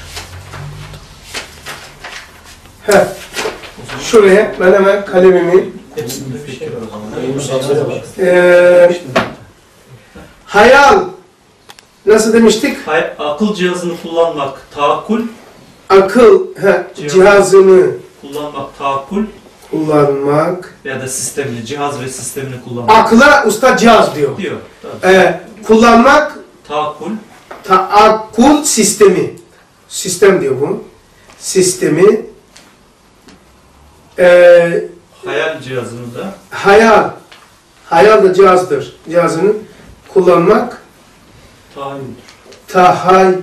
Heh. Şuraya ben hemen kalemimi Hepsinde bir şey var o zaman. e, hayal nasıl demiştik? Hay- akıl cihazını kullanmak taakkul, Akıl heh, cihazını kullanmak taakkul kullanmak. ya da sistemini, cihaz ve sistemini kullanmak Akla usta cihaz diyor. diyor. Tabii. E, kullanmak Taakkul, taakkul sistemi. Sistem diyor bu. Sistemi e, hayal cihazını da hayal. Hayal da cihazdır. Cihazını kullanmak tahayyül. tahayyül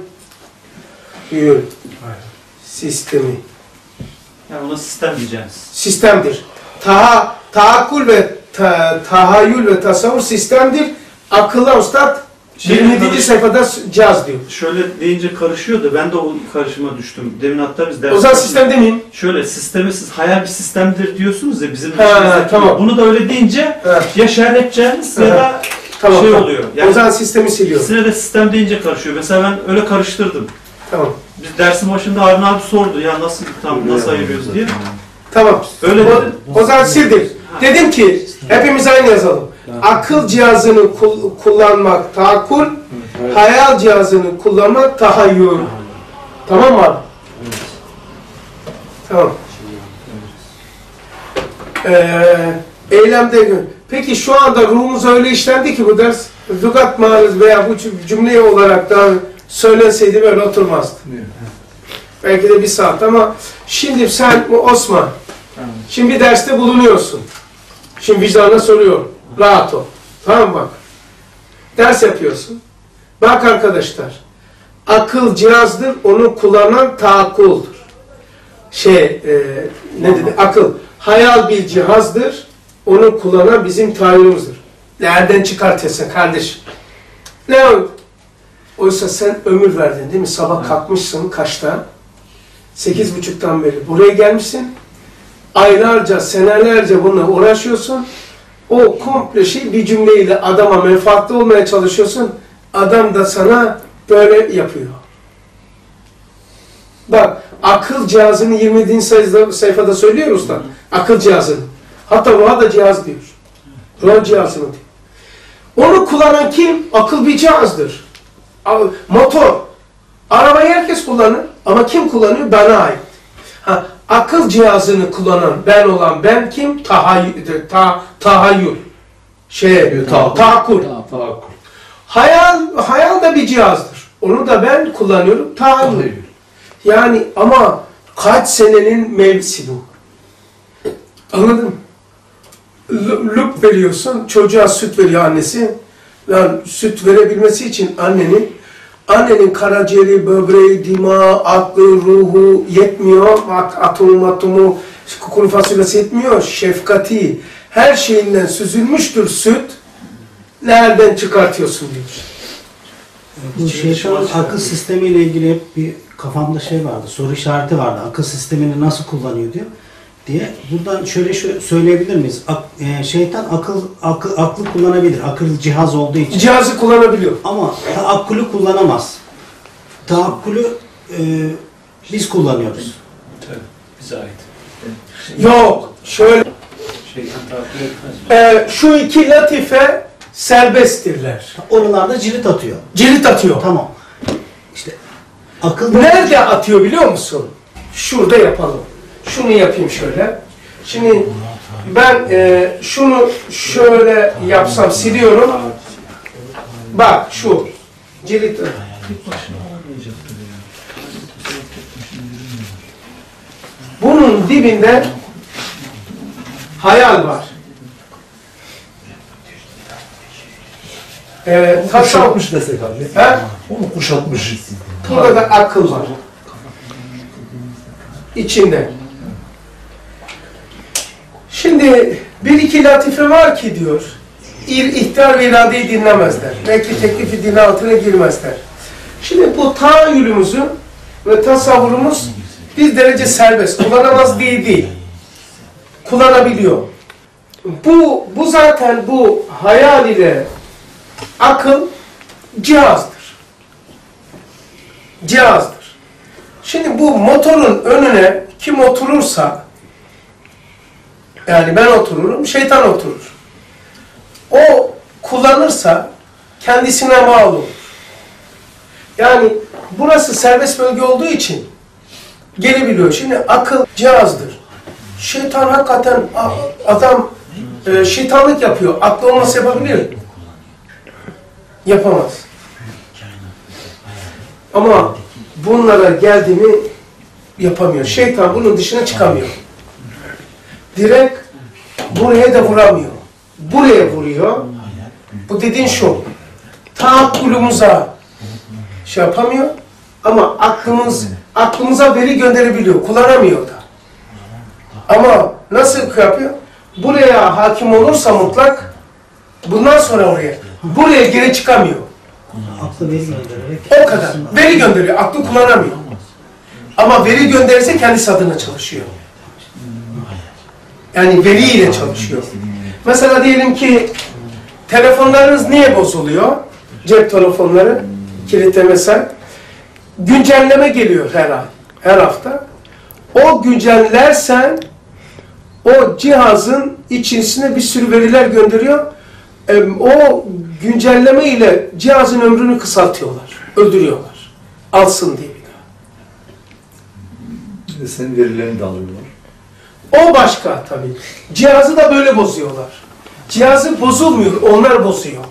sistemi. Yani ona sistem diyeceğiz. Sistemdir. Taha, taakkul ve ta, tahayyül ve tasavvur sistemdir. Akılla ustad Şey, yirmi yedinci karış- sayfada cihaz diyor. Şöyle deyince karışıyor da ben de o karışıma düştüm. Demin hatta biz ders O zaman sistem demeyeyim. Şöyle sistemi siz hayal bir sistemdir diyorsunuz ya bizim Ha, içimizdeki. tamam. Bunu da öyle deyince Ha. ya şerh edeceğiniz ya da Tamam, şey tamam. oluyor. O zaman sistemi siliyor. İkisine de sistem deyince karışıyor. Mesela ben öyle karıştırdım. Tamam. Biz dersin başında Harun abi sordu ya nasıl tam nasıl ayırıyoruz diye. Tamam. Öyle O, dedim. o zaman sildim. Dedim ki hepimiz aynı yazalım. Akıl cihazını kul- kullanmak taakkul, hayal cihazını kullanmak tahayyül. Tamam mı abi? Tamam. Ee, eylemde peki şu anda ruhumuz öyle işlendi ki bu ders lügat manası veya bu cümle olarak da söylenseydi böyle oturmazdı. Belki de bir saat ama şimdi sen Osman şimdi bir derste bulunuyorsun. Şimdi vicdanına soruyorum. Rahat ol. Tamam mı bak? Ders yapıyorsun. Bak arkadaşlar. Akıl cihazdır. Onu kullanan taakkuldur. Şey, e, ne dedi? Akıl. Hayal bir cihazdır. Onu kullanan bizim tahayyülümüzdür. Nereden çıkartıyorsun kardeşim? Ne oldu? Oysa sen ömür verdin değil mi? Sabah kalkmışsın kaçta? Sekiz buçuktan beri buraya gelmişsin. Aylarca, senelerce bununla uğraşıyorsun. O komple şey bir cümleyle adama menfaatli olmaya çalışıyorsun. Adam da sana böyle yapıyor. Bak, akıl cihazını yirminci sayfada, sayfada söylüyor usta. Akıl cihazını. Hatta ruha da cihaz diyor. Ruha cihazını diyor. Onu kullanan kim? Akıl bir cihazdır. Motor. Arabayı herkes kullanır. Ama kim kullanıyor? Bana ait. Ha, akıl cihazını kullanan ben olan ben kim? Tahayyül. Ta, tahayyül. Şey, ta, tahakkul. Hayal, hayal da bir cihazdır. Onu da ben kullanıyorum. Tahayyül. Yani ama kaç senenin mevsi bu? Anladın mı? Lüp veriyorsun, çocuğa süt veriyor annesi. Yani süt verebilmesi için annenin annenin karaciğeri, böbreği, dimağı, aklı, ruhu yetmiyor. Atomu, atomu, kuru fasulyesi yetmiyor. Şefkati, her şeyinden süzülmüştür süt. Nereden çıkartıyorsun diyor. Bu şeytanın akıl sistemiyle ilgili hep bir kafamda şey vardı, soru işareti vardı. Akıl sistemini nasıl kullanıyor diyor diye. Buradan şöyle şöyle söyleyebilir miyiz? Ak, e, şeytan akıl, akıl aklı kullanabilir. Akıl cihaz olduğu için. Cihazı kullanabiliyor. Ama taakkülü kullanamaz. Taakkülü e, biz kullanıyoruz. Tabii, bize ait. Yok, şöyle. Şeytan taakkül etmez. Ee, şu iki latife serbesttirler. Oralarda cirit atıyor. Cirit atıyor. Tamam. İşte akıl nerede atıyor biliyor musun? Şurada yapalım. Şunu yapayım şöyle. Şimdi ben e, şunu şöyle yapsam siliyorum. Bak şu. Cirit. Bunun dibinde hayal var. Ee, Kuşatmış desek abi. He? Onu kuşatmış. Burada da akıl var. İçinde. Şimdi bir iki latife var ki diyor, ihtar ve iradeyi dinlemezler. Belki teklifi dini altına girmezler. Şimdi bu tahayyülümüzü ve tasavvurumuz bir derece serbest. Kullanamaz diye değil. Kullanabiliyor. Bu, bu zaten bu hayal ile akıl cihazdır. Cihazdır. Şimdi bu motorun önüne kim oturursa, yani ben otururum, şeytan oturur. O kullanırsa kendisine bağlı olur. Yani burası serbest bölge olduğu için gelebiliyor. Şimdi akıl cihazdır. Şeytan hakikaten adam e, şeytanlık yapıyor. Aklı olmasa yapabilir. Yapamaz. Ama bunlara geldi mi yapamıyor. Şeytan bunun dışına çıkamıyor. Direkt buraya da vuramıyor. Buraya vuruyor. Bu dediğin şu. Taakkulumuza şey yapamıyor. Ama aklımız aklımıza veri gönderebiliyor. Kullanamıyor da. Ama nasıl yapıyor? Buraya hakim olursa mutlak bundan sonra oraya. Buraya geri çıkamıyor. aklı veri göndererek. O kadar. Veri gönderiyor. Aklı kullanamıyor. Ama veri gönderirse kendisi adına çalışıyor. Yani veriyle çalışıyor. Mesela diyelim ki telefonlarınız niye bozuluyor? Cep telefonları, kilitlemesen. Güncelleme geliyor her ay, her hafta. O güncellersen o cihazın içerisine bir sürü veriler gönderiyor. E, o güncelleme ile cihazın ömrünü kısaltıyorlar, öldürüyorlar. Alsın diye bir daha. Bir de senin verilerini de alıyorlar. O başka tabii. Cihazı da böyle bozuyorlar. Cihazı bozulmuyor, onlar bozuyor.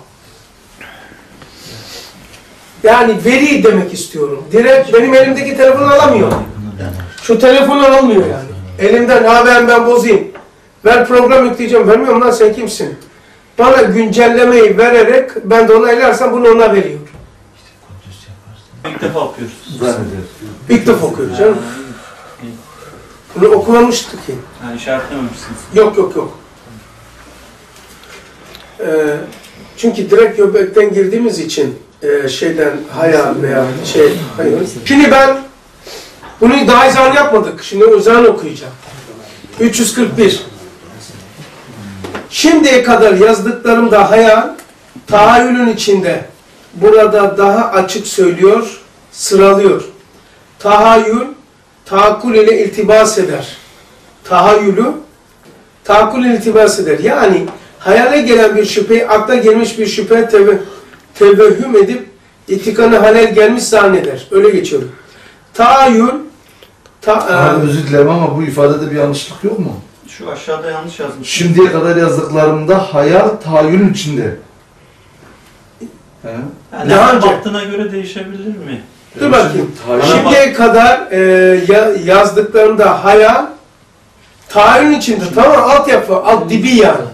Yani veri demek istiyorum. Direkt benim elimdeki telefonu alamıyor. Şu telefonu almıyor yani. Elimden, ha ben ben bozayım. Ver program yükleyeceğim. Vermiyorum lan, sen kimsin? Bana güncellemeyi vererek ben de onaylarsam bunu ona veriyor. İlk defa okuyoruz. Zannediyorum. İlk defa okuyoruz canım. Bunu okumamıştık ki. Yani işaretlememişsiniz. Yok yok yok. Ee, çünkü direkt göbekten girdiğimiz için e, şeyden haya veya şey hayır. Şimdi ben bunu daha izah yapmadık. Şimdi uzağını okuyacağım. üç yüz kırk bir. Şimdiye kadar yazdıklarımda hayal, tahayyülün içinde. Burada daha açık söylüyor, sıralıyor. Tahayyül, taakkul ile iltibas eder. Tahayyülü, taakkul ile iltibas eder. Yani hayale gelen bir şüpheyi, akla gelmiş bir şüphe teve, tevehhüm edip itikanı halel gelmiş zanneder. Öyle geçiyor. Tahayyül, ta, Ha, özür dilerim ama bu ifadede bir yanlışlık yok mu? Şu aşağıda yanlış yazmış. Şimdiye kadar yazdıklarımda hayal tahayyülün içinde. He? Yani Daha önce- baktığına göre değişebilir mi? dur bakayım. Tahayyül- Şimdiye kadar e, ya, yazdıklarımda hayal, tahayyülün içinde. Tamam, altyapı, alt dibi yani.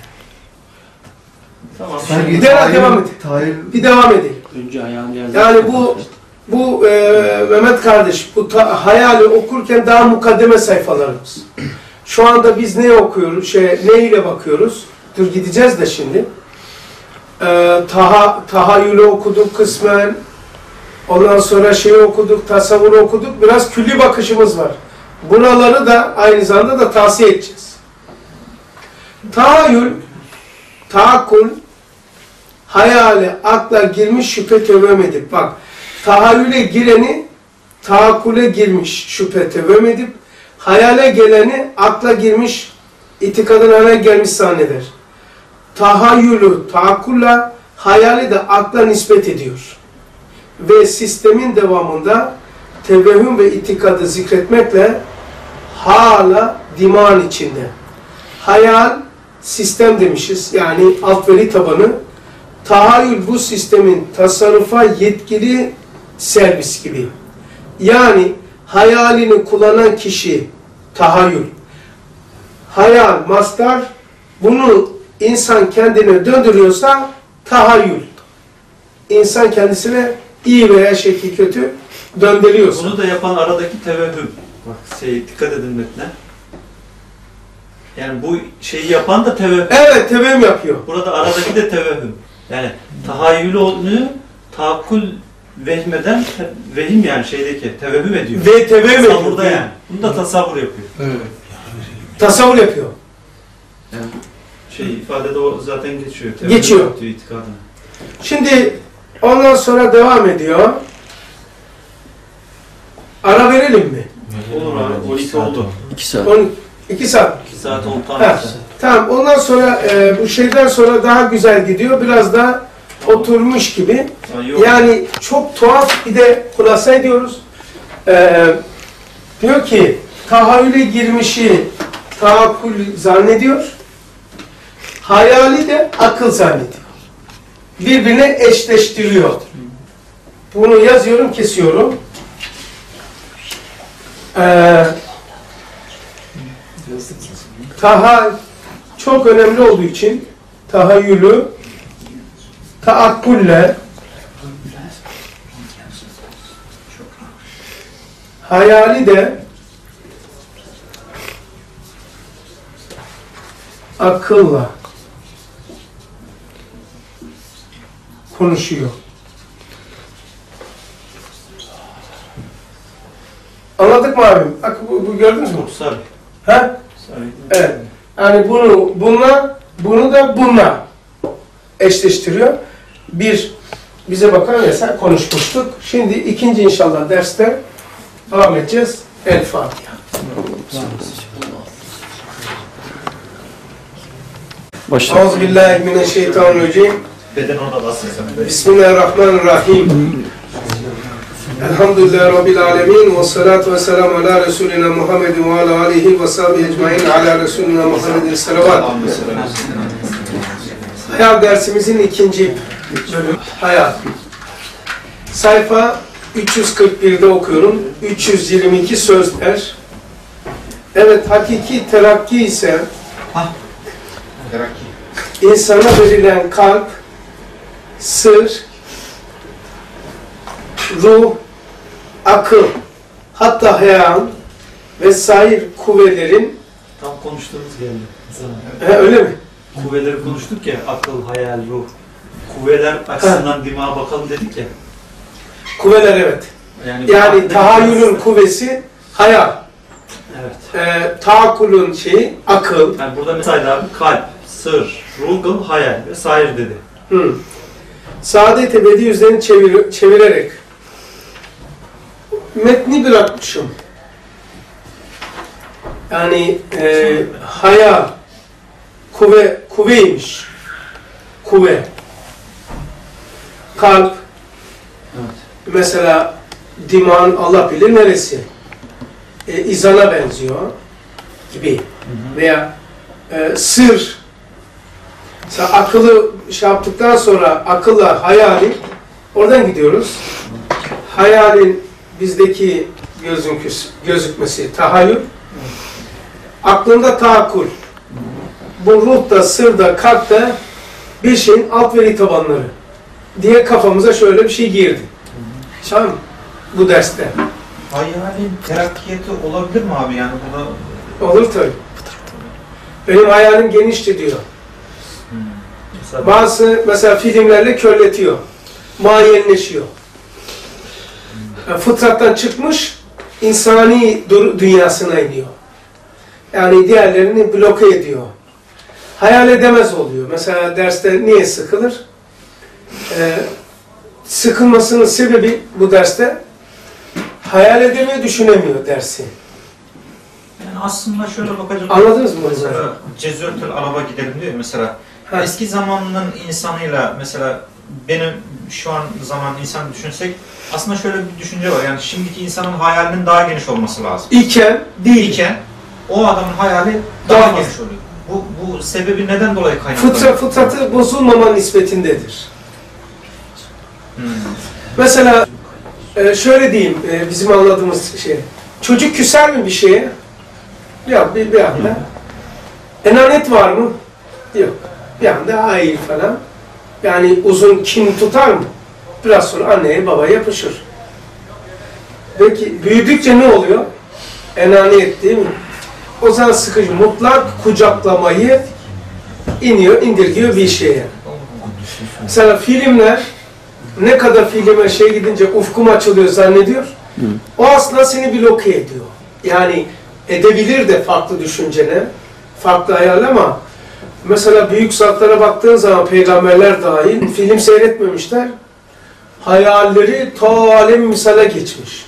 Tamam. Sanki Bir devam, tahayyül- devam et. tahayyül- Bir devam edelim. Önce ayağını yazdı. Yani bu bu e, Mehmet kardeş, bu ta, hayali okurken daha mukaddeme sayfalarımız. Şu anda biz ne okuyoruz, şey, neyle bakıyoruz? Dur gideceğiz de şimdi. E, taha, tahayyülü okuduk kısmen. Ondan sonra şeyi okuduk, tasavvuru okuduk. Biraz külli bakışımız var. Buraları da aynı zamanda da tavsiye edeceğiz. Tahayyül, taakkul, hayale, akla girmiş şüphe tevhem edip, bak, tahayyüle gireni taakkule girmiş şüphe tevhem edip, hayale geleni akla girmiş, itikadın haline gelmiş zanneder. Tahayyülü taakkulla, hayali de akla nispet ediyor. Ve sistemin devamında tevehhüm ve itikadı zikretmekle hala diman içinde. Hayal, sistem demişiz, yani alt veri tabanı. Tahayyül bu sistemin tasarrufa yetkili servis gibi. Yani hayalini kullanan kişi tahayyül. Hayal, mastar, bunu insan kendine döndürüyorsa tahayyül. İnsan kendisine iyi veya şekli kötü döndürüyorsa. Bunu da yapan aradaki tevehhüm. Bak şey, dikkat edin metne. Yani bu şeyi yapan da tevehhüm. Evet, tevehhüm yapıyor. Burada aradaki de tevehhüm. Yani tahayyülü taakkul vehmeden te- vehim yani şeydeki tevehhüm ediyor. Ve tevehhüm ediyor. Tasavvurda yani. Bunu da tasavvur yapıyor. Evet. Tasavvur yapıyor. Yani şey ifadede o zaten geçiyor. Geçiyor. Yapıyor itikadını. Şimdi ondan sonra devam ediyor. Ara verelim mi? Olur abi. on iki oldu. İki saat. on iki saat. iki saat oldu tam. Ha, tamam. Ondan sonra e, bu şeyden sonra daha güzel gidiyor. Biraz da oturmuş gibi. Yani çok tuhaf bir de kulasa ediyoruz. E, diyor ki tahayyüle girmişi taakkul zannediyor. Hayali de akıl zannediyor. Birbirine eşleştiriyor. Bunu yazıyorum, kesiyorum. Ee, taha çok önemli olduğu için tahayyülü taakkulle hayali de akılla konuşuyor. Anladık mı abim? Bak bu, bu gördünüz mü? Sarı. Ha? Sarı. Evet. Yani bunu bununla, bunu da bununla. eşleştiriyor. Bir, bize bakan mesela konuşmuştuk. Şimdi ikinci inşallah derste devam edeceğiz. El Fatiha. Euzubillahimineşşeytanirracim. Beden ona basın sen. Bismillahirrahmanirrahim. Elhamdülillahi Rabbil alemin. Ve salatu ve selamu ala Resulina Muhammedin ve ala alihi ve sahbihi ecmain ala Resulina Muhammedin selavat. Hayal dersimizin ikinci bölümü. Hayal. Sayfa üç yüz kırk bir'de okuyorum. üç yüz yirmi iki sözler. Evet, hakiki terakki ise insana verilen kalp, sır, ruh, akıl, hatta hayal ve sair kuvvelerin Tam konuştuğumuz geldi. he, öyle mi? Kuvveleri konuştuk ya, akıl, hayal, ruh. Kuvveler açısından dimağa bakalım dedik ya. Kuvveler evet. Yani, Yani tahayyülün kuvvesi hayal. Evet. E, taakkulun şeyi akıl. Yani burada mesela abi kalp, sır, ruh, hayal ve sair dedi. Hı. Saadet ebedi yüzlerini çevir, çevirerek metni bırakmışım. Yani e, hayal kuvve, kuvveymiş. Kuvve. Kalp. Evet. Mesela dimağın Allah bilir neresi. E, izana benziyor gibi. Hı hı. Veya e, sır. Mesela akıllı şey yaptıktan sonra akılla hayali oradan gidiyoruz. Hayalin bizdeki gözükmesi, gözükmesi tahayyül. Aklında taakkul. Bu ruhta, sırda, kalpte bir şeyin alt veri tabanları diye kafamıza şöyle bir şey girdi. Tamam mı? Bu derste. Hayalin terakkiyeti olabilir mi abi yani buna? Olur tabii. Benim hayalim genişti diyor. Mesela Bazı mesela filmlerle körletiyor. Muayyenleşiyor. Yani fıtrattan çıkmış, insani dünyasına iniyor. Yani diğerlerini bloke ediyor. Hayal edemez oluyor. Mesela derste niye sıkılır? Ee, sıkılmasının sebebi bu derste hayal edemiyor, düşünemiyor dersi. Yani aslında şöyle bakacak. Anladınız mı? Mesela cezörtül araba gidelim diyor ya mesela. Ha. Eski zamanın insanıyla mesela benim şu an zaman insan düşünsek aslında şöyle bir düşünce var. Yani şimdiki insanın hayalinin daha geniş olması lazım. İken değil. İken o adamın hayali daha, Daha geniş oluyor. Bu, bu sebebi neden dolayı kaynaklanıyor? Fıtra, fıtratı bozulmama nispetindedir. Hmm. Mesela e, şöyle diyeyim, e, bizim anladığımız şey. Çocuk küser mi bir şeye? Yok, bir, bir anda. Enanet var mı? Yok. Bir anda hayır falan. Yani uzun kin tutar mı? Biraz sonra anneye babaya yapışır. Peki büyüdükçe ne oluyor? Enaniyet değil mi? O zaman sıkıcı. Mutlak kucaklamayı iniyor, indirgiyor bir şeye. Mesela filmler ne kadar filme şey gidince ufkum açılıyor zannediyor. Hı. O aslında seni bloke ediyor. Yani edebilir de farklı düşüncene, farklı hayal ama mesela büyük zatlara baktığın zaman peygamberler dahil film seyretmemişler. Hayalleri ta alem-i misale geçmiş.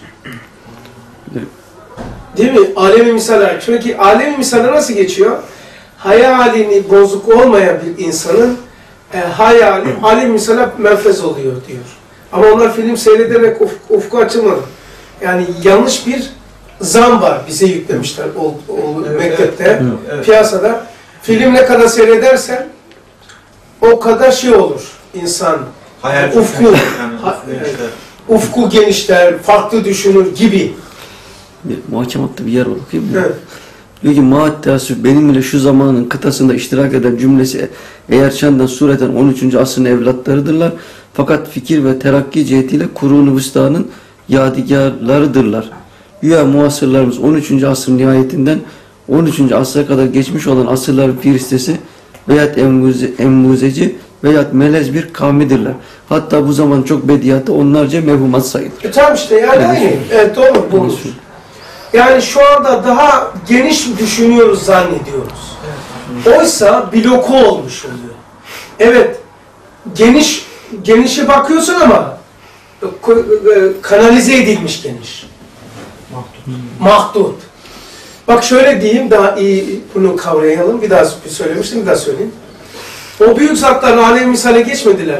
Değil mi? Alem-i misale. Çünkü alem-i misale nasıl geçiyor? Hayalini bozuk olmayan bir insanın e, hayali alem-i misale menfez oluyor diyor. Ama onlar film seyrederek uf, ufku açılmadı. Yani yanlış bir zam var bize yüklemişler o, o evet, mektepte, evet, evet. Piyasada. Film ne kadar seyredersen o kadar şey olur insan. Hayal ufku, yani, ha, evet, ufku genişler, farklı düşünür gibi. Muhakematta bir yer var, okuyayım mı? Evet. Diyor ki Ma'at-Teassüf benim ile şu zamanın kıtasında iştirak eden cümlesi eğer şandan sureten on üçüncü asrın evlatlarıdırlar. Fakat fikir ve terakki cihetiyle Kurun-u Vüsta'nın yadigarlarıdırlar. Güya muasırlarımız on üçüncü asrın nihayetinden on üçüncü asra kadar geçmiş olan asırların firistesi veyahut emmuze, emmuzeci veyahut melez bir kavmidirler. Hatta bu zaman çok bediyatı onlarca mevhumat sayılır. E tamam işte yani aynı. Evet doğru bu. Yani şu anda daha geniş düşünüyoruz zannediyoruz. Oysa bloku olmuş oluyor. Evet geniş genişe bakıyorsun ama kanalize edilmiş geniş. Mahdut. Bak şöyle diyeyim, daha iyi bunu kavrayalım. Bir daha söylemiştim, bir daha söyleyeyim. O büyük zatlar alem misale geçmediler mi?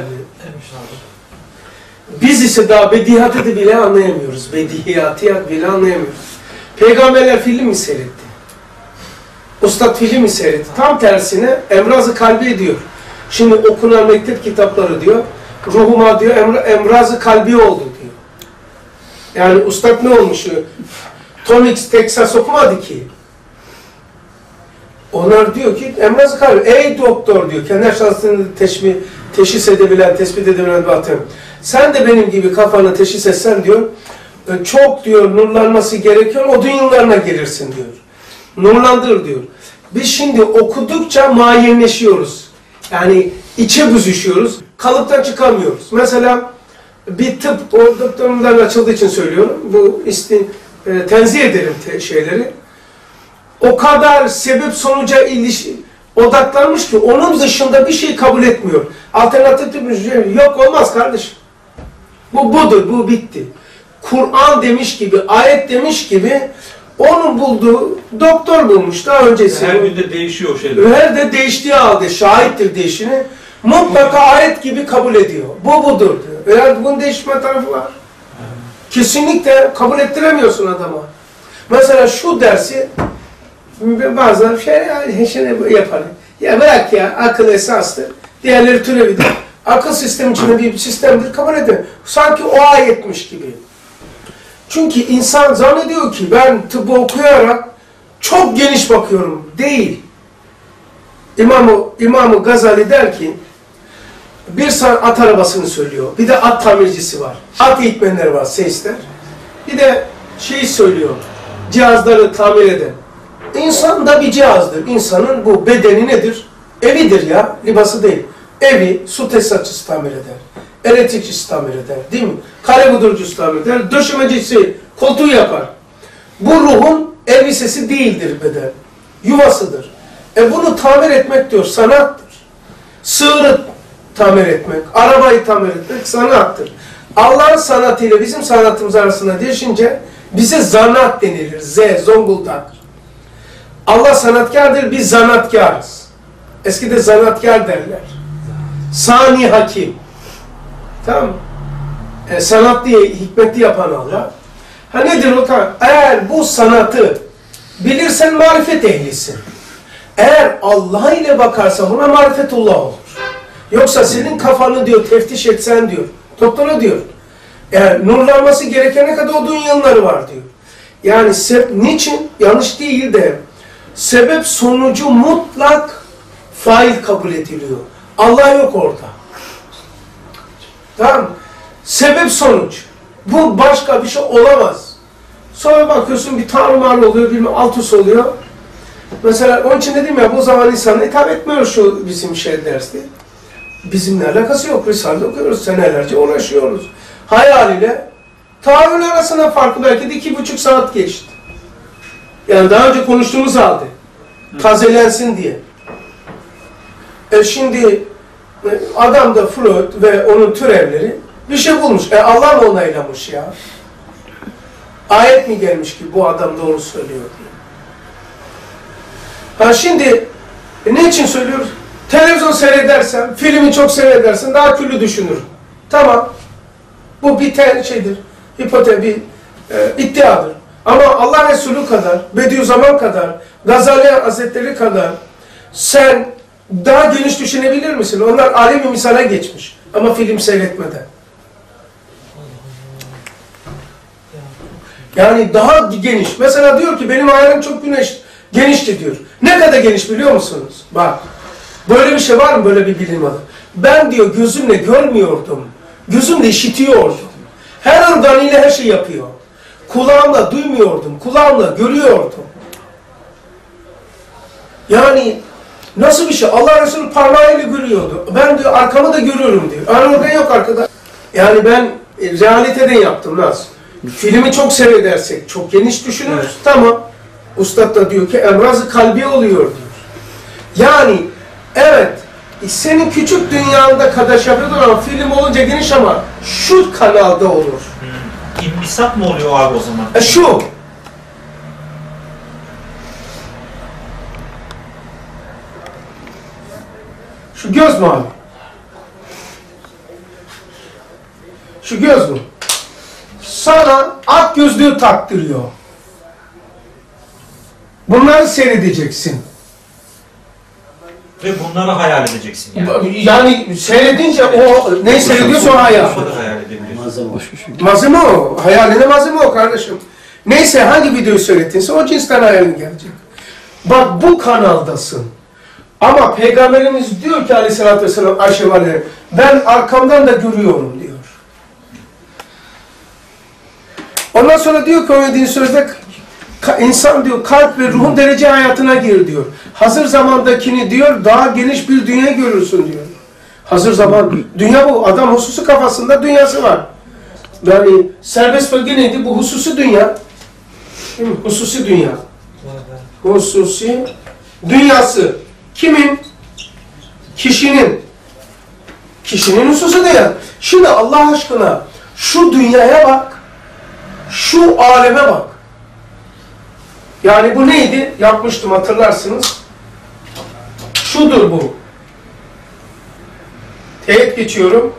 Biz ise daha bedihiyatı bile anlayamıyoruz. Bedihiyatı bile anlayamıyoruz. Peygamberler film mi seyretti? Ustad film mi seyretti? Tam tersine emraz-ı kalbi ediyor. Şimdi okunan mektep kitapları diyor, ruhuma diyor emra, emraz-ı kalbi oldu diyor. Yani ustad ne olmuş? Tonix, Texas okumadı ki. Onlar diyor ki emraz-ı kalbi, ey doktor diyor, kendi şansını teşbih, teşhis edebilen, tespit edebilen bir atım. Sen de benim gibi kafanı teşhis etsen diyor, çok diyor nurlanması gerekiyor, o dünyalarına gelirsin diyor. Nurlandır diyor. Biz şimdi okudukça mayenleşiyoruz. Yani içe büzüşüyoruz, kalıptan çıkamıyoruz. Mesela bir tıp, o doktorumdan açıldığı için söylüyorum, bu isti, e, tenzih ederim te, şeyleri. O kadar sebep sonuca ilişki odaklanmış ki onun dışında bir şey kabul etmiyor. Alternatif bir şey yok, olmaz kardeşim. Bu budur, bu bitti. Kur'an demiş gibi, ayet demiş gibi onun bulduğu doktor bulmuş daha öncesi. Her gün de değişiyor o şeyler. Her de değiştiği halde şahittir değişini. Mutlaka ayet gibi kabul ediyor. Bu budur diyor. Eğer bunun değişme tarafı var. Kesinlikle kabul ettiremiyorsun adama. Mesela şu dersi bazen şey, şey yapar. Ya bırak ya, akıl esastır. Diğerleri türevidir. Akıl sistemi içinde bir sistemdir, kabul edin. Sanki o ayetmiş gibi. Çünkü insan zannediyor ki ben tıbbı okuyarak çok geniş bakıyorum. Değil. İmam-ı İmam Gazali der ki, bir at arabasını söylüyor. Bir de at tamircisi var. At eğitmenleri var, sesler. Bir de şey söylüyor, cihazları tamir eden. İnsan da bir cihazdır. İnsanın bu bedeni nedir? Evidir ya, libası değil. Evi, su tesisatçısı tamir eder. Elektrikçisi tamir eder, değil mi? Kare budurcusu tamir eder. Döşemecisi koltuğu yapar. Bu ruhun elbisesi değildir beden. Yuvasıdır. E bunu tamir etmek diyor, sanattır. Sığırı tamir etmek, arabayı tamir etmek sanattır. Allah'ın sanatıyla bizim sanatımız arasında değişince bize zanat denilir. Z, Zonguldak. Allah sanatkardır, biz zanatkarız. Eskide zanatkar derler. Sani hakim. Tamam mı? E, sanat diye, hikmetli yapan Allah. Ha nedir o? Eğer bu sanatı bilirsen marifet ehlisin. Eğer Allah ile bakarsan buna marifetullah olur. Yoksa senin kafanı diyor teftiş etsen diyor. Doktora diyor. Eğer nurlanması gerekene kadar o dünyaları var diyor. Yani niçin? Yanlış değil de sebep sonucu mutlak fail kabul ediliyor. Allah yok orada. Tamam. Sebep sonuç. Bu başka bir şey olamaz. Sonra bakıyorsun bir tanrımarlı oluyor, bilmem alt üst oluyor. Mesela onun için dedim ya, bu zaman insanla hitap etmiyor şu bizim şey derste. Bizimle alakası yok. Risale okuyoruz, senelerce uğraşıyoruz. Hayal ile tahayyül arasında farkı belki de iki buçuk saat geçti. Yani daha önce konuştuğumuz halde. Tazelensin diye. E şimdi adam da Freud ve onun türevleri bir şey bulmuş. E Allah mı onaylamış ya? Ayet mi gelmiş ki bu adam doğru söylüyor diye. Ha şimdi e, ne için söylüyoruz? Televizyon seyredersen, filmi çok seyredersen daha küllü düşünür. Tamam. Bu bir ten şeydir. Hipote bir e, iddiadır. Ama Allah Resulü kadar, Bediüzzaman kadar, Gazali Hazretleri kadar sen daha geniş düşünebilir misin? Onlar alem-i misale geçmiş. Ama film seyretmeden. Yani daha geniş. Mesela diyor ki benim hayalim çok güneş, genişti diyor. Ne kadar geniş biliyor musunuz? Bak. Böyle bir şey var mı? Böyle bir bilim adı. Ben diyor gözümle görmüyordum. Gözümle işitiyordum. Her organıyla her şey yapıyor. Kulağımla duymuyordum. Kulağımla görüyordum. Yani nasıl bir şey? Allah Resulü parmağıyla görüyordu. Ben diyor arkamı da görüyorum diyor. Ana organ yok arkada. Yani ben e, realiteden yaptım nasıl? Filmi çok seyredersek, çok geniş düşünürüz. Evet. Tamam. Ustad da diyor ki emraz-ı kalbi oluyor diyor. Yani evet senin küçük dünyanda kardeş yapıyorlar ama film olunca geniş ama şu kanalda olur. Hmm. İmbisat mı oluyor abi o zaman? E şu. Şu göz mü abi? Şu göz mü? Sana at gözlüğü taktırıyor. Bunları seyredeceksin. Ve bunları hayal edeceksin yani. Yani seyredince o ne seyrediyorsa o hayal. Bunları hayal edebiliyorsun. Malzeme o. Hayaline malzeme o kardeşim. Neyse hangi videoyu seyrettinse o cinsten hayalin gelecek. Bak bu kanaldasın. Ama Peygamberimiz diyor ki aleyhissalatü vesselam Ayşe valide, ben arkamdan da görüyorum diyor. Ondan sonra diyor ki o yediğin sözde insan diyor kalp ve ruhun derece hayatına gir diyor. Hazır zamandakini diyor daha geniş bir dünya görürsün diyor. Hazır zaman, dünya bu. Adam hususi kafasında dünyası var. Yani serbest bölge neydi? Bu hususi dünya. Değil mi? Hususi dünya. Hususi dünyası. Kimin? Kişinin. Kişinin hususi dünya. Şimdi Allah aşkına şu dünyaya bak. Şu aleme bak. Yani bu neydi? Yapmıştım hatırlarsınız. Şudur bu. Teyit geçiyorum.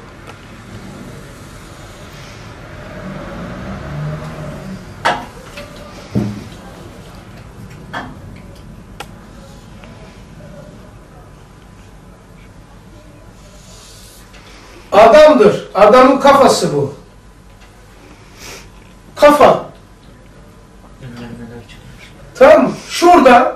Adamdır. Adamın kafası bu. Kafa. Tamam mı? Şurada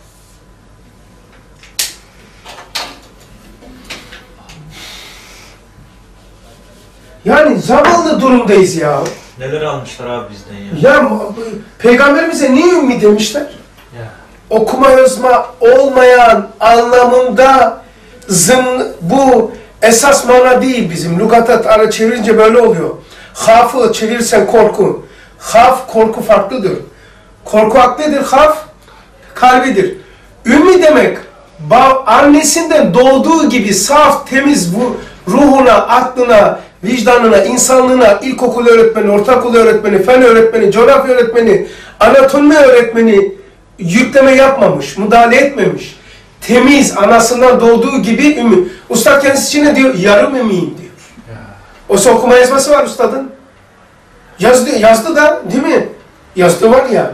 yani zavallı durumdayız ya. Neler almışlar abi bizden ya. Ya Peygamberimize niye ümmi demişler? Ya. Okuma yazma olmayan anlamında zım, bu esas mana değil bizim. Lugatat ara çevirince böyle oluyor. Hafı çevirirsen korku. Haf korku farklıdır. Korku aklidir, haf kalbidir. Ümmi demek annesinden doğduğu gibi saf, temiz bu ruhuna, aklına, vicdanına, insanlığına ilkokul öğretmeni, ortaokul öğretmeni, fen öğretmeni, coğrafya öğretmeni, anatomi öğretmeni yükleme yapmamış, müdahale etmemiş. Temiz, anasından doğduğu gibi ümmi. Ustad kendisi için ne diyor? Yarım ümmiyim diyor. Oysa okuma yazması var ustadın. Yazdı, yazdı da değil mi? Yazdı var ya.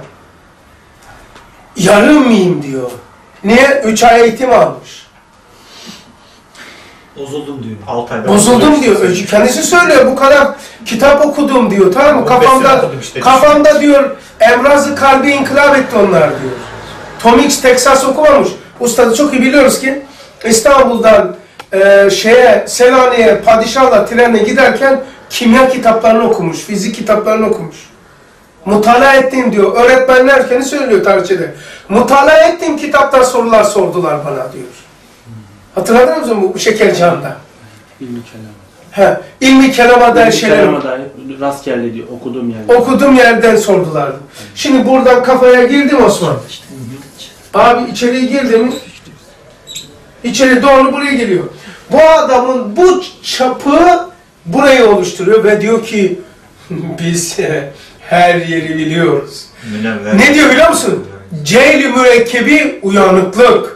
Yarım mıyım diyor. Niye? Üç ay eğitim almış. Bozuldum diyor. altı ayda. Bozuldum diyor. Kendisi söylüyor. Bu kadar kitap okudum diyor. Tamam mı? Kafamda, işte, kafamda diyor emrazı kalbi inkılap etti onlar diyor. Tom X Texas okumamış. Ustadı çok iyi biliyoruz ki İstanbul'dan e, şeye Selanik'e padişahla trenle giderken kimya kitaplarını okumuş. Fizik kitaplarını okumuş. Mutala ettiğim diyor. Öğretmenler kendi söylüyor tarihçede. Mutala ettiğim kitaptan sorular sordular bana diyor. Hatırladınız mı bu Şekercan'da? İlmi kelama. He, ilmi kelama der şeyler. Kelama rastgele diyor. Okuduğum yerden. Okuduğum yerden sordular. Şimdi buradan kafaya girdim Osman. Abi içeriye girdim. İçeri doğru buraya geliyor. Bu adamın bu çapı burayı oluşturuyor ve diyor ki biz her yeri biliyoruz. Münevver. Ne diyor biliyor musun? Cehl-i mürekkebi uyanıklık.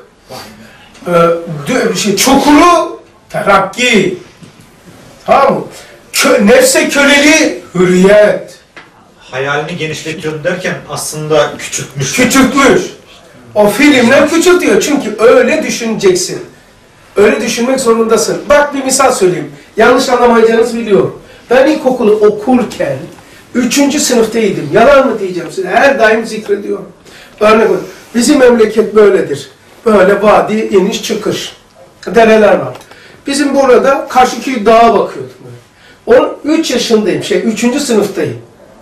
Ee, şey, çukuru terakki. Tamam mı? Kö, nefse köleli hürriyet. Hayalini genişletiyorum derken aslında küçültmüş. Küçültmüş. O filmler küçültüyor. Çünkü öyle düşüneceksin. Öyle düşünmek zorundasın. Bak bir misal söyleyeyim. Yanlış anlamayacağınızı biliyorum. Ben ilkokulu okurken üçüncü sınıftaydım. Yalan mı diyeceğim size? Her daim zikrediyorum. Örnek olun. Bizim memleket böyledir. Böyle vadi, iniş, çıkış. Dereler var. Bizim burada Karşıköy dağa bakıyordum. on üç yaşındayım. Şey, üçüncü sınıftayım.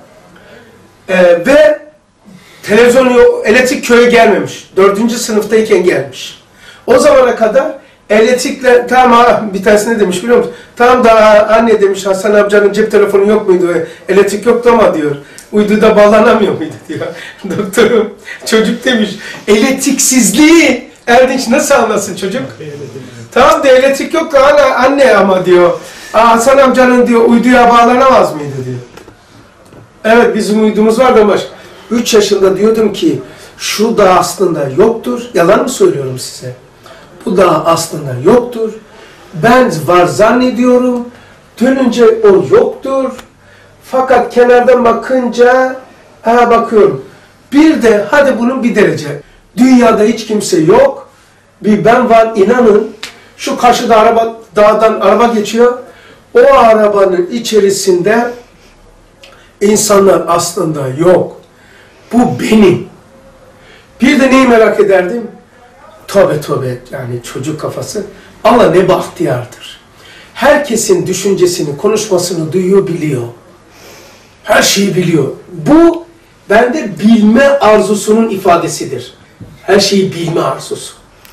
Ee, ve televizyon yok, elektrik köye gelmemiş. Dördüncü sınıftayken gelmiş. O zamana kadar elektrikle, tamam bir tanesi ne demiş biliyor musun? Tamam da anne demiş Hasan amcanın cep telefonu yok muydu? Elektrik yoktu ama diyor. Uyduda bağlanamıyor muydu diyor. Doktorum çocuk demiş elektriksizliği Erdinç nasıl anlasın çocuk? Tamam da elektrik yok da hala anne ama diyor. Aa, Hasan amcanın diyor uyduya bağlanamaz mıydı diyor. Evet bizim uydumuz var da başka. üç yaşında diyordum ki şu dağ aslında yoktur. Yalan mı söylüyorum size? Bu dağ aslında yoktur. Ben var zannediyorum. Dönünce o yoktur. Fakat kenardan bakınca ha bakıyorum. Bir de hadi bunun bir derece. Dünyada hiç kimse yok. Bir ben var inanın. Şu karşıda araba dağdan araba geçiyor. O arabanın içerisinde insanlar aslında yok. Bu benim. Bir de neyi merak ederdim? Tövbe tövbe yani çocuk kafası. Allah ne bahtiyardır. Herkesin düşüncesini, konuşmasını duyuyor, biliyor. Her şeyi biliyor. Bu bende bilme arzusunun ifadesidir. Her şeyi bilme arzusu.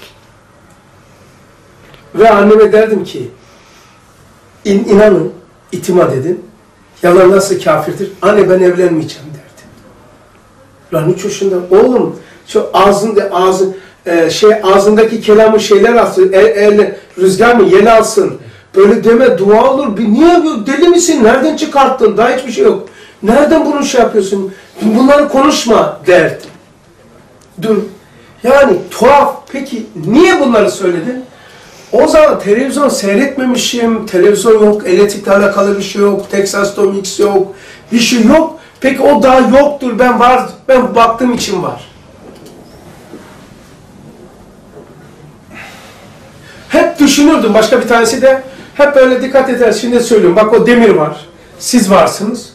Ve anneme derdim ki, in, inanın, itimat edin, yalan nasıl kafirdir? Anne ben evlenmeyeceğim derdi. Lan üç yaşında, oğlum şu ağzında, ağzın, e, şey, ağzındaki kelamı şeyler alsın, el, el, rüzgar mı yel alsın. Böyle deme, dua olur. Bir, niye deli misin? Nereden çıkarttın? Daha hiçbir şey yok. Nereden bunu şey yapıyorsun? Bunları konuşma derdi. Dur. Yani tuhaf. Peki niye bunları söyledin? O zaman televizyon seyretmemişim, televizyon yok, elektrikle alakalı bir şey yok, Texas Mix yok, bir şey yok. Peki o daha yoktur, ben var, ben baktığım için var. Hep düşünürdüm, başka bir tanesi de, hep böyle dikkat eder, şimdi söylüyorum, bak o demir var, siz varsınız,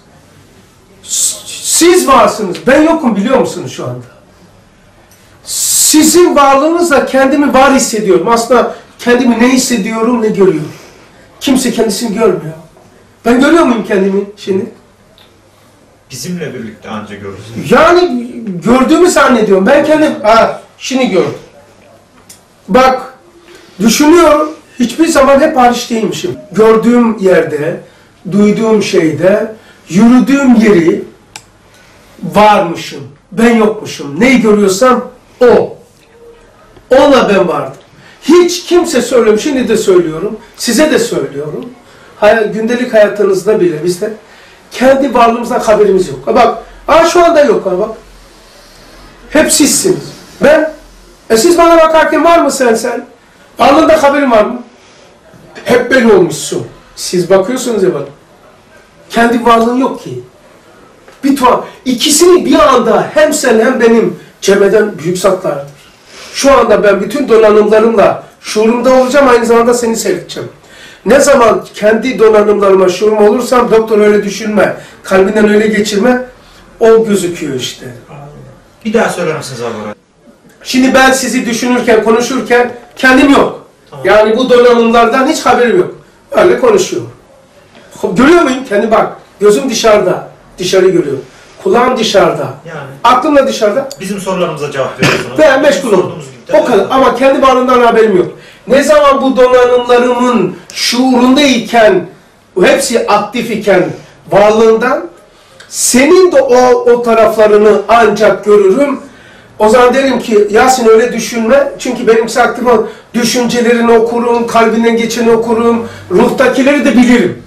siz varsınız, ben yokum biliyor musunuz şu anda? Sizin varlığınızla kendimi var hissediyorum, aslında kendimi ne hissediyorum, ne görüyorum. Kimse kendisini görmüyor. Ben görüyor muyum kendimi şimdi? Bizimle birlikte anca görürsün. Yani gördüğümü zannediyorum. Ben kendim, ha şimdi gördüm. Bak, düşünüyorum, hiçbir zaman hep hariç değilmişim. Gördüğüm yerde, duyduğum şeyde, yürüdüğüm yeri varmışım. Ben yokmuşum. Neyi görüyorsam o. Ona ben vardım. Hiç kimse söylüyorum, şimdi de söylüyorum, size de söylüyorum. Hay gündelik hayatınızda bile bizde kendi varlığımızdan haberimiz yok. Bak, aa şu anda yok. Bak. Hep sizsiniz. Ben, e siz bana bakarken var mı sen sen? Varlığında haberin var mı? Hep ben olmuşsun. Siz bakıyorsunuz ya bana. Kendi varlığın yok ki. Bir tuhaf. İkisini bir anda hem sen hem benim cebeden büyük saklardır. Şu anda ben bütün donanımlarımla şuurumda olacağım, aynı zamanda seni seyredeceğim. Ne zaman kendi donanımlarıma şuurum olursam, doktor öyle düşünme, kalbinden öyle geçirme, o gözüküyor işte. Bir daha söyler misiniz abi oraya? Şimdi ben sizi düşünürken, konuşurken kendim yok. Tamam. Yani bu donanımlardan hiç haberim yok. Öyle konuşuyorum. Görüyor muyum? Kendi bak, gözüm dışarıda, dışarı görüyorum. Kulağım dışarıda, Yani aklım da dışarıda. bizim sorularımıza cevap veriyorsunuz. Ben meşgulum. O kadar. Ama kendi varlığından haberim yok. Ne zaman bu donanımlarımın şuurundayken, hepsi aktif iken varlığından, senin de o, o taraflarını ancak görürüm. O zaman derim ki Yasin öyle düşünme. Çünkü benimki aktif olan düşüncelerini okurum, kalbinden geçeni okurum, ruhtakileri de bilirim.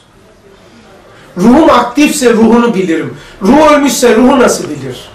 Ruhum aktifse ruhunu bilirim. Ruh ölmüşse ruhu nasıl bilir?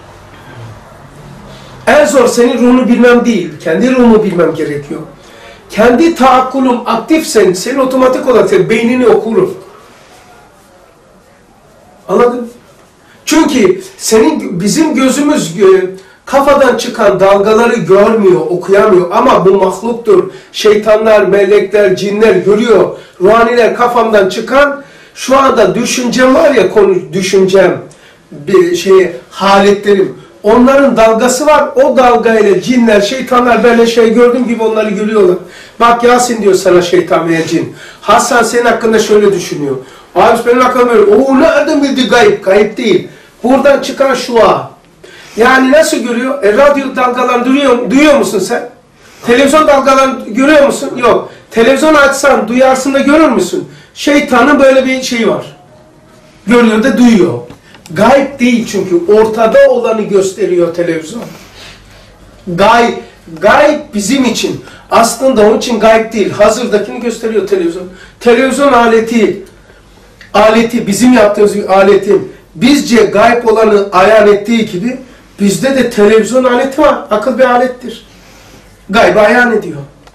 En zor senin ruhunu bilmem değil, kendi ruhumu bilmem gerekiyor. Kendi taakkulum aktifsen, senin otomatik olarak beynini okurum. Anladın mı? Çünkü senin, bizim gözümüz kafadan çıkan dalgaları görmüyor, okuyamıyor. Ama bu mahluktur. Şeytanlar, melekler, cinler görüyor. Ruhaniler kafamdan çıkan, şu anda düşüncem var ya, konu düşüncem, bir şey, haletlerim. Onların dalgası var. O dalgayla cinler, şeytanlar böyle şey gördüğüm gibi onları görüyorlar. Bak Yasin diyor sana şeytan veya cin. Hasan senin hakkında şöyle düşünüyor. Abi benim hakkında böyle. Oo nereden bildi gayip? Gayip değil. Buradan çıkan şu an. Yani nasıl görüyor? E, radyo dalgalarını duyuyor, duyuyor musun sen? Televizyon dalgalarını görüyor musun? Yok. Televizyon açsan duyarsın da görür müsün? Şeytanın böyle bir şeyi var. Görüyor da duyuyor. Gayb değil çünkü ortada olanı gösteriyor televizyon. Gayb, Gayb bizim için. Aslında onun için gayb değil. Hazırdakini gösteriyor televizyon. Televizyon aleti, aleti bizim yaptığımız bir aletin bizce gayb olanı ayan ettiği gibi bizde de televizyon aleti var. Akıl bir alettir. Gaybı ayan ediyor.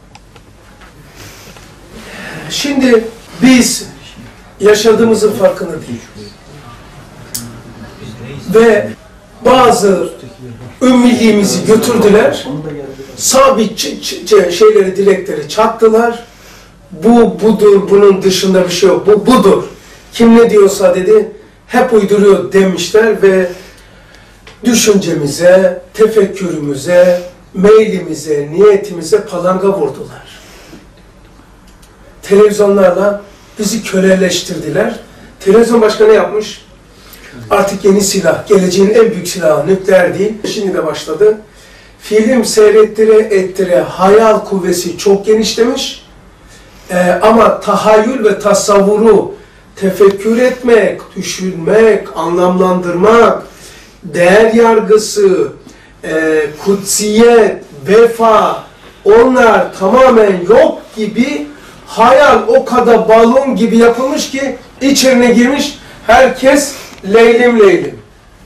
Şimdi biz yaşadığımızın farkında değil. Ve bazı ümmiliğimizi götürdüler. Sabit şeyleri, dilekleri çaktılar. Bu budur, bunun dışında bir şey yok. Bu budur. Kim ne diyorsa dedi, hep uyduruyor demişler ve düşüncemize, tefekkürümüze, meylimize, niyetimize palanga vurdular. Televizyonlarla bizi köleleştirdiler. Televizyon başka ne yapmış? Artık yeni silah, geleceğin en büyük silahı nükleer değil. Şimdi de başladı. Film seyrettire ettire hayal kuvvesi çok genişlemiş. Ee, ama tahayyül ve tasavvuru tefekkür etmek, düşünmek, anlamlandırmak, değer yargısı, e, kutsiyet, vefa, onlar tamamen yok gibi, hayal o kadar balon gibi yapılmış ki içerine girmiş, herkes leylim leylim.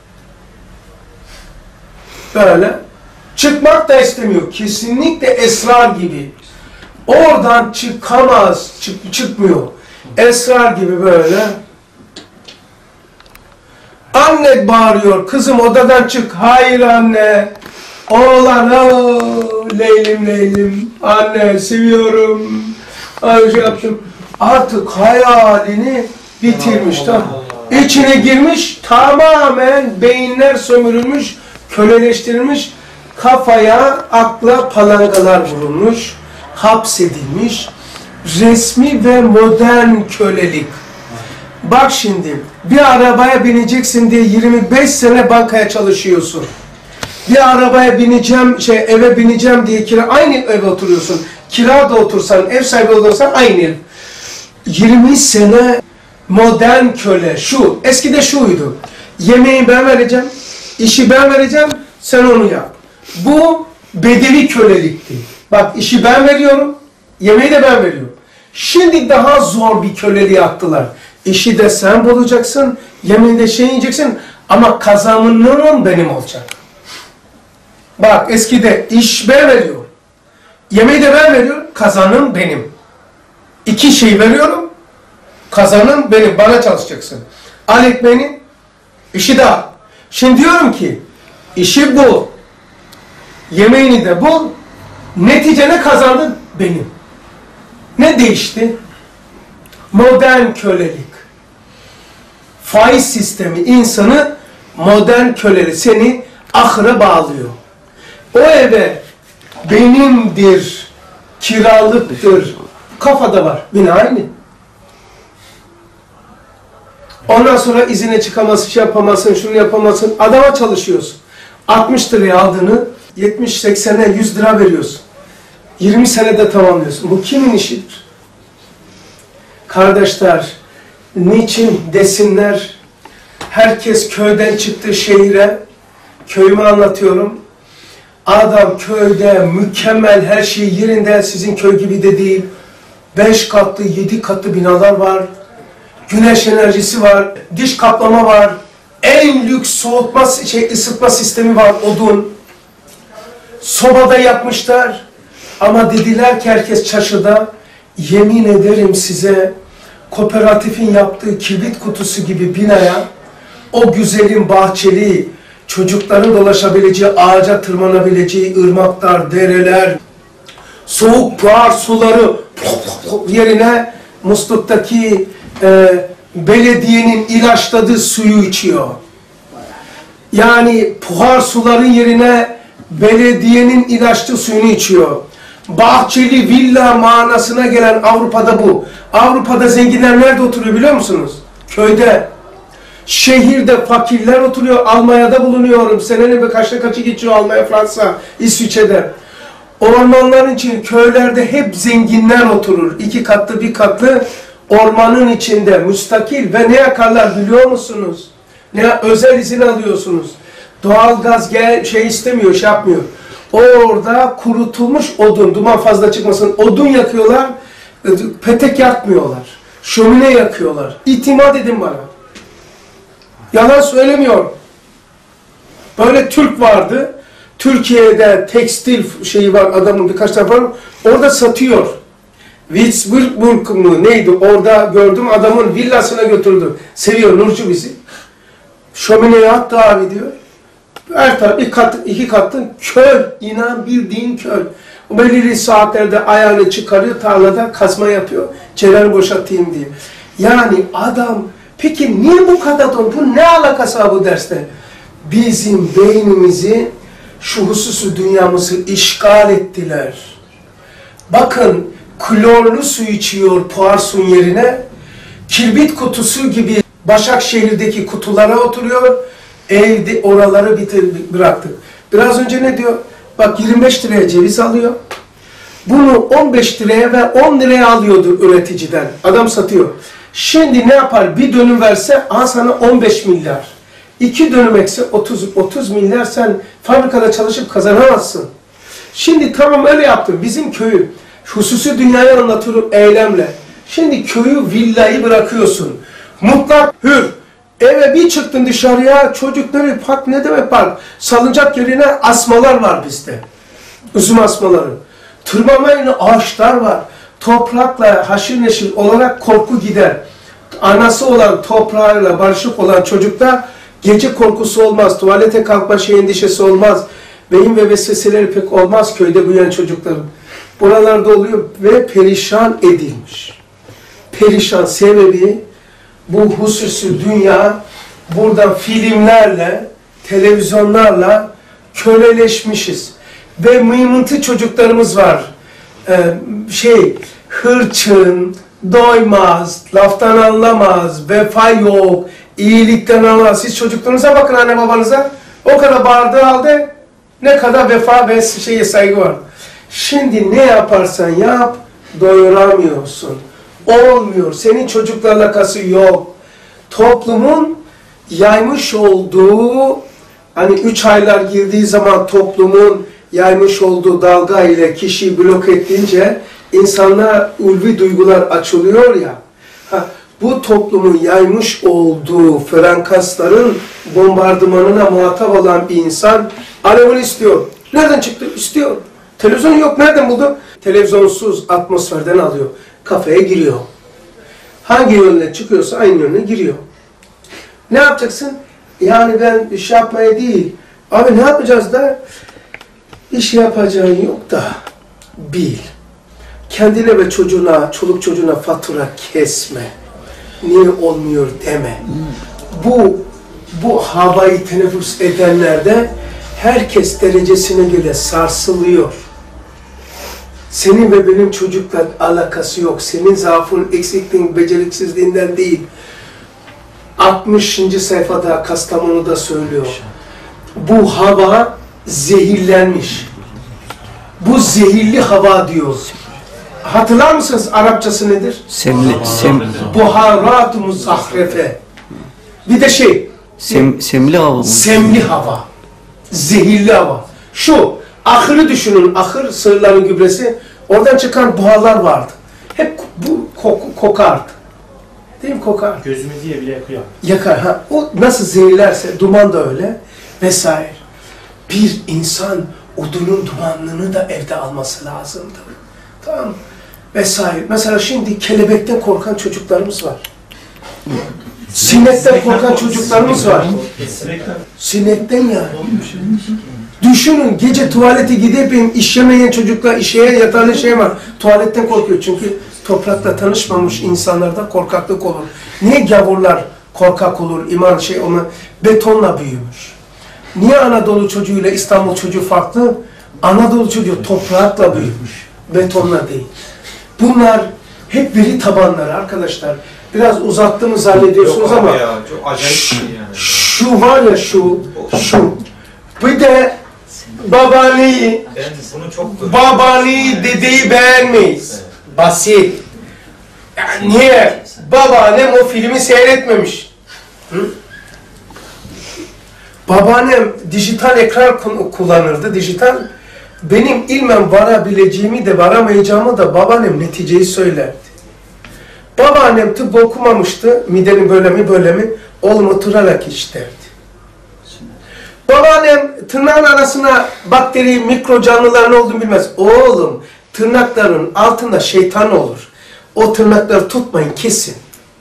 Böyle. Çıkmak da istemiyor. Kesinlikle esrar gibi. Oradan çıkamaz, çık, çıkmıyor. Esrar gibi böyle. Anne bağırıyor, kızım odadan çık. Hayır anne. Oğlan, ooo, leylim leylim. Anne seviyorum. Ay şey yaptım. Artık hayalini bitirmiş. Tamam. İçine girmiş, tamamen beyinler sömürülmüş, köleleştirilmiş, kafaya, akla palangalar vurulmuş, hapsedilmiş, resmi ve modern kölelik. Bak şimdi, bir arabaya bineceksin diye yirmi beş sene bankaya çalışıyorsun. Bir arabaya bineceğim, şey eve bineceğim diye kira, aynı eve oturuyorsun. Kirada otursan, ev sahibi olursan aynı ev. yirmi sene modern köle, şu, eskide şuydu. Yemeği ben vereceğim, işi ben vereceğim, sen onu yap. Bu bedevi kölelikti. Bak işi ben veriyorum, yemeği de ben veriyorum. Şimdi daha zor bir köleliği attılar. İşi de sen bulacaksın, yemeği de şey yiyeceksin ama kazanımın benim olacak. Bak eskide iş ben veriyorum, yemeği de ben veriyorum, kazanım benim. İki şey veriyorum, kazanım benim, bana çalışacaksın. Al ekmeğini, işi de al. Şimdi diyorum ki, işi bul, yemeğini de bul, netice ne kazandın? Benim. Ne değişti? Modern kölelik. Faiz sistemi insanı modern köleli, seni ahıra bağlıyor. O eve benimdir, kiralıktır, kafada var, yine aynı. Ondan sonra izine çıkamazsın, şey yapamazsın, şunu yapamazsın, adama çalışıyorsun. altmış liraya aldığını yetmiş seksene yüz lira veriyorsun. yirmi senede tamamlıyorsun. Bu kimin işidir? Kardeşler, niçin desinler, herkes köyden çıktı şehire, köyümü anlatıyorum. Adam köyde mükemmel, her şey yerinde, sizin köy gibi de değil. Beş katlı, yedi katlı binalar var. Güneş enerjisi var, diş kaplama var. En lüks soğutma, şey, ısıtma sistemi var, odun. Sobada yapmışlar. Ama dediler ki herkes çarşıda, yemin ederim size, kooperatifin yaptığı kibrit kutusu gibi binaya, o güzelim bahçeli, çocukların dolaşabileceği, ağaca tırmanabileceği ırmaklar, dereler, soğuk buhar suları yerine musluktaki e, belediyenin ilaçladığı suyu içiyor. Yani buhar suların yerine belediyenin ilaçlı suyunu içiyor. Bahçeli villa manasına gelen Avrupa'da bu. Avrupa'da zenginler nerede oturuyor biliyor musunuz? Köyde. Şehirde fakirler oturuyor. Almanya'da bulunuyorum. Senenin bir kaçta kaçı geçiyor Almanya, Fransa, İsviçre'de. Ormanların için köylerde hep zenginler oturur. İki katlı bir katlı ormanın içinde müstakil ve ne yakarlar biliyor musunuz? Ne özel izin alıyorsunuz. Doğalgaz gel şey istemiyor, şey yapmıyor. Orada kurutulmuş odun, duman fazla çıkmasın, odun yakıyorlar, petek yakmıyorlar. Şömine yakıyorlar. İtimat edin bana. Yalan söylemiyorum. Böyle Türk vardı. Türkiye'de tekstil şeyi var, adamın birkaç tane var. Orada satıyor. Würzburg mu neydi? Orada gördüm, adamın villasına götürdü. Seviyor Nurcu bizi. Şömineye attı abi diyor. Her taraf iki kat, iki katlı köl. İnan bildiğin köl. Belirli saatlerde ayağını çıkarıyor, tarlada kazma yapıyor. Çevreni boşaltayım diye. Yani adam, peki niye bu kadar don? Bu ne alakası var bu derste? Bizim beynimizi, şu hususu dünyamızı işgal ettiler. Bakın, klorlu su içiyor Poirson yerine, kirbit kutusu gibi Başakşehir'deki kutulara oturuyor, evde oraları bitir, bıraktık. Biraz önce ne diyor? Bak yirmi beş liraya ceviz alıyor, bunu on beş liraya ve on liraya alıyordur üreticiden, adam satıyor. Şimdi ne yapar? Bir dönüm verse, al sana on beş milyar. İki dönüm ekse otuz, otuz milyar sen fabrikada çalışıp kazanamazsın. Şimdi tamam öyle yaptım. Bizim köyü, hususi dünyayı anlatıyorum eylemle. Şimdi köyü, villayı bırakıyorsun. Mutlak hür. Eve bir çıktın dışarıya, çocukları park, ne demek park? Salıncak yerine asmalar var bizde. Üzüm asmaları. Tırmanmayla ağaçlar var. Toprakla haşır neşir olarak korku gider. Anası olan toprağıyla barışık olan çocukta gece korkusu olmaz. Tuvalete kalkma şey endişesi olmaz. Beyin ve vesveseleri pek olmaz köyde büyüyen çocukların. Buralarda oluyor ve perişan edilmiş. Perişan sebebi bu hususi dünya buradan filmlerle, televizyonlarla köleleşmişiz. Ve mıymıntı çocuklarımız var. Ee, şey, hırçın, doymaz, laftan anlamaz, vefa yok, iyilikten anlamaz. Siz çocuklarınıza bakın, anne babanıza. O kadar bağırdığı halde ne kadar vefa ve şeye saygı var. Şimdi ne yaparsan yap, doyuramıyorsun. Olmuyor. Senin çocuklarla alakası yok. Toplumun yaymış olduğu, hani üç aylar girdiği zaman toplumun yaymış olduğu dalga ile kişiyi blok ettiğince insanlar ulvi duygular açılıyor ya. Ha, bu toplumun yaymış olduğu frekansların bombardımanına muhatap olan bir insan alevini istiyor. Nereden çıktı? İstiyor. Televizyon yok. Nereden buldu? Televizyonsuz atmosferden alıyor. Kafeye giriyor. Hangi yönüne çıkıyorsa aynı yönüne giriyor. Ne yapacaksın? Yani ben iş yapmaya değil. Abi ne yapacağız da? İş yapacağın yok da bil. Kendine ve çocuğuna, çoluk çocuğuna fatura kesme. Niye olmuyor deme. Bu bu havayı teneffüs edenlerde herkes derecesine göre sarsılıyor. Senin ve benim çocukla alakası yok. Senin zaafın, eksikliğin, beceriksizliğinden değil. altmışıncı sayfada Kastamonu'da söylüyor. Bu hava zehirlenmiş. Bu zehirli hava diyor. Hatırlar mısınız Arapçası nedir? Semli, sem, Buharat-ı muzahrefe. Bir de şey. sem, semli hava mı? Semli hava. Zehirli hava. Şu, ahırı düşünün. Ahır, sığırların gübresi. Oradan çıkan buharlar vardı. Hep bu kok kokardı. Değil mi kokar? Gözümü diye bile yakıyor. Yakar. Ha. O nasıl zehirlerse, duman da öyle. Vesaire. Bir insan odunun dumanını da evde alması lazımdı. Tamam mı? Vesaire. Mesela şimdi kelebekten korkan çocuklarımız var. Sinekten korkan çocuklarımız var. Sinekten yani. Düşünün gece tuvalete gidip işemeyen çocuklar işeye yatan şey var. Tuvaletten korkuyor çünkü toprakla tanışmamış insanlarda korkaklık olur. Niye gavurlar korkak olur, iman şey onu betonla büyümüş. Niye Anadolu çocuğuyla İstanbul çocuğu farklı? Anadolu çocuğu toprakla büyümüş, betonla değil. Bunlar hep veri tabanları arkadaşlar. Biraz uzattığımı zannediyorsunuz ama ya, çok acayip şu, şey yani. şu var ya şu, şu. Bir de babaanneyi, Ben bunu çok babaanneyi, dedeyi beğenmeyiz. Basit. Yani niye? Babaannem o filmi seyretmemiş. Hı? Babaannem dijital ekran kullanırdı. Dijital benim ilmen varabileceğimi de varamayacağımı da babaannem neticeyi söylerdi. Babaannem tıp okumamıştı, midenin böyle mi böyle mi, oğlum oturarak iç derdi. Babaannem tırnağın arasına bakteri, mikro canlılar ne olduğunu bilmez. Oğlum tırnakların altında şeytan olur. O tırnakları tutmayın, kesin.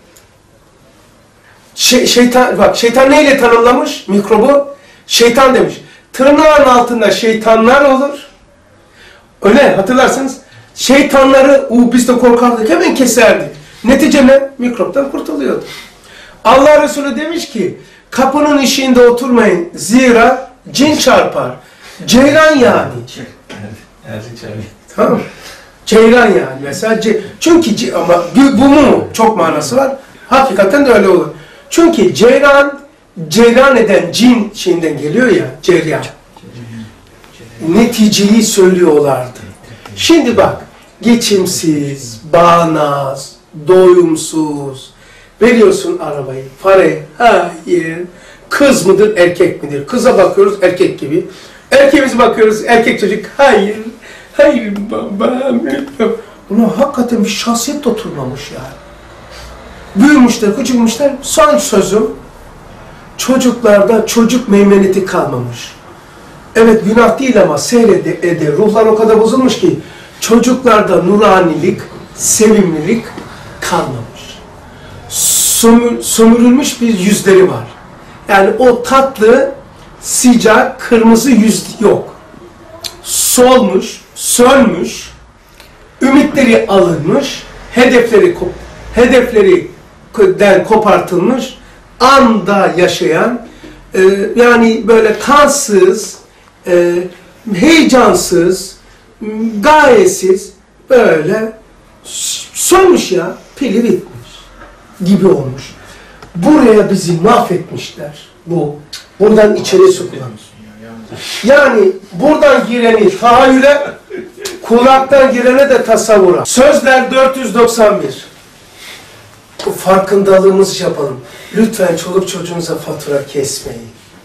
Şey, şeytan, bak şeytan neyle tanımlamış mikrobu? Şeytan demiş. Tırnağın altında şeytanlar olur. Öyle hatırlarsınız. Şeytanları u biz de korkardık, hemen keserdik. Netice ne? Mikroptan kurtuluyordu. Allah Resulü demiş ki kapının eşiğinde oturmayın. Zira cin çarpar. Ceylan yani. Tamam. Ceylan yani. Mesela ce çünkü ama bu mu? Çok manası var. Hakikaten de öyle olur. Çünkü ceylan, ceylan eden cin şeyinden geliyor ya. Ceylan. Neticeyi söylüyorlardı. Şimdi bak. Geçimsiz, bağnaz, doyumsuz. Veriyorsun arabayı, parayı. Hayır. Kız mıdır, erkek midir? Kıza bakıyoruz, erkek gibi. Erkeğimize bakıyoruz, erkek çocuk. Hayır. Hayır babam. Buna hakikaten bir şahsiyet oturmamış yani. Büyümüşler, küçülmüşler. Son sözüm, çocuklarda çocuk meymeneti kalmamış. Evet günah değil ama seyrede ede. Ruhlar o kadar bozulmuş ki çocuklarda nuranilik, sevimlilik kalmamış. Sömür, sömürülmüş bir yüzleri var. Yani o tatlı, sıcak, kırmızı yüz yok. Solmuş, sönmüş, ümitleri alınmış, hedefleri hedeflerinden kopartılmış, anda yaşayan, e, yani böyle kansız, e, heyecansız, gayesiz, böyle sönmüş ya, pili bitmiş gibi olmuş. Buraya bizi mahvetmişler. Bu, buradan içeri sokulan. Yani buradan gireni tahayyüle, kulaktan girene de tasavvura. Sözler dört yüz doksan bir. Bu farkındalığımızı yapalım. Lütfen çoluk çocuğunuza fatura kesmeyin.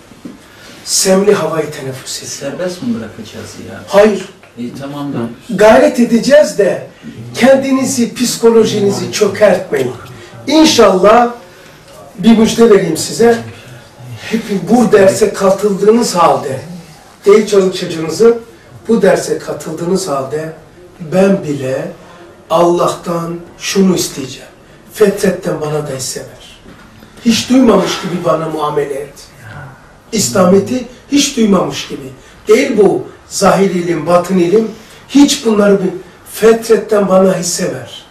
Semli havayı teneffüs edin. Serbest mi bırakacağız ya? Hayır. İyi tamam da. Gayret edeceğiz de kendinizi, psikolojinizi çökertmeyin. İnşallah bir müjde vereyim size. Hep bu derse katıldığınız halde, değil çoluk çocuğunuzu, bu derse katıldığınız halde ben bile Allah'tan şunu isteyeceğim. Fetretten bana da hisse ver. Hiç duymamış gibi bana muamele et. İslamiyet'i hiç duymamış gibi. Değil bu zahir ilim, batın ilim. Hiç bunları bir fetretten bana hisse ver.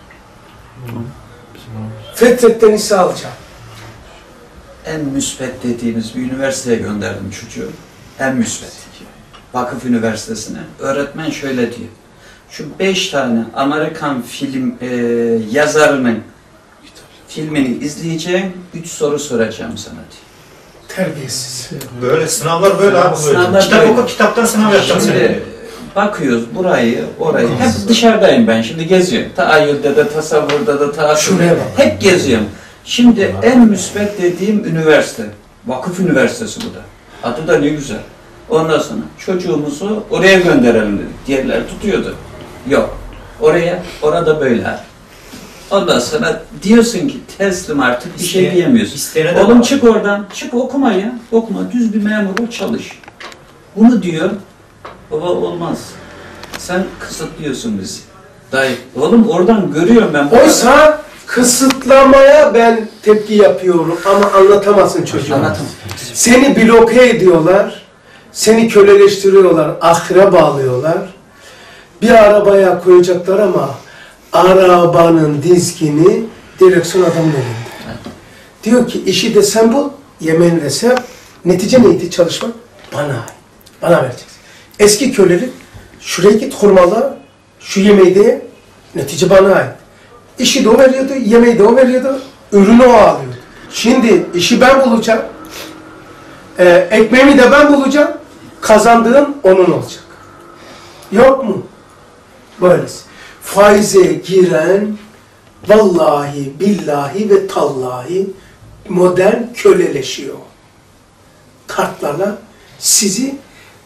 Fetretten hisse alacağım. En müsbet dediğimiz bir üniversiteye gönderdim çocuğu. En müsbet. Vakıf Üniversitesi'ne. Öğretmen şöyle diyor. Şu beş tane Amerikan film e, yazarının filmini izleyeceğim, üç soru soracağım sana diyor. Terbiyesiz. Böyle sınavlar böyle abi. Sınavlar Kitap böyle. oku, kitaptan sınav yapacağım seni. Şimdi bakıyoruz burayı, orayı. Hep dışarıdayım ben şimdi geziyorum. Tahayyülde de, tasavvurda da, tahakkümde hep geziyorum. Şimdi en müsbet dediğim üniversite. Vakıf Üniversitesi bu da. Adı da ne güzel. Ondan sonra çocuğumuzu oraya gönderelim dedik. Diğerleri tutuyordu. Yok. Oraya, orada böyle. Ondan sonra diyorsun ki teslim artık bir şey diyemiyorsun. Oğlum çık oradan, çık okuma ya. Okuma, düz bir memur ol, çalış. Bunu diyor. Baba olmaz. Sen kısıtlıyorsun bizi. Dayı, oğlum oradan görüyorum ben. Oysa kısıtlamaya ben tepki yapıyorum ama anlatamazsın çocuğa. Anlatamam. Seni bloke ediyorlar, seni köleleştiriyorlar, ahire bağlıyorlar. Bir arabaya koyacaklar ama arabanın dizgini direksiyon adamın elinde. Diyor ki işi de sen bul, yemeğini de sen. Netice neydi çalışma? Bana ait. Bana vereceksin. Eski kölelik, şuraya git hurmalar, şu yemeği de ye, netice bana ait. İşi de o veriyordu, yemeği de o veriyordu, ürünü o alıyordu. Şimdi işi ben bulacağım, e, ekmeğimi de ben bulacağım, kazandığım onun olacak. Yok mu? Böylesi. Faize giren, vallahi, billahi ve tallahi modern köleleşiyor. Kartlarla sizi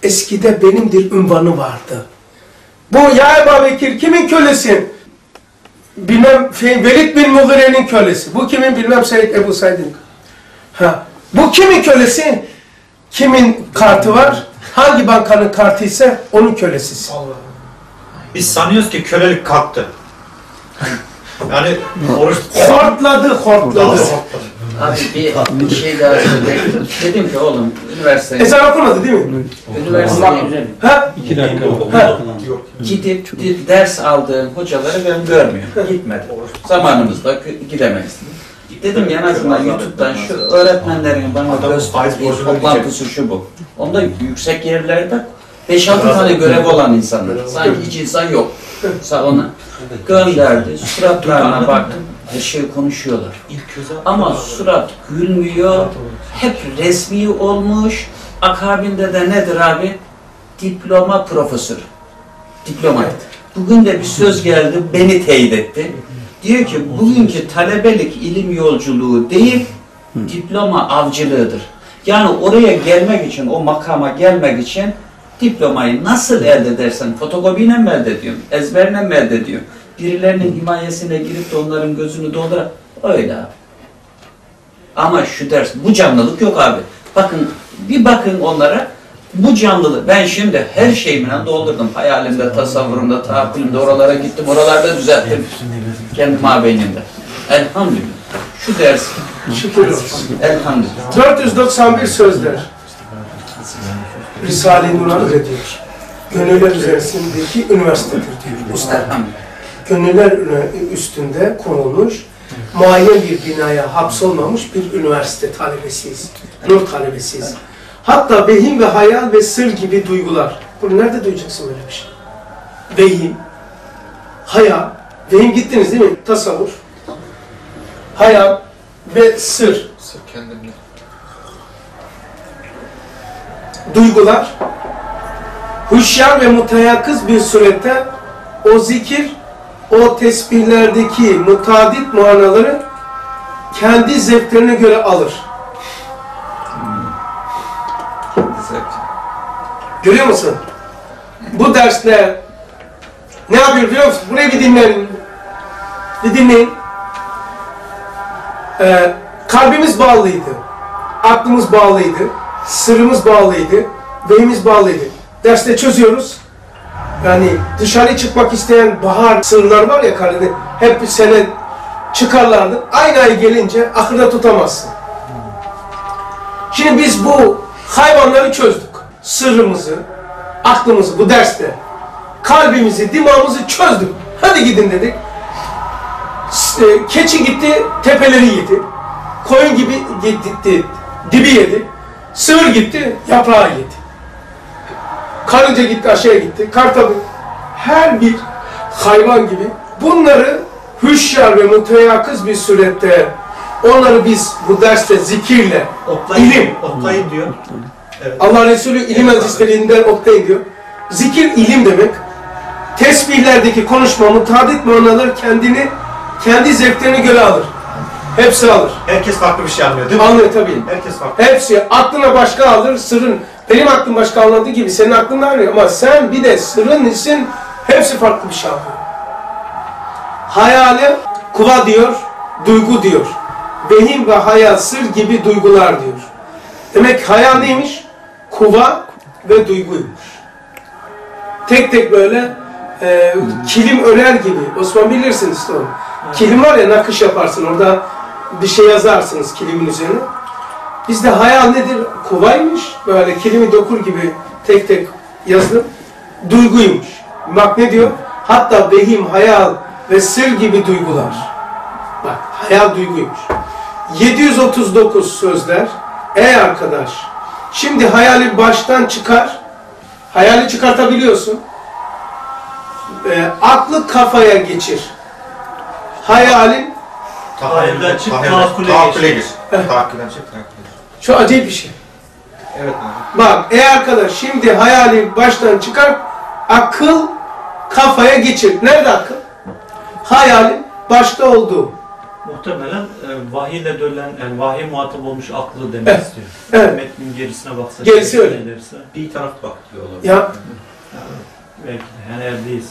eskide benimdir unvanı vardı. Bu ya Ebu Bekir kimin kölesi? Bilmem Velid bin Mughire'nin kölesi. Bu kimin bilmem Seyyid Ebu Said'in. Ha. Bu kimin kölesi? Kimin kartı var? Hangi bankanın kartı ise onun kölesisin. Biz sanıyoruz ki kölelik kalktı. Yani oruç... Hortladı, hortladı. Abi bir, bir şey daha söyleyeyim. Dedim ki oğlum üniversiteye... Ezan okumadı değil mi? Üniversiteye ha? İki dakika. Ha? gidip bir ders aldığım hocaları ben görmüyorum. Gitmedim. Zamanımızda gidemeyiz. Dedim ya en azından YouTube'dan şu öğretmenlerin bana gösterdiği toplantısı şu bu. Onda yüksek yerlerde beş altı tane görev olan insanlar. Sanki hiç insan yok. Ona gönderdi. Suratlarına baktım. Her şey konuşuyorlar. Ama surat gülmüyor. Hep resmi olmuş. Akabinde de nedir abi? Diploma profesör. Diploma. Bugün de bir söz geldi. Beni teyit etti. Diyor ki bugünkü talebelik ilim yolculuğu değil, diploma avcılığıdır. Yani oraya gelmek için, o makama gelmek için diplomayı nasıl elde edersen, fotokopiyle mi elde ediyorsun, ezberle mi elde ediyorsun, birilerinin himayesine girip de onların gözünü dolduran, öyle abi. Ama şu ders, bu canlılık yok abi. Bakın, bir bakın onlara, bu canlılık, ben şimdi her şeyimle doldurdum. Hayalimde, tasavvurumda, tahakkülümde, oralara gittim, oralarda düzelttim. Kendi mabeynimde. Elhamdülillah. Şu ders. Şükür olsun. Elhamdülillah. dört yüz doksan bir sözler. Risale-i Nur'u diyor. Gönüller üzerindeki üniversitedir diyor. Usta. Gönüller üstünde kurulmuş, muayyen bir binaya hapsolmamış bir üniversite talebesiyiz. Nur talebesiyiz. Hatta vehim ve hayal ve sır gibi duygular. Bunu nerede duyacaksın böyle bir şey? Vehim, hayal, vehim gittiniz değil mi? Tasavvur, hayal ve sır. Sır kendimle. Duygular, huşyar ve mutayakkız bir surette o zikir, o tesbihlerdeki mutadit manaları kendi zevklerine göre alır. Görüyor musun? Bu dersle ne yapıyor biliyor musun? Burayı bir dinleyin. Bir dinleyin. Ee, kalbimiz bağlıydı. Aklımız bağlıydı. Sırrımız bağlıydı. Beyimiz bağlıydı. Derste çözüyoruz. Yani dışarı çıkmak isteyen bahar sırlar var ya kalede. Hep bir sene çıkarlardı. Aynı ay gelince akılda tutamazsın. Şimdi biz bu hayvanları çözdük. Sırrımızı, aklımızı bu derste, kalbimizi, dimağımızı çözdük. Hadi gidin dedik. Keçi gitti, tepeleri yedi. Koyun gibi gitti, dibi yedi. Sığır gitti, yaprağı yedi. Karınca gitti, aşağıya gitti. Kartal, her bir hayvan gibi bunları hüşyar ve muteyakkız bir surette onları biz bu derste zikirle, Otlayın, ilim, otlayın diyor. Evet. Allah Resulü ilim hadislerinde oktayın diyor. Zikir ilim demek. Tesbihlerdeki konuşma, mutadit manaları kendini, kendi zevklerine göre alır. Hepsi alır. Herkes farklı bir şey anlıyor değil mi? Anlıyor tabii. Herkes farklı. Hepsi aklına başka alır, sırrın. Benim aklım başka anladığı gibi senin aklın da anlıyor. Ama sen bir de sırrın için hepsi farklı bir şey alıyor. Hayale kuva diyor, duygu diyor. Vehim ve hayal, sır gibi duygular diyor. Demek hayal neymiş? Kuva ve duyguymuş. Tek tek böyle e, kilim örer gibi. Osman bilirsiniz işte onu. Kilim var ya, nakış yaparsın orada bir şey yazarsınız kilimin üzerine. Bizde hayal nedir? Kuvaymış. Böyle kilimi dokur gibi tek tek yazdım. Duyguymuş. Bak ne diyor? Hatta vehim, hayal ve sır gibi duygular. Bak hayal duyguymuş. yedi yüz otuz dokuz sözler. Ey arkadaş, şimdi hayali baştan çıkar. Hayali çıkartabiliyorsun. E, aklı kafaya geçir. Hayalin Tahayyülden çık, tahakküle tahakküle gir. Tahakkülden çık, tahakküle gir. şu acayip bir şey. Evet abi. Bak ey arkadaş, şimdi hayali baştan çıkar. Akıl kafaya geçir. Nerede akıl? Hayalin başta olduğu. Muhtemelen e, vahiyle dönen, yani vahiy muhatap olmuş aklı demek Evet. istiyor. Evet. Metnin gerisine baksa. Gerisi öyle. Ederse, Bir taraf bak diyor olabilir. Ya belki de, yani eğer değilse.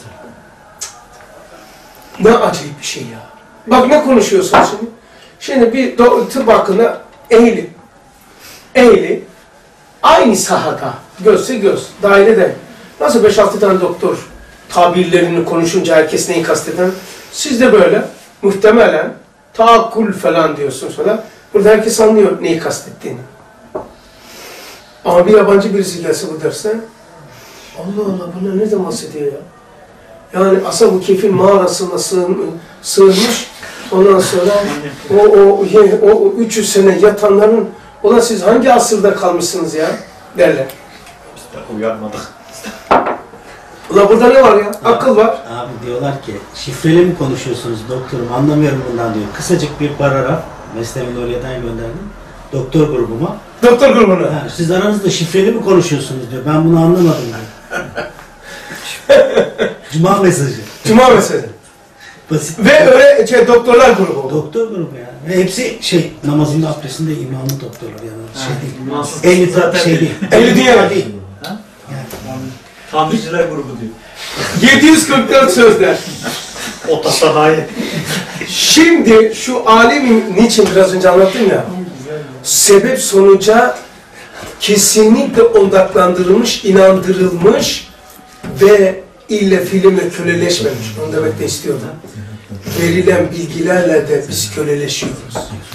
ne acayip bir şey ya. Bak ne konuşuyorsun şimdi? Şimdi bir do- tıp hakkında ehli. Ehli. Aynı sahada. Gözse göz. Dairede. Nasıl beş altı tane doktor tabirlerini konuşunca herkes neyi kasteden? Siz de böyle muhtemelen taakkul falan diyorsunuz falan. Burada herkes anlıyor neyi kastettiğini. Ama bir yabancı birisi gelse bu derse Allah Allah bunlar ne de bahsediyor ya? Yani Ashab-ı Kehf'in mağarasına sığın, sığınmış. Ondan sonra o, o, o, o üç yüz sene yatanların ulan siz hangi asırda kalmışsınız ya derler. Biz de uyanmadık. Ulan burada ne var ya? Akıl var. Abi diyorlar ki şifreli mi konuşuyorsunuz doktorum anlamıyorum bundan diyor. Kısacık bir paragraf Mesnevi Nuriye'den gönderdim. Doktor grubuma. Doktor grubuna. Yani siz aranızda şifreli mi konuşuyorsunuz diyor. Ben bunu anlamadım diyor. Cuma mesajı. Cuma mesajı. Basit. Ve öyle şey, doktorlar grubu oldu. Doktor grubu yani. Ve hepsi şey namazında abdestinde imamlı doktorlar yani. Şey değil. İmansız Ehli zaten şey değil. değil. Ehli dünya değil. Ha? Yani. Tamirciler grubu diyor. yedi yüz kırk dört sözler. Otosanayi. Şimdi şu alemi niçin biraz önce anlattım ya. Sebep sonuca kesinlikle odaklandırılmış, inandırılmış ve ille filmle köleleşmemiş. Onu demek de istiyordum. Verilen bilgilerle de biz köleleşiyoruz.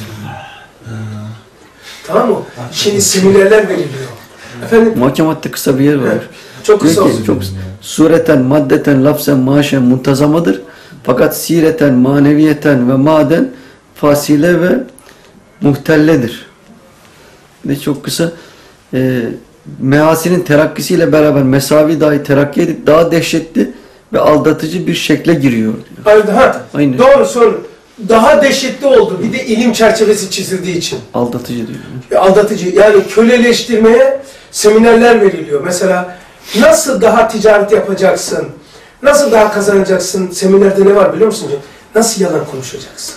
Tamam mı? Şimdi seminerler veriliyor. Efendim? Muhakematte kısa bir yer var. Evet. Çok kısa Diyor ki, olsun. çok kısa. Sureten, maddeten, lafzen, maaşen muntazamadır. Fakat sireten, maneviyeten ve maden fasile ve muhtelledir. Ve çok kısa e, mehasinin terakkisiyle beraber mesavi dahi terakki edip daha dehşetli ve aldatıcı bir şekle giriyor. Hayır, ha, Aynı. doğru soru. Daha dehşetli oldu. Bir de ilim çerçevesi çizildiği için. Aldatıcı diyor. E, Aldatıcı. Yani köleleştirmeye seminerler veriliyor. Mesela nasıl daha ticaret yapacaksın? Nasıl daha kazanacaksın? Seminerde ne var biliyor musun? Nasıl yalan konuşacaksın?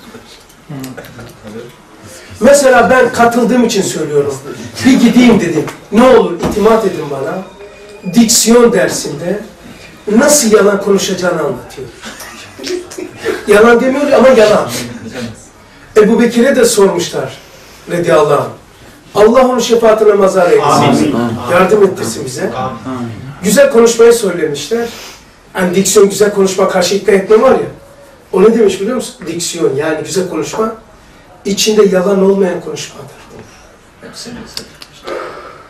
Mesela ben katıldığım için söylüyorum. Bir gideyim dedim. Ne olur itimat edin bana. Diksiyon dersinde nasıl yalan konuşacağını anlatıyor. Yalan demiyor ama yalan. Ebu Bekir'e de sormuşlar. Radiyallahu anh. Allah onun şefaatine mazhar eylesin. Amin. Yardım ettirsin bize. Amin. Güzel konuşmayı söylemişler. Yani diksiyon güzel konuşma, karşı ikna etme var ya. O ne demiş biliyor musun? Diksiyon yani güzel konuşma. İçinde yalan olmayan konuşmadır. Hepsini özetlemiş.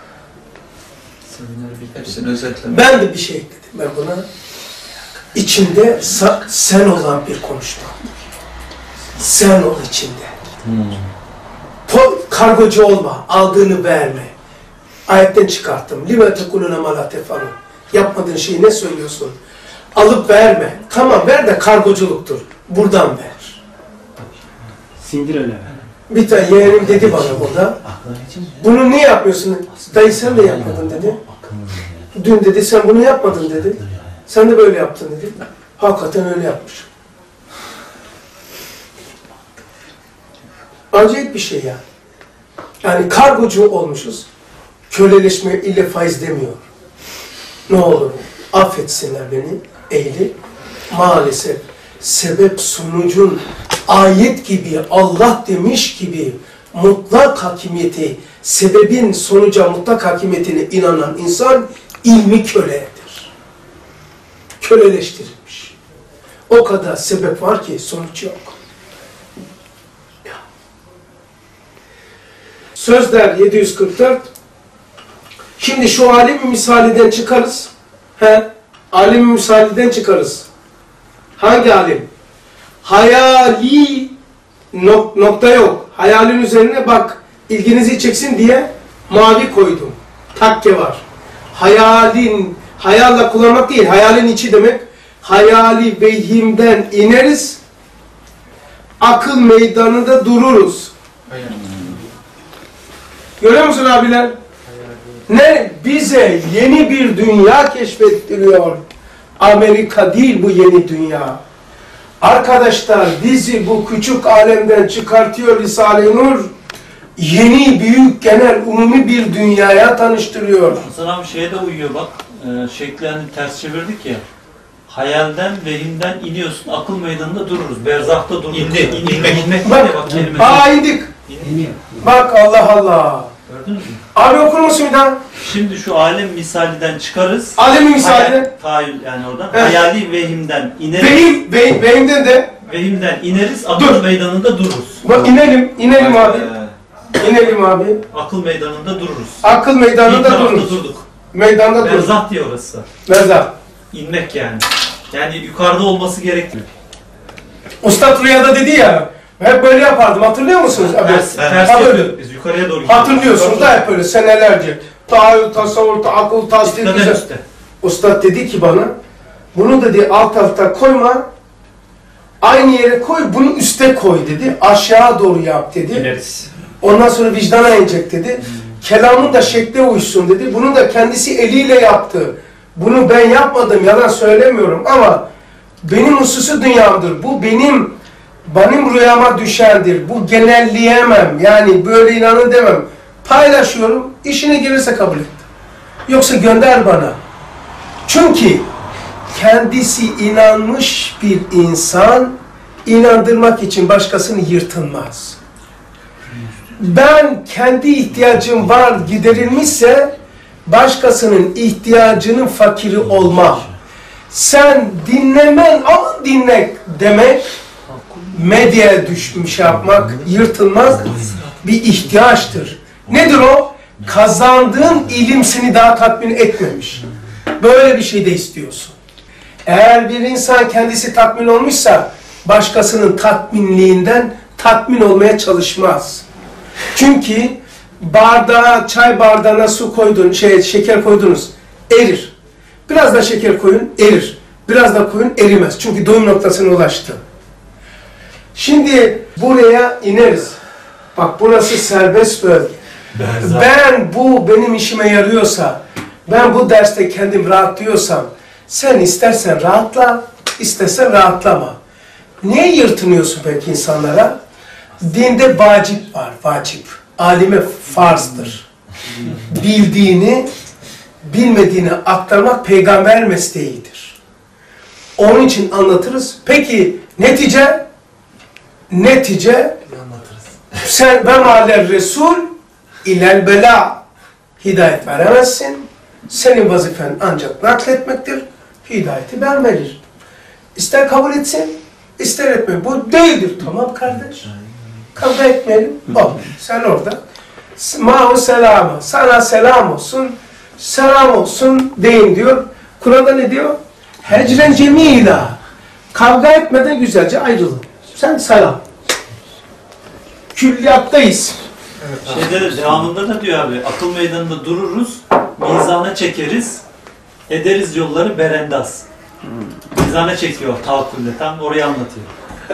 Hepsini özetlemiş. Ben de bir şey ekledim ben buna. İçinde sa- sen olan bir konuşma. Sen ol içinde. Po- kargocu olma, aldığını verme. Ayetten çıkarttım. Lime tekulune ma la tefalun. Yapmadığın şeyi ne söylüyorsun? Alıp verme. Tamam ver de kargoculuktur. Buradan ver. Sindir öyle. Bir tane yeğenim dedi bana burada. Bunu niye yapmıyorsun? Dayı sen de yapmadın dedi. Dün dedi sen bunu yapmadın dedi. Sen de böyle yaptın dedi. Hakikaten öyle yapmış. Acayip bir şey ya. Yani kargocu olmuşuz. Köleleşme ile faiz demiyor. Ne olur affetsinler beni ehli. Maalesef sebep sonucun ayet gibi Allah demiş gibi mutlak hakimiyeti, sebebin sonuca mutlak hakimiyetine inanan insan ilmi köledir. Köleleştirilmiş. O kadar sebep var ki sonuç yok. Sözler yedi yüz kırk dört. Şimdi şu alim misaliden çıkarız. He? Alim misaliden çıkarız. Hangi alim? Hayali nok nokta yok. Hayalin üzerine bak ilginizi çeksin diye mavi koydum. Takke var. Hayalin, hayalla kullanmak değil. Hayalin içi demek. Hayali vehimden ineriz. Akıl meydanında dururuz. Görüyor musun abiler? Ne? Bize yeni bir dünya keşfettiriyor. Amerika değil bu yeni dünya. Arkadaşlar bizi bu küçük alemden çıkartıyor Risale-i Nur. Yeni, büyük, genel, umumi bir dünyaya tanıştırıyor. Hasan abi şeye de uyuyor bak. E, şeklerini ters çevirdik ya. Hayalden, vehimden iniyorsun. Akıl meydanında dururuz. Berzahta dururuz. İndi, indi, inmek, inmek. Bak, bak kelimesi. aa indik. İniyor. Bak Allah Allah. Gördünüz mü? Abi okur musun bir daha? Şimdi şu alem misaliden çıkarız. Alemi misali. Hayal, tahayyül yani oradan. Evet. Hayali vehimden ineriz. Vehim, vehim, vehimden de. Vehimden ineriz. Akıl Dur. meydanında dururuz. Bak inelim, inelim abi. Ee, İnelim abi. Akıl meydanında dururuz. Akıl Bir meydanında tarafta dururuz. durduk. Meydanda dururuz. Berzah diye orası. Mezar. İnmek yani. Yani yukarıda olması gerekmiyor. Ustad Rüya'da dedi ya, hep böyle yapardım, hatırlıyor musunuz? Abi, Ters, ters ha böyle. yapıyoruz biz. Yukarıya doğru gidiyoruz. Hatırlıyorsunuz da hep böyle senelerce. Tahayyül, tasavvur, akıl, tasdik. Üstten en güzel. üstte. Ustad dedi ki bana, bunu dedi alt alta koyma, aynı yere koy, bunu üste koy dedi, aşağı doğru yap dedi. ineriz. Ondan sonra vicdana inecek dedi. Kelamın da şekle uysun dedi. Bunu da kendisi eliyle yaptı. Bunu ben yapmadım, yalan söylemiyorum ama benim hususi dünyamdır. Bu benim benim rüyama düşendir. Bu genelleyemem. Yani böyle inanın demem. Paylaşıyorum. İşine gelirse kabul et. Yoksa gönder bana. Çünkü kendisi inanmış bir insan inandırmak için başkasını yırtınmaz. Ben kendi ihtiyacım var giderilmişse başkasının ihtiyacının fakiri olmam. Sen dinlemen, aman dinle demek, medyaya düşmüş yapmak, yırtılmaz bir ihtiyaçtır. Nedir o? Kazandığın ilim seni daha tatmin etmemiş. Böyle bir şey de istiyorsun. Eğer bir insan kendisi tatmin olmuşsa, başkasının tatminliğinden tatmin olmaya çalışmaz. Çünkü bardağa, çay bardağına su koydun, şey, şeker koydunuz, erir. Biraz da şeker koyun, erir. Biraz da koyun, erimez. Çünkü doyum noktasına ulaştı. Şimdi buraya ineriz. Bak burası serbest bölge. Ben bu benim işime yarıyorsa, ben bu derste kendim rahatlıyorsam, sen istersen rahatla, istersen rahatlama. Niye yırtınıyorsun peki insanlara? Dinde vacip var, vacip. Alime farzdır. Bildiğini, bilmediğini aktarmak peygamber mesleğidir. Onun için anlatırız. Peki netice? Netice sen ve ma'ler Resul ilel bela, hidayet veremezsin. Senin vazifen ancak nakletmektir. Hidayeti ben verir. İster kabul etsin, ister etme. Bu değildir. Tamam kardeş. Kavga etmeyelim. Bak sen orada. Ma'u selama. Sana selam olsun. Selam olsun deyin diyor. Kur'an'da ne diyor? Hecren cemila. Kavga etmeden güzelce ayrılın. Sen selam. Külliyattayız. Şeyde de, devamında da diyor abi, akıl meydanında dururuz, mizana çekeriz, ederiz yolları berendaz. Mizana çekiyor tahakkülle, tam orayı anlatıyor.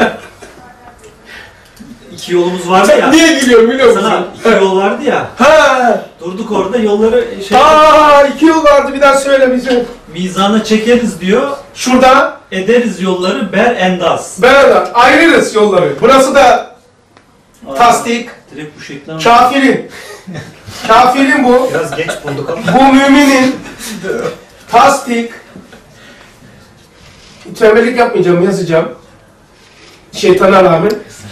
İki yolumuz vardı ya. Niye gülüyorum biliyor musun? Sana iki yol vardı ya. Ha. Durduk orada yolları şey... Aa, iki yol vardı, bir daha söyle bize. Mizana çekeriz diyor. Şurada. Ederiz yolları berendaz. Beraber ayırırız yolları. Burası da tasdik. Direkt bu şekilde mi? Kafirin. Kafirin bu. Biraz geç bulduk ama. Bu müminin. Tasdik. Tembellik yapmayacağım, yazacağım. Şeytana rağmen.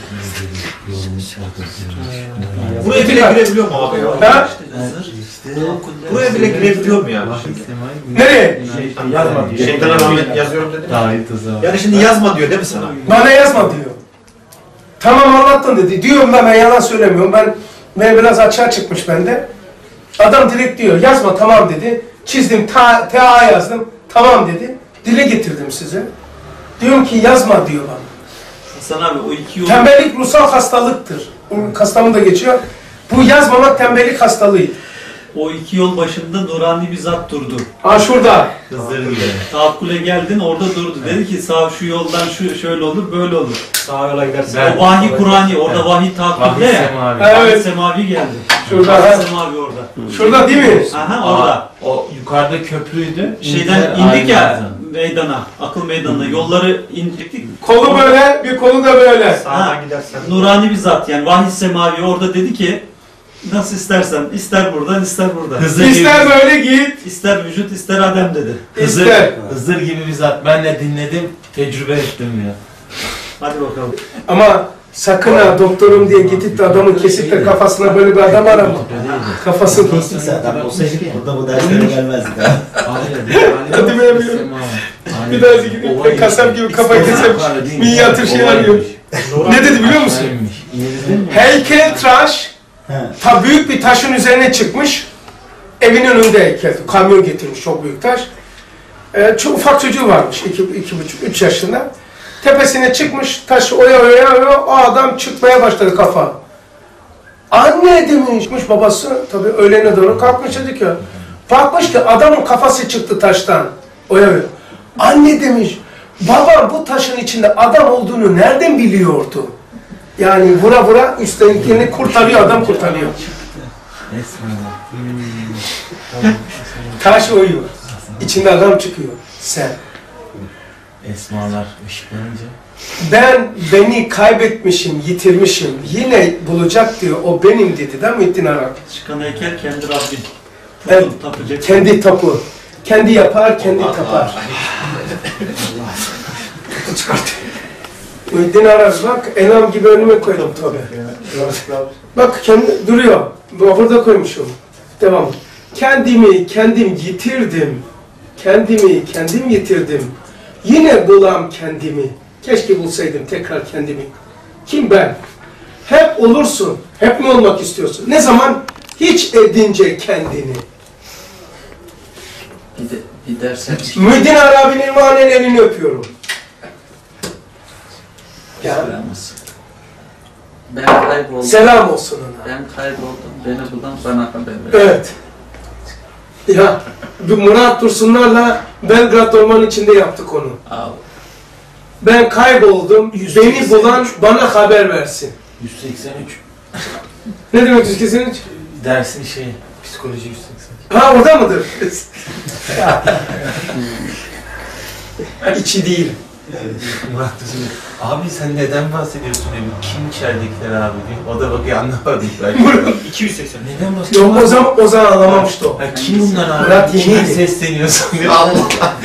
Buraya bile girebiliyor mu abi ya? Ha? Buraya bile girebiliyor mu yani? Nereye? Yazma diyor. Şeytana rağmen yazıyorum dedim. Yani şimdi yazma diyor değil mi sana? Bana yazma diyor. Tamam anlattın dedi. Diyorum da ben yalan söylemiyorum. Ben, ben biraz açığa çıkmış bende. Adam direkt diyor yazma tamam dedi. Çizdim ta, ta yazdım. Tamam dedi. Dile getirdim size. Diyorum ki yazma diyor bana. Hasan abi o iki yol... Tembellik ruhsal hastalıktır. Kastamı da geçiyor. Bu yazmamak tembellik hastalığıydı. O iki yol başında nurani bir zat durdu. Ha şurada. Kızların tahakküle geldin orada durdu. Dedi ki sağ şu yoldan şu şöyle olur böyle olur. Sağa yola gidersen. O vahiy Kur'ani orada vahiy tahakkülde ya. Semavi. Vahiy Evet. semavi geldi. Şurada. Vahiy semavi orada. Şurada değil mi? Aha orada. O yukarıda köprüydü. Şeyden İnce indik ya. ayrıldı. meydana, akıl meydanına yolları indirecektik. Kolu böyle, bir kolu da böyle. Sağdan gidersen. Nurani bir zat yani vahiy semavi orada dedi ki nasıl istersen ister buradan ister buradan. Hızır İster gibi, böyle git, İster vücut ister adem dedi. Hızır, ister. Hızır gibi bir zat. Ben de dinledim, tecrübe ettim ya. Hadi bakalım. Ama sakın ha doktorum diye gidip de adamın kesip de kafasına böyle bir adam arama. Kafasını Kestik zaten. Olsaydık burada bu derslere gelmezdik ha. Hadi bilemiyorum. Bir daha gidip de kasap gibi kafa kesip minyatür şey arıyor. Ne dedi biliyor musun? Heykeltıraş ta büyük bir taşın üzerine çıkmış. Evin önünde heykel. Kamyon getirmiş çok büyük taş. Ee, çok ufak çocuğu varmış. iki, iki buçuk, üç yaşında. Tepesine çıkmış, taşı oya oya oya, o adam çıkmaya başladı kafa. Anne demişmiş babası, tabii öğlene doğru kalkmış dedik ya. Bakmış ki adamın kafası çıktı taştan, oya oya. Anne demiş, baba bu taşın içinde adam olduğunu nereden biliyordu? Yani vura vura üsttenikini kurtarıyor, adam kurtarıyor. Taş oyuyor, içinde adam çıkıyor, sen. Esmalar ışıklanınca. Ben beni kaybetmişim, yitirmişim. Yine bulacak diyor. O benim dedi değil mi Muhittin Arar? Çıkan heykel kendi Rabbin. Evet, Tapacak. kendi tapu. Kendi yapar, kendi tapar. Muhittin Arar bak, enam gibi önüme koydum tabi. Bak kendi duruyor. Burada koymuşum. Devam. Kendimi kendim yitirdim. Kendimi kendim yitirdim. Yine bulam kendimi. Keşke bulsaydım tekrar kendimi. Kim ben? Hep olursun. Hep mi olmak istiyorsun? Ne zaman? Hiç edince kendini. Bir, de, bir dersen... Muhyiddin Arabi'nin manen elini öpüyorum. Ya. Ben kayboldum. Selam olsun ona. Ben kayboldum. Beni bulan bana haber ver. Evet. Ya bu Murat Dursunlarla Belgrad Ormanı içinde yaptık onu. Al. Ben kayboldum. Beni bulan bana haber versin. yüz seksen üç. Ne demek yüz seksen üç? Dersin şey, psikoloji yüz seksen üç. Ha orada mıdır? İçi değil. Murat Dursun, abi sen neden bahsediyorsun dedim. Kim içeridekiler abi diyor. O da bakıyor anlamadım belki. iki yüz seksen. Neden bahsediyorsun? Yok o zaman, o zaman anlamamıştı o. Ha, kim bunlar abi? Murat Kime yeniydi. sesleniyorsun diyor. Allah.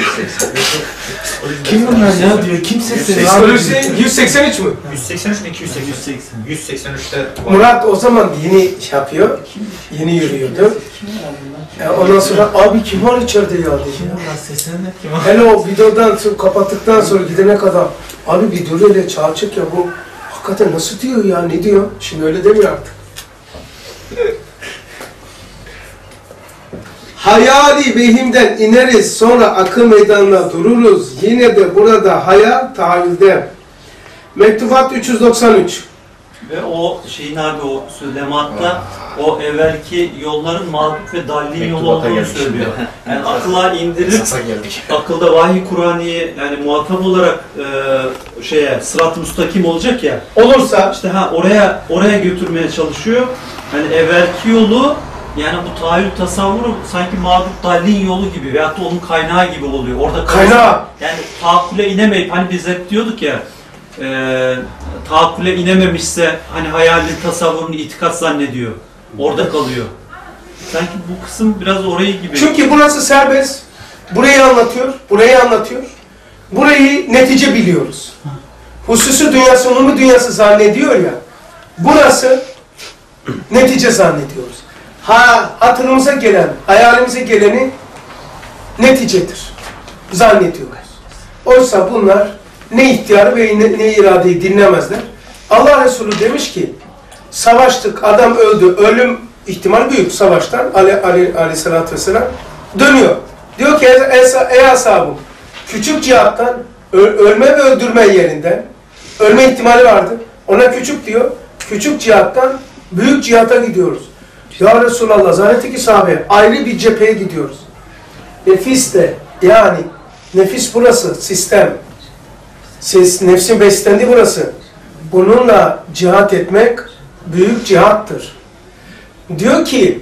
Kim bunlar ya diyor. Kim sesleniyor abi? Psikolojisi yüz seksen üç mü? yüz seksen üç mi iki yüz seksen? yüz seksen. yüz seksen üçte Murat o zaman yeni şey yapıyor. Yeni yürüyordu. E, ondan sonra abi kim var içeride ya dedi. Kim bunlar seslenler kim abi? Hele o videodan sonra kapattıktan sonra gidene kadar abi video öyle çağıracak ya bu hakikaten nasıl diyor ya ne diyor? Şimdi öyle demiyor artık. Hayali vehimden ineriz sonra akıl meydanına dururuz. Yine de burada hayal tahayyülde. Mektubat üç yüz doksan üç. Ve o şeyin abi o Süleyman'da o evvelki yolların mağlup ve dallin yolu olduğunu söylüyor. Yani akıla indirip akılda vahiy Kur'ani'yi yani muhatap olarak e, şeye sırat-ı müstakim olacak ya. Olursa İşte ha oraya oraya götürmeye çalışıyor. Hani evvelki yolu yani bu tahayyül tasavvuru sanki mağlup dallin yolu gibi veyahut da onun kaynağı gibi oluyor. Orada kaynağı. Yani taakkule inemeyip hani biz hep diyorduk ya e, taakkule inememişse hani hayalin tasavvurunu itikat zannediyor. Orada kalıyor. Sanki bu kısım biraz orayı gibi. çünkü burası serbest. Burayı anlatıyor, burayı anlatıyor. Burayı netice biliyoruz. Hususi dünyası, umumi dünyası zannediyor ya. Burası netice zannediyoruz. Ha, hatırımıza gelen, hayalimize geleni neticedir. Zannediyoruz. Oysa bunlar ne ihtiyarı ve ne, ne iradeyi dinlemezler. Allah Resulü demiş ki, savaştık, adam öldü, ölüm ihtimal büyük savaştan, Ali, Ali, aleyhissalatü vesselam dönüyor. Diyor ki, ey ashabım, küçük cihattan, ölme ve öldürme yerinden, ölme ihtimali vardı. Ona küçük diyor, küçük cihattan büyük cihata gidiyoruz. Ya Resulallah, zannetti ki sahabe, ayrı bir cepheye gidiyoruz. Nefis de, yani nefis burası, sistem. Siz, nefsin beslendiği burası. Bununla cihat etmek büyük cihattır. Diyor ki,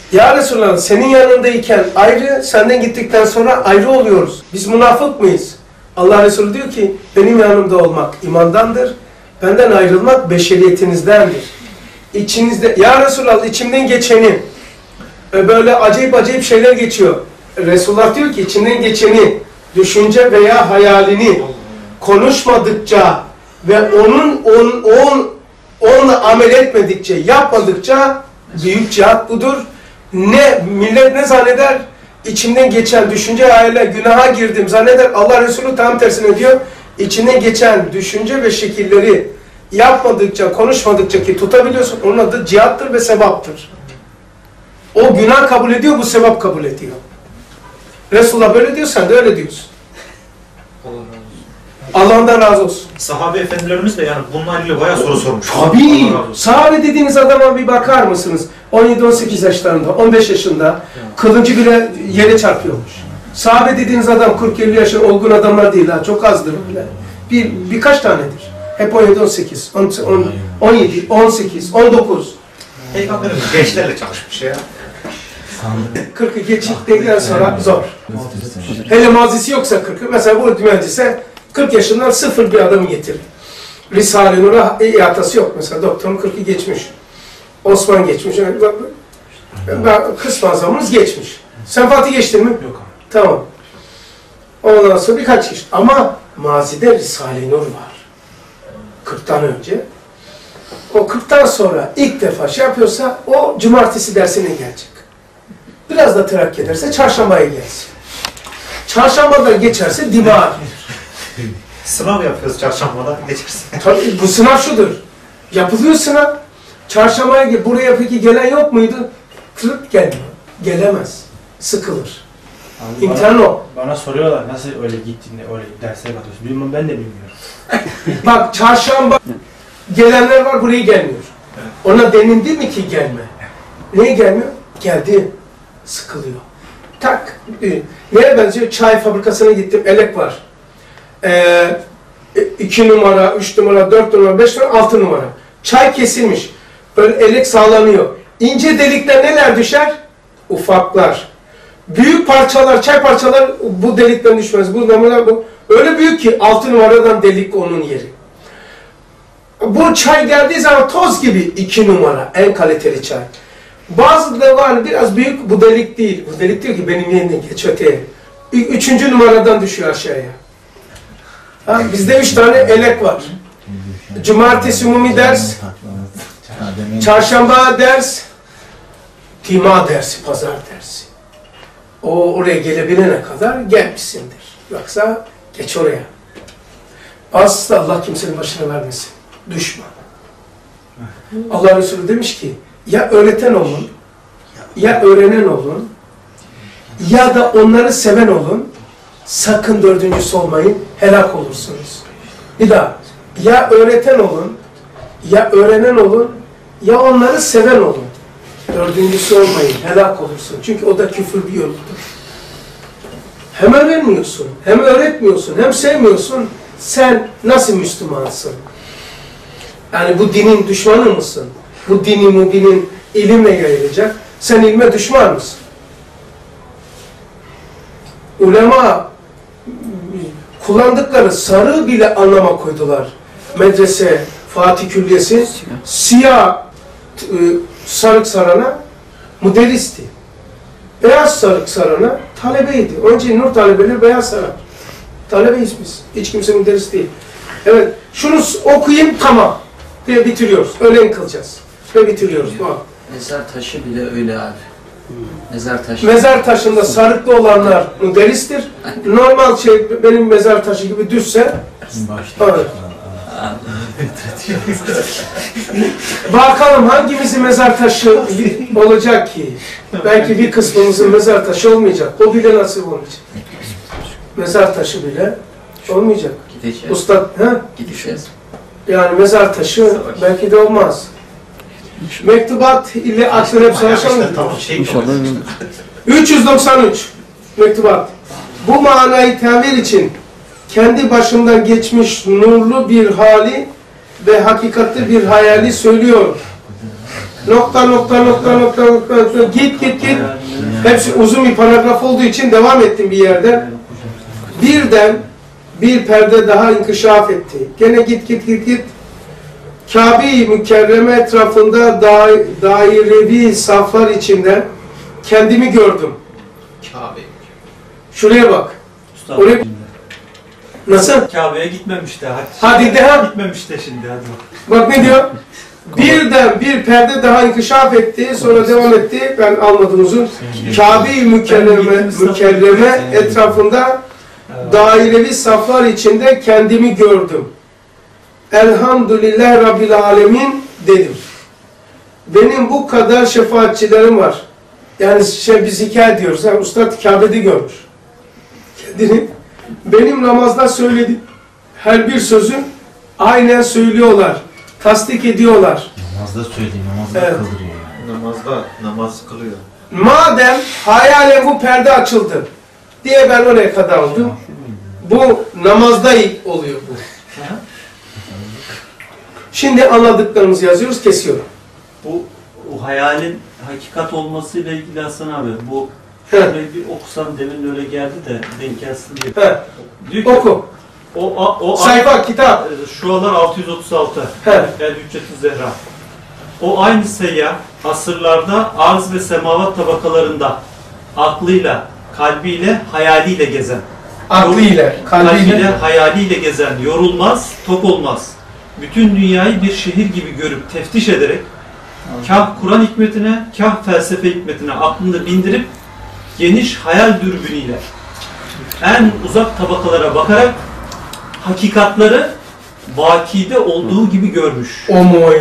Ya Resulallah senin yanındayken ayrı, senden gittikten sonra ayrı oluyoruz. Biz münafık mıyız? Allah Resulü diyor ki benim yanımda olmak imandandır. Benden ayrılmak beşeriyetinizdendir. İçinizde, ya Resulallah içimden geçeni, böyle acayip acayip şeyler geçiyor. Resulullah diyor ki içinden geçeni, düşünce veya hayalini konuşmadıkça ve onun on, on, onunla amel etmedikçe, yapmadıkça büyük cihat budur. Ne millet ne zanneder? İçimden geçen düşünce hayalle günaha girdim zanneder. Allah Resulü tam tersine diyor. İçinden geçen düşünce ve şekilleri yapmadıkça, konuşmadıkça ki tutabiliyorsun. Onun adı cihattır ve sevaptır. O günah kabul ediyor, bu sevap kabul ediyor. Resulullah böyle diyor, sen de öyle diyorsun. Allah'ından razı olsun. Sahabe efendilerimiz de yani bununla ilgili bayağı soru sormuş. Tabii. Sahabe dediğiniz adama bir bakar mısınız? on yedi on sekiz yaşlarında, on beş yaşında kılıncı bile yere çarpıyormuş. Sahabe dediğiniz adam kırk elli yaşında olgun adamlar değil ha. Çok azdır bile. Bir, birkaç tanedir. Hep on yedi on sekiz, on yedi, on sekiz, on dokuz. Peygamberimiz gençlerle çalışmış ya. kırkı geçtikten sonra zor. Hele mazisi yoksa kırkı. Mesela bu mühendise kırk yaşından sıfır bir adamı getirir. Risale-i Nur'a iatası yok mesela. Doktorun kırkı geçmiş. Osman geçmiş. Ben, kısmen zamanımız geçmiş. Sen Fatih geçtin mi? Yok abi. Tamam. Ondan sonra birkaç kişi. Ama mazide Risale-i Nur var. kırktan önce. O kırktan sonra ilk defa şey yapıyorsa o cumartesi dersine gelecek. Biraz da terakki ederse çarşambaya gelsin. Çarşambadan geçerse divar. Sınav yapıyoruz çarşambada geçersin. Tabii bu sınav şudur. Yapılıyor sınav. Çarşambaya gel. Buraya peki gelen yok muydu? Kırık gelmiyor. Gelemez. Sıkılır. Abi İmtihan bana, o. Bana soruyorlar nasıl öyle gittiğinde öyle derslere katıyorsun. Bilmem ben de bilmiyorum. Bak çarşamba gelenler var buraya gelmiyor. Ona denildi mi ki gelme? Niye gelmiyor? Geldi. Sıkılıyor. Tak. Neye benziyor? Çay fabrikasına gittim. Elek var. Ee, iki numara, üç numara, dört numara, beş numara, altı numara. Çay kesilmiş. Böyle elek sağlanıyor. İnce delikler neler düşer? Ufaklar. Büyük parçalar, çay parçalar bu delikten düşmez. Bu numara bu. Öyle büyük ki altı numaradan delik onun yeri. Bu çay geldiği zaman toz gibi iki numara. En kaliteli çay. Bazı da var biraz büyük, bu delik değil. Bu delik diyor ki benim yerine geç öteye. Üçüncü numaradan düşüyor aşağıya. Ha, bizde üç tane elek var. Cumartesi umumi ders, çarşamba ders, cuma dersi, pazar dersi. O oraya gelebilene kadar gelmişsindir. Yoksa geç oraya. Asla Allah kimsenin başına vermesin. Düşman. Allah Resulü demiş ki, ya öğreten olun, ya öğrenen olun, ya da onları seven olun, sakın dördüncüsü olmayın, helak olursunuz. Bir daha, ya öğreten olun, ya öğrenen olun, ya onları seven olun. Dördüncüsü olmayın, helak olursun. Çünkü o da küfür bir yoldur. Hem öğrenmiyorsun, hem öğretmiyorsun, hem sevmiyorsun. Sen nasıl Müslümansın? Yani bu dinin düşmanı mısın? Bu dini mübinin ilimle yayılacak. Sen ilme düşman mısın? Ulema kullandıkları sarı bile anlama koydular. Medrese, Fatih Külliyesi, siyah e, sarık sarana müderristi. Beyaz sarık sarana talebeydi. Önce nur talebeleri beyaz sarar. Talebeyiz biz. Hiç kimse müderris değil. Evet, şunu okuyayım tamam diye bitiriyoruz. Öğlen kılacağız. Ve bitiriyoruz. Bu. Mezar taşı bile öyle abi. Mezar taşı. Mezar taşında sarıklı olanlar müderristir. Normal şey benim mezar taşı gibi düzse evet. Bakalım hangimizin mezar taşı olacak ki? Belki bir kısmımızın mezar taşı olmayacak. O bile nasip olmayacak. Mezar taşı bile olmayacak. Gideceğiz. Ustad, ha? Gideceğiz. Yani mezar taşı belki de olmaz. Mektubat ile aksine hep savaşalım. üç yüz doksan üç mektubat. Bu manayı tevil için kendi başımdan geçmiş nurlu bir hali ve hakikatli bir hayali söylüyorum. Nokta nokta nokta nokta nokta nokta git git git. Hepsi uzun bir paragraf olduğu için devam ettim bir yerde. Birden bir perde daha inkişaf etti. Gene git git git git. Kabe-i Mükerreme etrafında da dairevi saflar içinde kendimi gördüm. Kabe. Şuraya bak. Oraya... Nasıl? Kabe'ye gitmemiş de. Hadi, Hadi de ha. Gitmemiş de şimdi hadi. Bak ne diyor? Birden bir perde daha inkişaf etti, sonra devam etti. Ben almadım uzun. Kabe-i Mükerreme, Mükerreme etrafında dairevi saflar içinde kendimi gördüm. Elhamdülillah Rabbil Alemin dedim. Benim bu kadar şefaatçilerim var. Yani şey, biz hikaye diyoruz. Yani Ustad Kabe'de görmüş. Kendini benim namazda söylediğim her bir sözü aynen söylüyorlar. Tasdik ediyorlar. Namazda söyleyeyim, namazda Evet. kıldırıyor yani. Namazda namaz kılıyor. Madem hayalen bu perde açıldı diye ben oraya kadar aldım. Bu namazda oluyor bu. Şimdi anladıklarımızı yazıyoruz, kesiyorum. Bu o hayalin hakikat olmasıyla ilgili Hasan abi, bu şöyle bir okusan demin öyle geldi de denk gelsin diye. He. Diyor ki, Oku. O, o, o Sayfa, kitap. Şuralar altı yüz otuz altı. He. El Hüccetü Zehra. O aynı seyyah asırlarda arz ve semavat tabakalarında aklıyla, kalbiyle, hayaliyle gezen. Aklıyla, kalbiyle, kalbiyle, hayaliyle gezen, yorulmaz, tok olmaz. Bütün dünyayı bir şehir gibi görüp teftiş ederek kah Kur'an hikmetine, kah felsefe hikmetine aklını bindirip geniş hayal dürbünüyle en uzak tabakalara bakarak hakikatları vakide olduğu gibi görmüş. O mu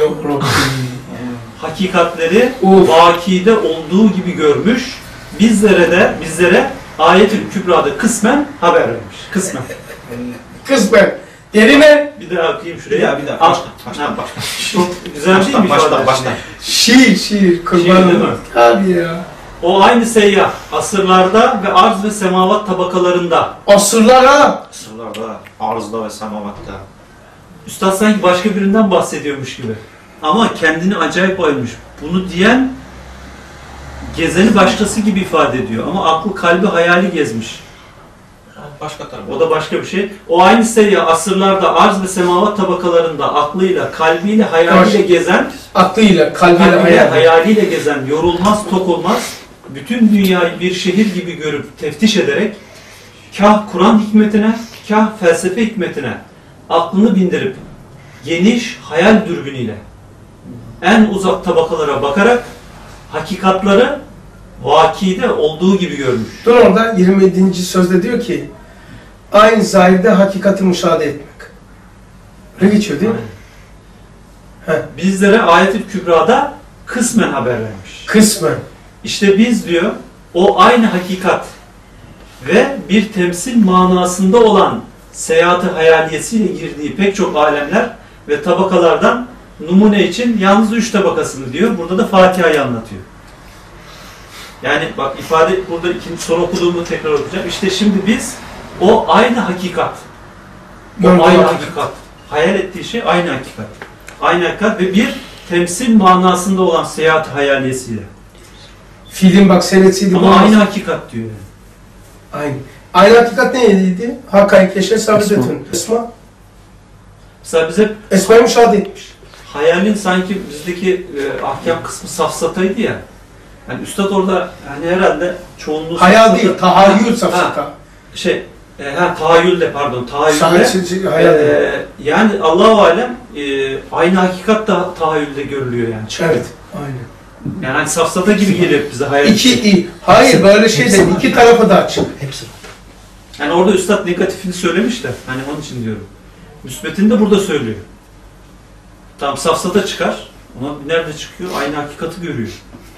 Hakikatleri vakide olduğu gibi görmüş. Bizlere de bizlere Ayet-ül Kübra'da kısmen haber vermiş. Kısmen. Kısmen. Geri mi? Bir daha okuyayım şuraya. Bir daha bir daha. Al. Baştan baştan baştan. Çok güzel değil mi? Baştan baştan. Şiir, şiir. Kurban Şiir değil mi? Tabii ya. O aynı seyyah asırlarda ve arz ve semavat tabakalarında. Asırlar ha. Asırlarda, arzda ve semavatta. Üstad sanki başka birinden bahsediyormuş gibi. Ama kendini acayip ayırmış. Bunu diyen gezeni başkası gibi ifade ediyor. Ama aklı, kalbi, hayali gezmiş. Başka tarafı. O da başka bir şey. O aynı seyyah asırlarda arz ve semavat tabakalarında aklıyla, kalbiyle, hayaliyle gezen, aklıyla, kalbiyle, kalbiyle, hayaliyle. hayaliyle gezen, yorulmaz, tok olmaz, bütün dünyayı bir şehir gibi görüp teftiş ederek kah Kur'an hikmetine, kah felsefe hikmetine aklını bindirip geniş hayal dürbünüyle en uzak tabakalara bakarak hakikatları vakide olduğu gibi görmüş. Dur orada yirmi yedinci sözde diyor ki aynı zahirde hakikati müşahede etmek. Öyle geçiyor değil mi? Heh. Bizlere Ayet-ül Kübra'da kısmen haber vermiş. Kısmen. İşte biz diyor o aynı hakikat ve bir temsil manasında olan seyahat-ı hayaliyesiyle girdiği pek çok alemler ve tabakalardan numune için yalnız üç tabakasını diyor. Burada da Fatiha'yı anlatıyor. Yani bak ifade burada ikinci son okuduğumu tekrar okuyacağım. İşte şimdi biz o aynı hakikat. O Gördüm aynı hakikat. hakikat. Hayal ettiği şey aynı hakikat. Aynı hakikat ve bir temsil manasında olan seyahat hayaliyesiyle. Film bak seyretiydi. Ama aynı hakikat diyor. Aynı. Aynı hakikat neydi? Hakkayı keşfe sabit etun. Esma. Mesela bize Esma'yı müşahede etmiş. hayalin sanki bizdeki e, ahkam kısmı safsataydı ya. Yani üstad orada hani herhalde çoğunluğu Hayal safsata- değil, tahayyül Ha, safsata. ha, Şey, e, ha, tahayyülle pardon, tahayyülle. Sadece hayal değil. E, yani Allah-u Alem e, aynı hakikat da tahayyülde görülüyor yani. Çıkıyor. Evet, aynen. Yani hani safsata gibi geliyor bize hayal. İki iyi. Hayır böyle şey değil. İki tarafı da açık. Hepsi. Yani orada üstad negatifini söylemiş de hani onun için diyorum. Müsbetini de burada söylüyor. Tamam safsata çıkar. Ama nerede çıkıyor? Aynı hakikati görüyor.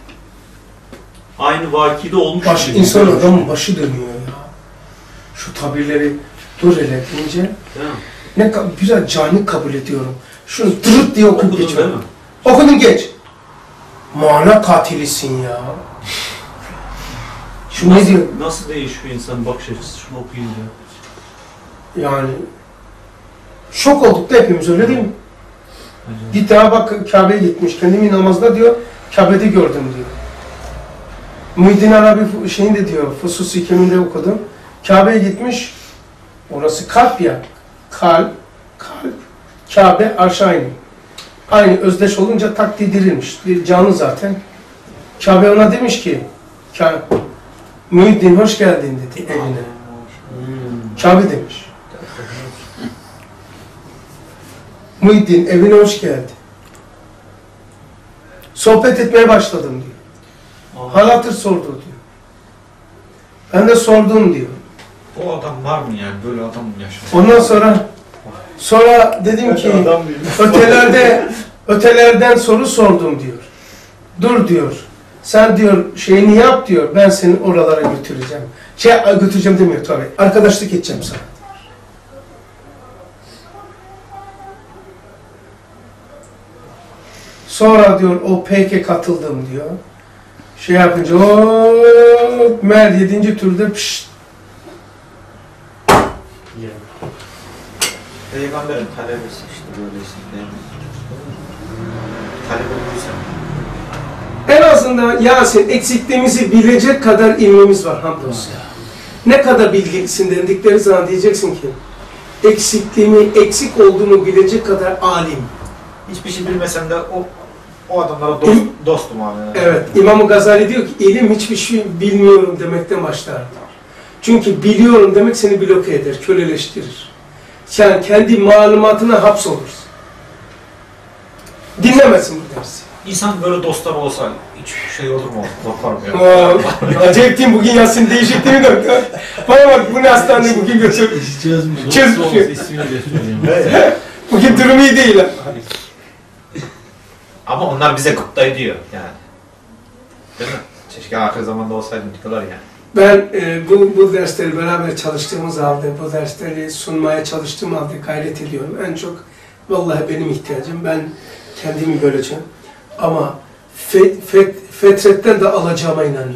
Aynı vakide olmuş. Baş, gibi. insan adamın başı dönüyor ya. Şu tabirleri dur hele deyince. Değil mi? Ne ka- güzel cani kabul ediyorum. Şunu dırıt diye okup Okudun değil geçiyorum. mi? Okudun geç. Mana katilisin ya. Şu ne Nasıl, diyor? nasıl değişiyor insanın bakış açısı şunu okuyunca? Yani şok olduk da hepimiz öyle değil mi? Bir daha bak Kabe'ye gitmiş. Kendimi namazda diyor. Kabe'de gördüm diyor. Muhyiddin Arabi şeyinde diyor, Fusus-i Hikem'inde okudum. Kabe'ye gitmiş, orası kalp ya, kalp, kalp, Kabe aşağı iniyor. Aynı özdeş olunca takdir edilmiş, bir canlı zaten. Kabe ona demiş ki, Muhyiddin hoş geldin dedi evine. Kabe demiş. Muhyiddin evine hoş geldi. Sohbet etmeye başladım diyor. Hal hatır sordu diyor. Ben de sordum diyor. O adam var mı yani? Böyle adam mı yaşıyor? Ondan sonra sonra dedim ki ötelerde ötelerden soru sordum diyor. Dur diyor. Sen diyor şeyini yap diyor. Ben seni oralara götüreceğim. Şey götüreceğim demiyor tabii. Arkadaşlık edeceğim sana. Sonra diyor o peyke katıldım diyor. Şey yapınca o mer yedinci türde pişt. Peygamberin talebesi işte böylesi. Talep olursa. En azından Yasin eksikliğimizi bilecek kadar ilmimiz var hamdolsun. Ne kadar bilgilisin dedikleri zaman diyeceksin ki eksikliğimi, eksik olduğumu bilecek kadar alim. Hiçbir şey bilmesem de o o adamlara dost, dostum abi. Yani. Evet, İmam Gazali diyor ki ilim hiçbir şey bilmiyorum demekten başlar. Çünkü biliyorum demek seni bloke eder, köleleştirir. Yani kendi malumatına hapsolursun. Dinlemezsin bu dersi. İnsan böyle dostlar olsa hiç şey olur mu? Korkarım ya. Acayip bugün Yasin değişik değil mi doktor? Bana bak bu ne hastaneye bugün götür. Çözmüş. Çözmüş. İsmini de söyleyeyim. Bugün durum iyi değil ha. Ama onlar bize gıpta ediyor yani. Değil mi? Keşke ahir zamanda olsaydı diyorlar yani. Ben e, bu, bu dersleri beraber çalıştığımız halde, bu dersleri sunmaya çalıştığım halde gayret ediyorum. En çok vallahi benim ihtiyacım. Ben kendimi göreceğim. Ama fet, fet, fetretten de alacağıma inanıyorum.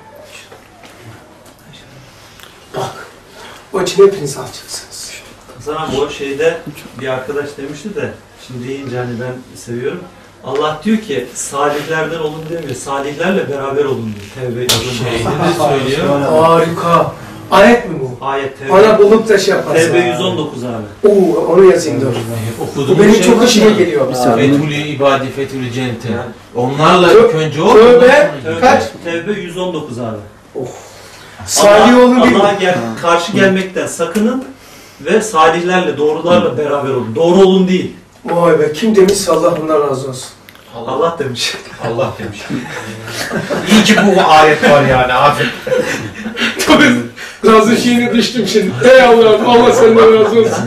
Bak, o için hepiniz alacaksınız. Hasan abi o şeyde bir arkadaş demişti de, şimdi deyince hani ben seviyorum. Allah diyor ki salihlerden olun demiyor, salihlerle beraber olun diyor. Tevbe şeyde de söylüyor. Harika. Ayet mi bu? Ayet tevbe. Bana bulup da şey yaparsın. Tevbe yüz on dokuz abi. Oo, onu yazayım dur. Okudum. Bu benim çok işime geliyor. Fethulü ibadi, Fethulü cennete. Onlarla Tö ilk önce o. Tövbe kaç? Tevbe yüz on dokuz abi. Oh. Salih olun değil mi? Allah'a gel, karşı gelmekten sakının ve salihlerle, doğrularla beraber olun. Doğru olun değil. Vay be, kim demişse Allah bundan razı olsun. Allah, Allah demiş. Allah demiş. İyi ki bu ayet var yani abi. Tabii, razı şeyine düştüm şimdi. Ey Allah'ım, Allah senden razı olsun.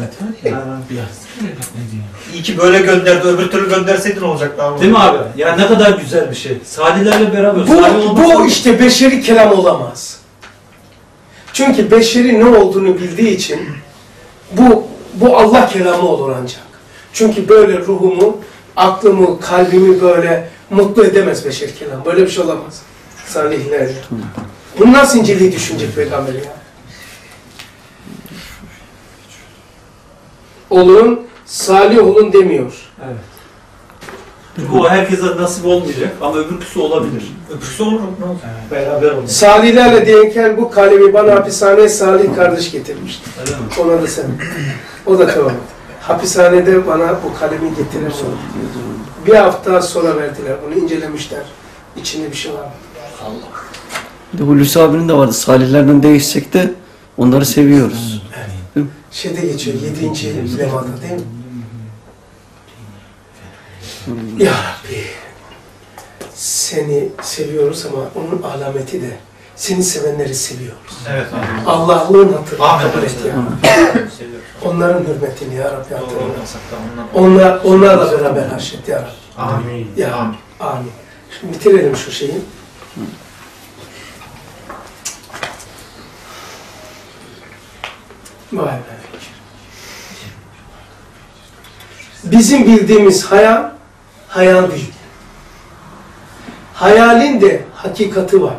İyi ki böyle gönderdi, öbür türlü gönderseydin olacaktı abi. Değil mi abi? Ya ne kadar güzel bir şey. Salihlerle beraber. Bu, salih bu işte beşeri kelam olamaz. Çünkü beşeri ne olduğunu bildiği için bu, bu Allah kelamı olur ancak. Çünkü böyle ruhumu, aklımı, kalbimi böyle mutlu edemez beşer kelam. Böyle bir şey olamaz. Salihler. Bunu nasıl inceliği düşünecek peygamber ya? Olun, salih olun demiyor. Evet. Bu herkese nasip olmayacak ama öbürküsü olabilir. Öbürküsü olur mu? Ne olacak? Evet. Beraber olun. Salihlerle diyenken bu kalemi bana hapishaneye Salih kardeş getirmişti. Öyle mi? Ona da sen. O da tamam. Hapishanede bana bu kalemi getirir sonra. Bir hafta sonra verdiler. Bunu incelemişler. İçinde bir şey var. Allah. Bir de Hulusi abinin de vardı. Salihlerden değişsek de onları seviyoruz. Evet. Şeyde geçiyor. Yedinci levhada değil mi? Ya Rabbi, seni seviyoruz ama onun alameti de seni sevenleri seviyoruz. Evet abi. Allah'ın hatırını Amin. kabul et ya. Onların hürmetini ya Rabbi hatırını. Onlar... Onlar, onlarla beraber haşret ya Rabbi. Amin. Ya, Amin. amin. Şimdi bitirelim şu şeyi. Vay be. Bizim bildiğimiz hayal, hayal değil. Hayalin de hakikati var.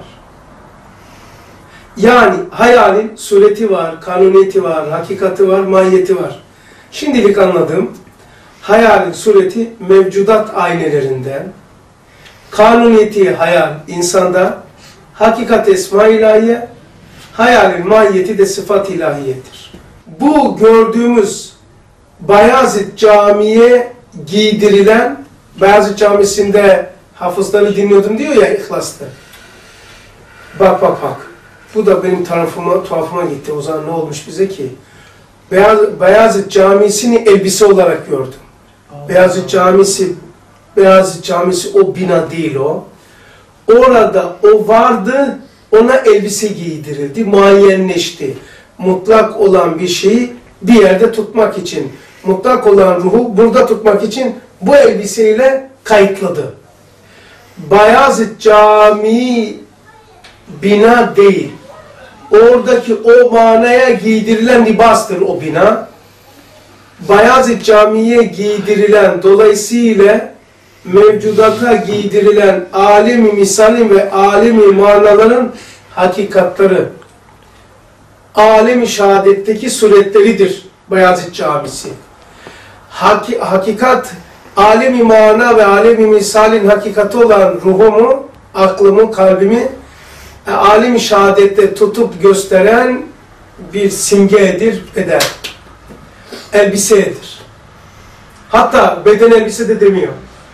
Yani hayalin sureti var, kanuniyeti var, hakikati var, mahiyeti var. Şimdilik anladığım, hayalin sureti mevcudat aynelerinden, kanuniyeti hayal insanda, hakikat esma ilahiye, hayalin mahiyeti de sıfat ilahiyedir. Bu gördüğümüz Bayazıt Camii'ye giydirilen, Bayazıt Camisi'nde hafızları dinliyordum diyor ya İhlas'ta. Bak bak bak. Bu da benim tarafıma, tuhafıma gitti. O zaman ne olmuş bize ki? Beyaz, Bayazıt Camisi'ni elbise olarak gördüm. Beyazıt Camisi, Beyazıt Camisi o bina değil o. Orada o vardı, ona elbise giydirildi, muayyenleşti. Mutlak olan bir şeyi bir yerde tutmak için, mutlak olan ruhu burada tutmak için bu elbiseyle kayıtladı. Bayazıt Camii bina değil. Oradaki o manaya giydirilen libastır o bina. Bayazıt Camii'ye giydirilen, dolayısıyla mevcudata giydirilen alemi misalin ve alemi manaların hakikatları, alemi şehadetteki suretleridir Bayazıt Camisi. Haki, hakikat, alemi mana ve alemi misalin hakikati olan ruhumu, aklımı, kalbimi alemi şehadette tutup gösteren bir simgedir, beden. Elbisedir. Hatta beden elbise de demiyor.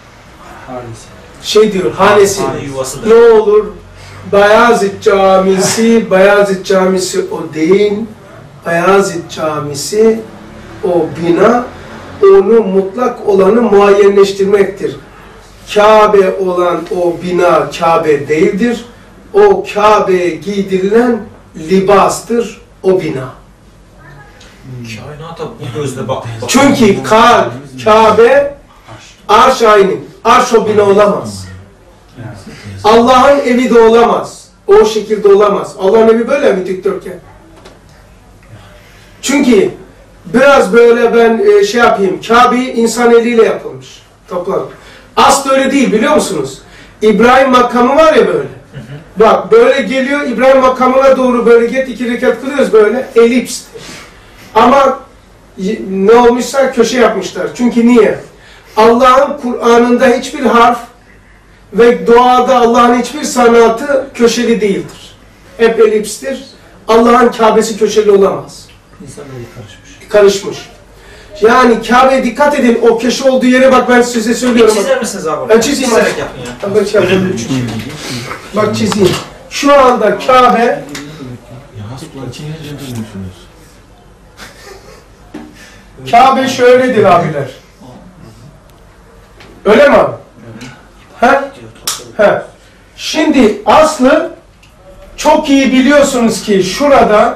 Şey diyor, hanesi. Ne olur Bayazıt Camisi, Bayazıt Camisi o değil, Bayazıt Camisi o bina, onu mutlak olanı muayyenleştirmektir. Kabe olan o bina Kabe değildir. O Kabe'ye giydirilen libastır o bina. Kainata bu gözle bak. bak. Çünkü Ka Kabe arş aynı. Arş o bina olamaz. Allah'ın evi de olamaz. O şekilde olamaz. Allah'ın evi böyle mi dikdörtgen? Çünkü biraz böyle ben şey yapayım. Kabe insan eliyle yapılmış. Toplam. Aslı öyle değil biliyor musunuz? İbrahim makamı var ya böyle. Bak böyle geliyor İbrahim makamına doğru böyle git iki rekat kılıyoruz böyle elipstir. Ama ne olmuşsa köşe yapmışlar. Çünkü niye? Allah'ın Kur'an'ında hiçbir harf ve doğada Allah'ın hiçbir sanatı köşeli değildir. Hep elipstir. Allah'ın Kabe'si köşeli olamaz. İnsanları karışmış. Karışmış. Yani Kabe'ye dikkat edin. O köşe olduğu yere bak ben size söylüyorum. Bir çizer misiniz abi? Ben çizeyim. Çizerek yapın ya. Ben şey önemli çünkü. Bak çizeyim. Şu anda Kabe Kabe şöyledir abiler. Öyle mi abi? He? He. Şimdi aslı çok iyi biliyorsunuz ki şurada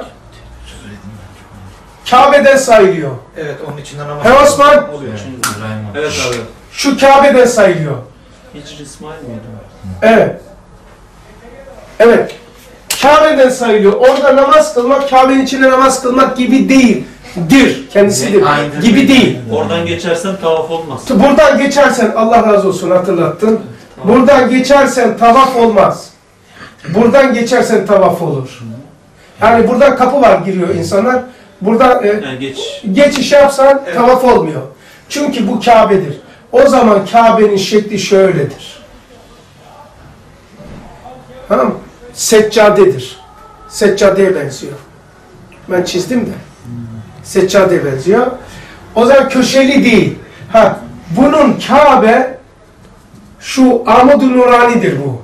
Kabe'den sayılıyor. Evet onun içinden ama. He Osman? Oluyor. Evet abi. Şu Kabe'den sayılıyor. Hicri İsmail miydi? Evet. Evet. Kabe'den sayılıyor. Orada namaz kılmak, Kabe'nin içinde namaz kılmak gibi değildir. Kendisidir. Aynen. Gibi değil. Oradan geçersen tavaf olmaz. Buradan geçersen, Allah razı olsun hatırlattın. Buradan geçersen tavaf olmaz. Buradan geçersen tavaf olur. Yani buradan kapı var giriyor insanlar. Buradan e, Yani geç. geçiş yapsan evet. Tavaf olmuyor. Çünkü bu Kabe'dir. O zaman Kabe'nin şekli şöyledir. Tamam mı? Seccadedir. Seccadeye benziyor. Ben çizdim de. Seccadeye benziyor. O zaman köşeli değil. Ha, bunun Kabe şu Amud-u Nurani'dir bu.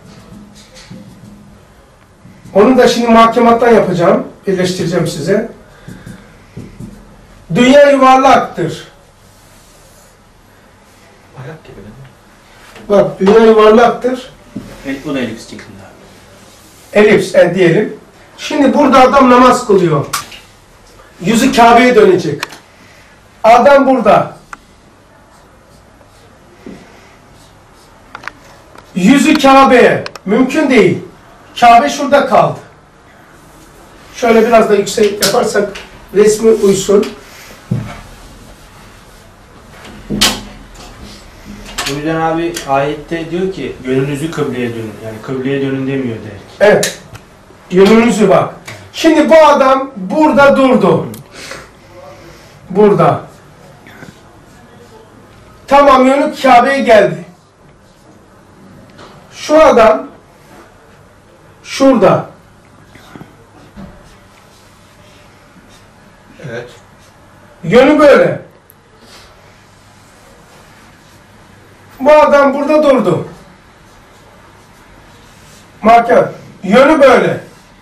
Onu da şimdi mahkemattan yapacağım. Birleştireceğim size. Dünya yuvarlaktır. Ayak gibi değil mi? Bak dünya yuvarlaktır. Bu da elips şeklinde. Elips e, diyelim. Şimdi burada adam namaz kılıyor. Yüzü Kabe'ye dönecek. Adam burada. Yüzü Kabe'ye. Mümkün değil. Kabe şurada kaldı. Şöyle biraz da yüksek yaparsak resmi uysun. O yüzden abi ayette diyor ki yönünüzü kıbleye dönün. Yani kıbleye dönün demiyor der. Evet. Yönünüzü bak. Şimdi bu adam burada durdu. Burada. Tamam yönü Kabe'ye geldi. şu adam şurada. Evet. Yönü böyle. Bu adam burada durdu. Makan. Yönü böyle.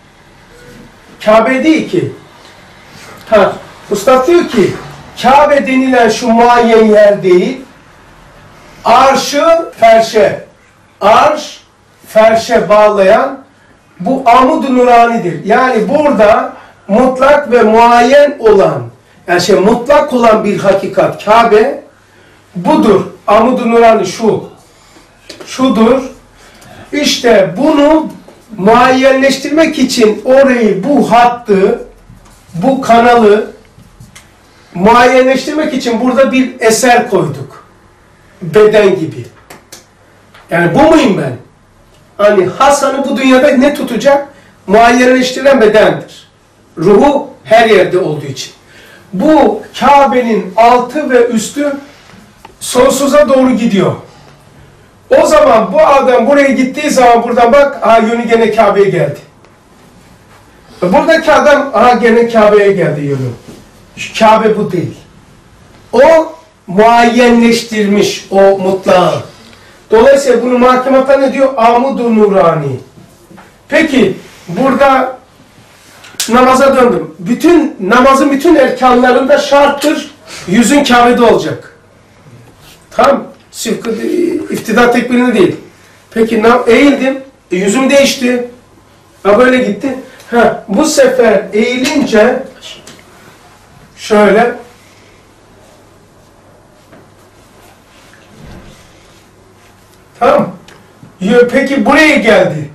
Kabe değil ki. Ha, Ustad diyor ki Kabe denilen şu muayyen yer değil, arşı ferşe, arş ferşe bağlayan bu amud-u nuranidir. Yani burada mutlak ve muayyen olan, yani şey mutlak olan bir hakikat Kabe budur. Amud-u nurani şu, şudur. İşte bunu muayyenleştirmek için orayı, bu hattı, bu kanalı muayyenleştirmek için burada bir eser koyduk. Beden gibi. Yani bu muyum ben? Hani Hasan'ı bu dünyada ne tutacak? Muayyenleştirilen bedendir. Ruhu her yerde olduğu için. Bu Kabe'nin altı ve üstü sonsuza doğru gidiyor. O zaman bu adam buraya gittiği zaman buradan bak, aha yönü gene Kabe'ye geldi. Buradaki adam, aha gene Kabe'ye geldi yönü. Şu Kabe bu değil. O muayyenleştirmiş o mutlağı. Dolayısıyla bunu mahkemata ne diyor? Amud-u nurani. Peki burada namaza döndüm. Bütün namazın bütün erkanlarında şarttır. Yüzün Kabe'de olacak. Tamam. Sıfkı, iftida tekbirinde değil. Peki eğildim. E, yüzüm değişti. Ha böyle gitti. Ha, bu sefer eğilince şöyle tamam. Peki buraya geldi.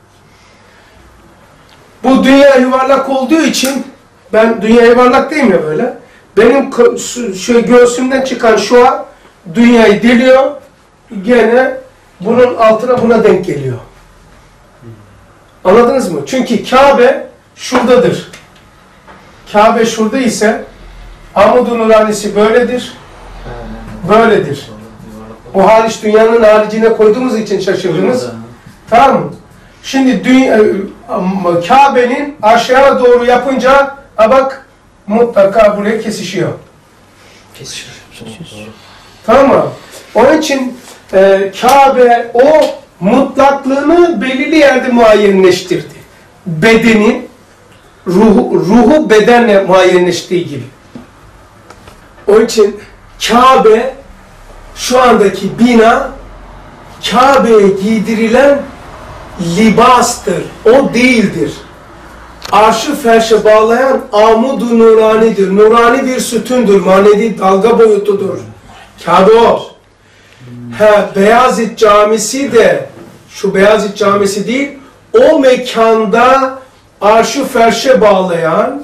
Bu dünya yuvarlak olduğu için ben dünya yuvarlak değilim ya böyle. Benim şu göğsümden çıkan şu an dünyayı deliyor. Gene bunun altına buna denk geliyor. Anladınız mı? Çünkü Kabe şuradadır. Kabe şurada ise Amud-u Nuranisi böyledir. Böyledir. Bu hariç dünyanın haricine koyduğumuz için şaşırdınız. Tamam mı? Şimdi dünya, Kabe'nin aşağı doğru yapınca ha bak mutlaka buraya kesişiyor. Kesişiyor. Tamam mı? Onun için e, Kabe o mutlaklığını belirli yerde muayyenleştirdi. Bedenin ruhu, ruhu bedenle muayyenleştiği gibi. Onun için Kabe şu andaki bina Kabe'ye giydirilen libastır. O değildir. Arşı ferşe bağlayan amud-u nuranidir. Nurani bir sütündür. Manevi dalga boyutudur. Kabe o. Ha, Beyazıt Camisi de şu Beyazıt Camisi değil, o mekanda arşı ferşe bağlayan.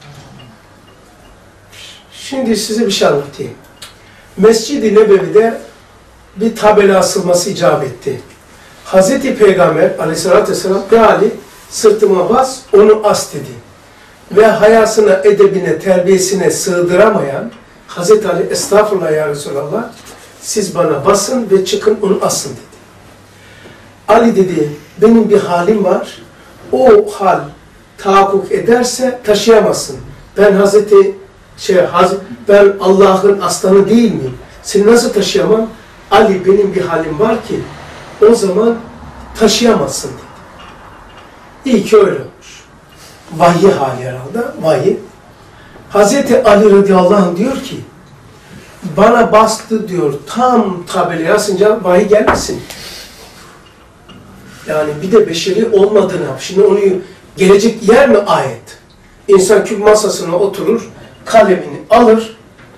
Şimdi size bir şey anlatayım. Mescid-i Nebevi'de bir tabela asılması icap etti. Hazreti Peygamber aleyhissalatü vesselam bir hali sırtıma bas, onu as dedi. Ve hayasına, edebine, terbiyesine sığdıramayan Hazreti Ali, estağfurullah ya Resulallah, siz bana basın ve çıkın onu asın dedi. Ali dedi, benim bir halim var, o hal tahakkuk ederse taşıyamazsın. Ben Hazreti şey, Haz ben Allah'ın aslanı değil miyim? Seni nasıl taşıyamam? Ali, benim bir halim var ki o zaman taşıyamazsın dedi. İyi ki öyle olmuş. Vahiy hali herhalde, vahiy. Hazreti Ali radıyallahu anh diyor ki, bana bastı diyor, tam tabelaya asınca vahiy gelmesin. Yani bir de beşeri olmadığını, şimdi onu gelecek yer mi ayet? İnsan küp masasına oturur, kalemini alır,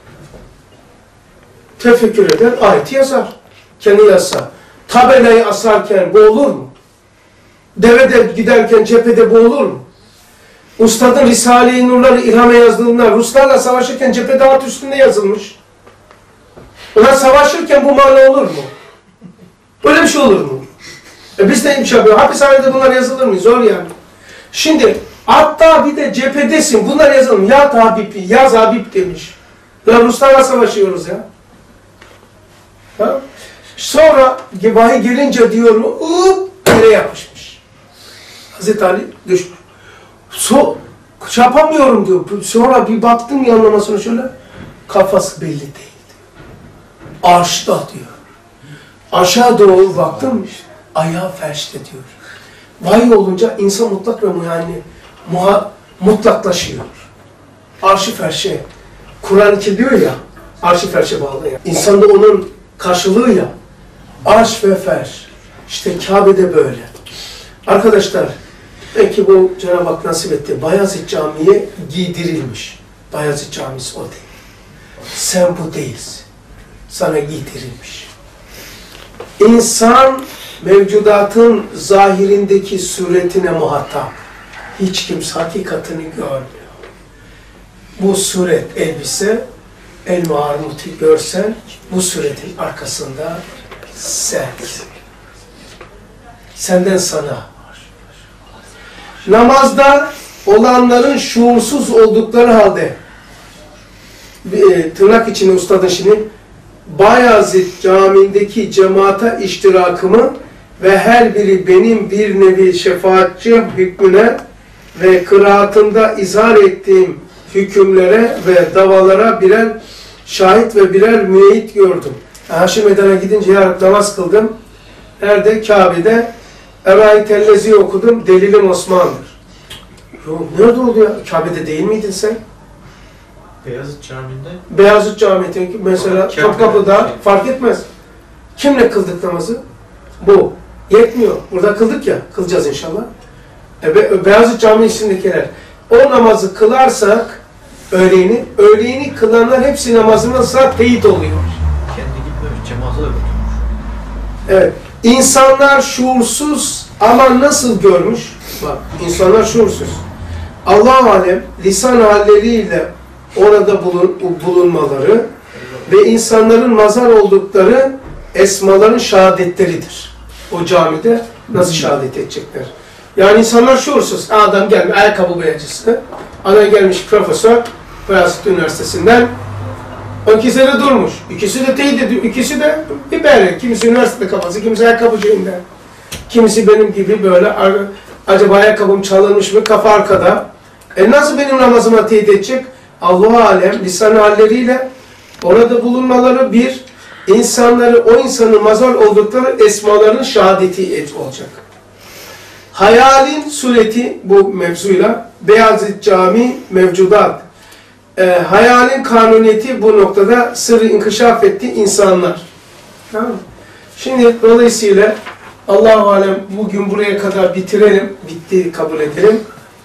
tefekkür eder, ayeti yazar. Kendi yazsa. Tabelayı asarken bu olur mu? Devede giderken cephede bu olur mu? Ustadın Risale-i Nurları İlham'a yazdığında Ruslarla savaşırken cephede at üstünde yazılmış. Onlar savaşırken bu mana olur mu? Böyle bir şey olur mu? E biz de bir şey yapıyoruz. Hapishanede bunlar yazılır mı? Zor yani. Şimdi hatta bir de cephedesin. Bunlar yazılır mı? Ya Habib, yaz Habib demiş. Ya Ruslarla savaşıyoruz ya. Ha? Sonra vahiy gelince diyor, ııp yere yapışmış. Hazreti Ali düşmüş. So, şey yapamıyorum diyor. Sonra bir baktım yanlamasına şöyle, kafası belli değil. Arşta diyor. Aşağı doğru baktım, ayağı ferşte diyor. Vahiy olunca insan mutlak ve yani muha, mutlaklaşıyor. Arş-ı ferşe. Kur'an iki diyor ya, arş-ı ferşe bağlı ya. İnsanda onun karşılığı ya. Arş ve ferş. İşte Kabe'de böyle. Arkadaşlar, belki bu Cenab-ı Hak nasip etti. Bayezid Camii'ye giydirilmiş. Bayezid Camisi o değil. Sen bu değilsin. Sana giydirilmiş. İnsan mevcudatın zahirindeki suretine muhatap. Hiç kimse hakikatini görmüyor. Bu suret elbise, el-Ma'arut'i görsen, bu suretin arkasında sen. Senden sana. Namazda olanların şuursuz oldukları halde, e, tırnak içinde ustadın şimdi, Bayezid Camii'ndeki cemaata iştirakımı ve her biri benim bir nevi şefaatçi hükmüne ve kıraatında izhar ettiğim hükümlere ve davalara birer şahit ve birer müeyyit gördüm. Haşim Medan'a gidince yarın namaz kıldım. Nerede? Kabe'de. Eray Tellezi okudum. Delilim Osman'dır. Yok, nerede oldu ya? Kabe'de değil miydin sen? Beyazıt Camii'nde. Beyazıt Camii'de mesela Topkapı'da fark etmez. Kimle kıldık namazı? Bu. Yetmiyor. Burada kıldık ya. Kılacağız inşallah. E, Be Beyazıt Camii'sindekiler. O namazı kılarsak öğleyini, öğleyini kılanlar hepsi namazımızla teyit oluyor. Kendi gitmemiş. Cemaate de götürmüş. Evet. İnsanlar şuursuz ama nasıl görmüş? Bak, insanlar şuursuz. Allah-u Alem lisan halleriyle orada bulun, bulunmaları ve insanların mazhar oldukları esmaların şehadetleridir. O camide nasıl şehadet edecekler? Yani insanlar şuursuz. Adam gelmiş, ayakkabı boyacısı. Adam gelmiş profesör, Beyazıt Üniversitesi'nden. O ikisi de durmuş. İkisi de teyit ediyor. İkisi de biber. Kimisi üniversitede kafası, kimisi ayakkabıcıyım. Kimisi benim gibi böyle, acaba ayakkabım çalınmış mı, kafa arkada. E nasıl benim namazıma teyit edecek? Allah-u Alem lisan halleriyle orada bulunmaları bir, insanları, o insanın mazhar oldukları esmalarının şehadeti olacak. Hayalin sureti bu mevzuyla Beyazıt Camii mevcudat. E, hayalin kanuniyeti bu noktada sırrı inkişaf etti insanlar. Tamam mı? Şimdi dolayısıyla Allah-u Alem bugün buraya kadar bitirelim. Bitti kabul edelim.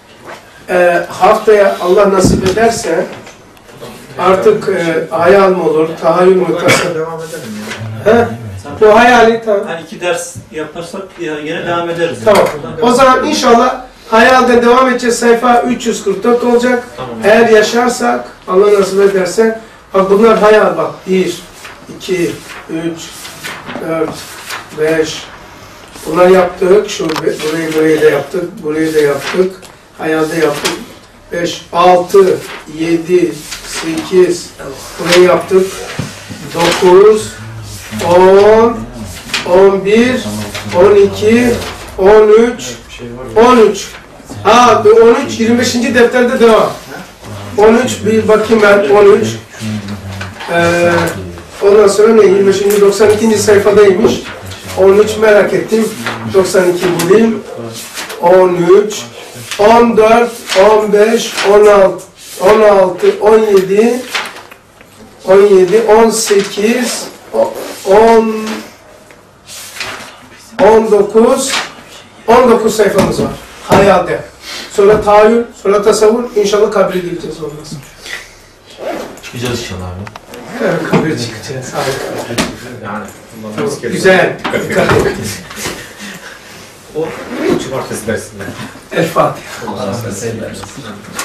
E, haftaya Allah nasip ederse artık e, hayal mı olur, tahayyül mü? Devam edelim ya. He? Bu hayali tamam. Hani iki ders yaparsak yine devam ederiz. Tamam. O zaman inşallah hayalde devam edeceğiz. Sayfa üç yüz kırk dört olacak. Tamam. Eğer yaşarsak, Allah nasip ederse, bak bunlar hayal bak. bir, iki, üç, dört, beş. Bunları yaptık. Şu burayı burayı da yaptık. Burayı da yaptık. Hayalde yaptık. beş, altı, yedi, sekiz. Burayı yaptık. dokuz, on, on bir, on iki, on üç, on üç. Ha, on üç, yirmi beşinci defterde devam. on üç, bir bakayım ben, on üç. Ee, ondan sonra ne? yirmi beşinci, doksan ikinci sayfadaymış. on üç merak ettim. doksan iki bulayım. on üç, on dört, on beş, on altı, on altı, on yedi, on yedi, on sekiz, on, on dokuz, on dokuz sayfamız var. Hayalde. Sonra tahayyül, sonra tasavvur. İnşallah kabre gideceğiz ondan sonra. Çıkacağız inşallah abi. Evet, kabre çıkacağız. Harika. Yani. Tamam, güzel. Dikkat et. O cumartesi dersinde. El Fatiha. Allah razı olsun.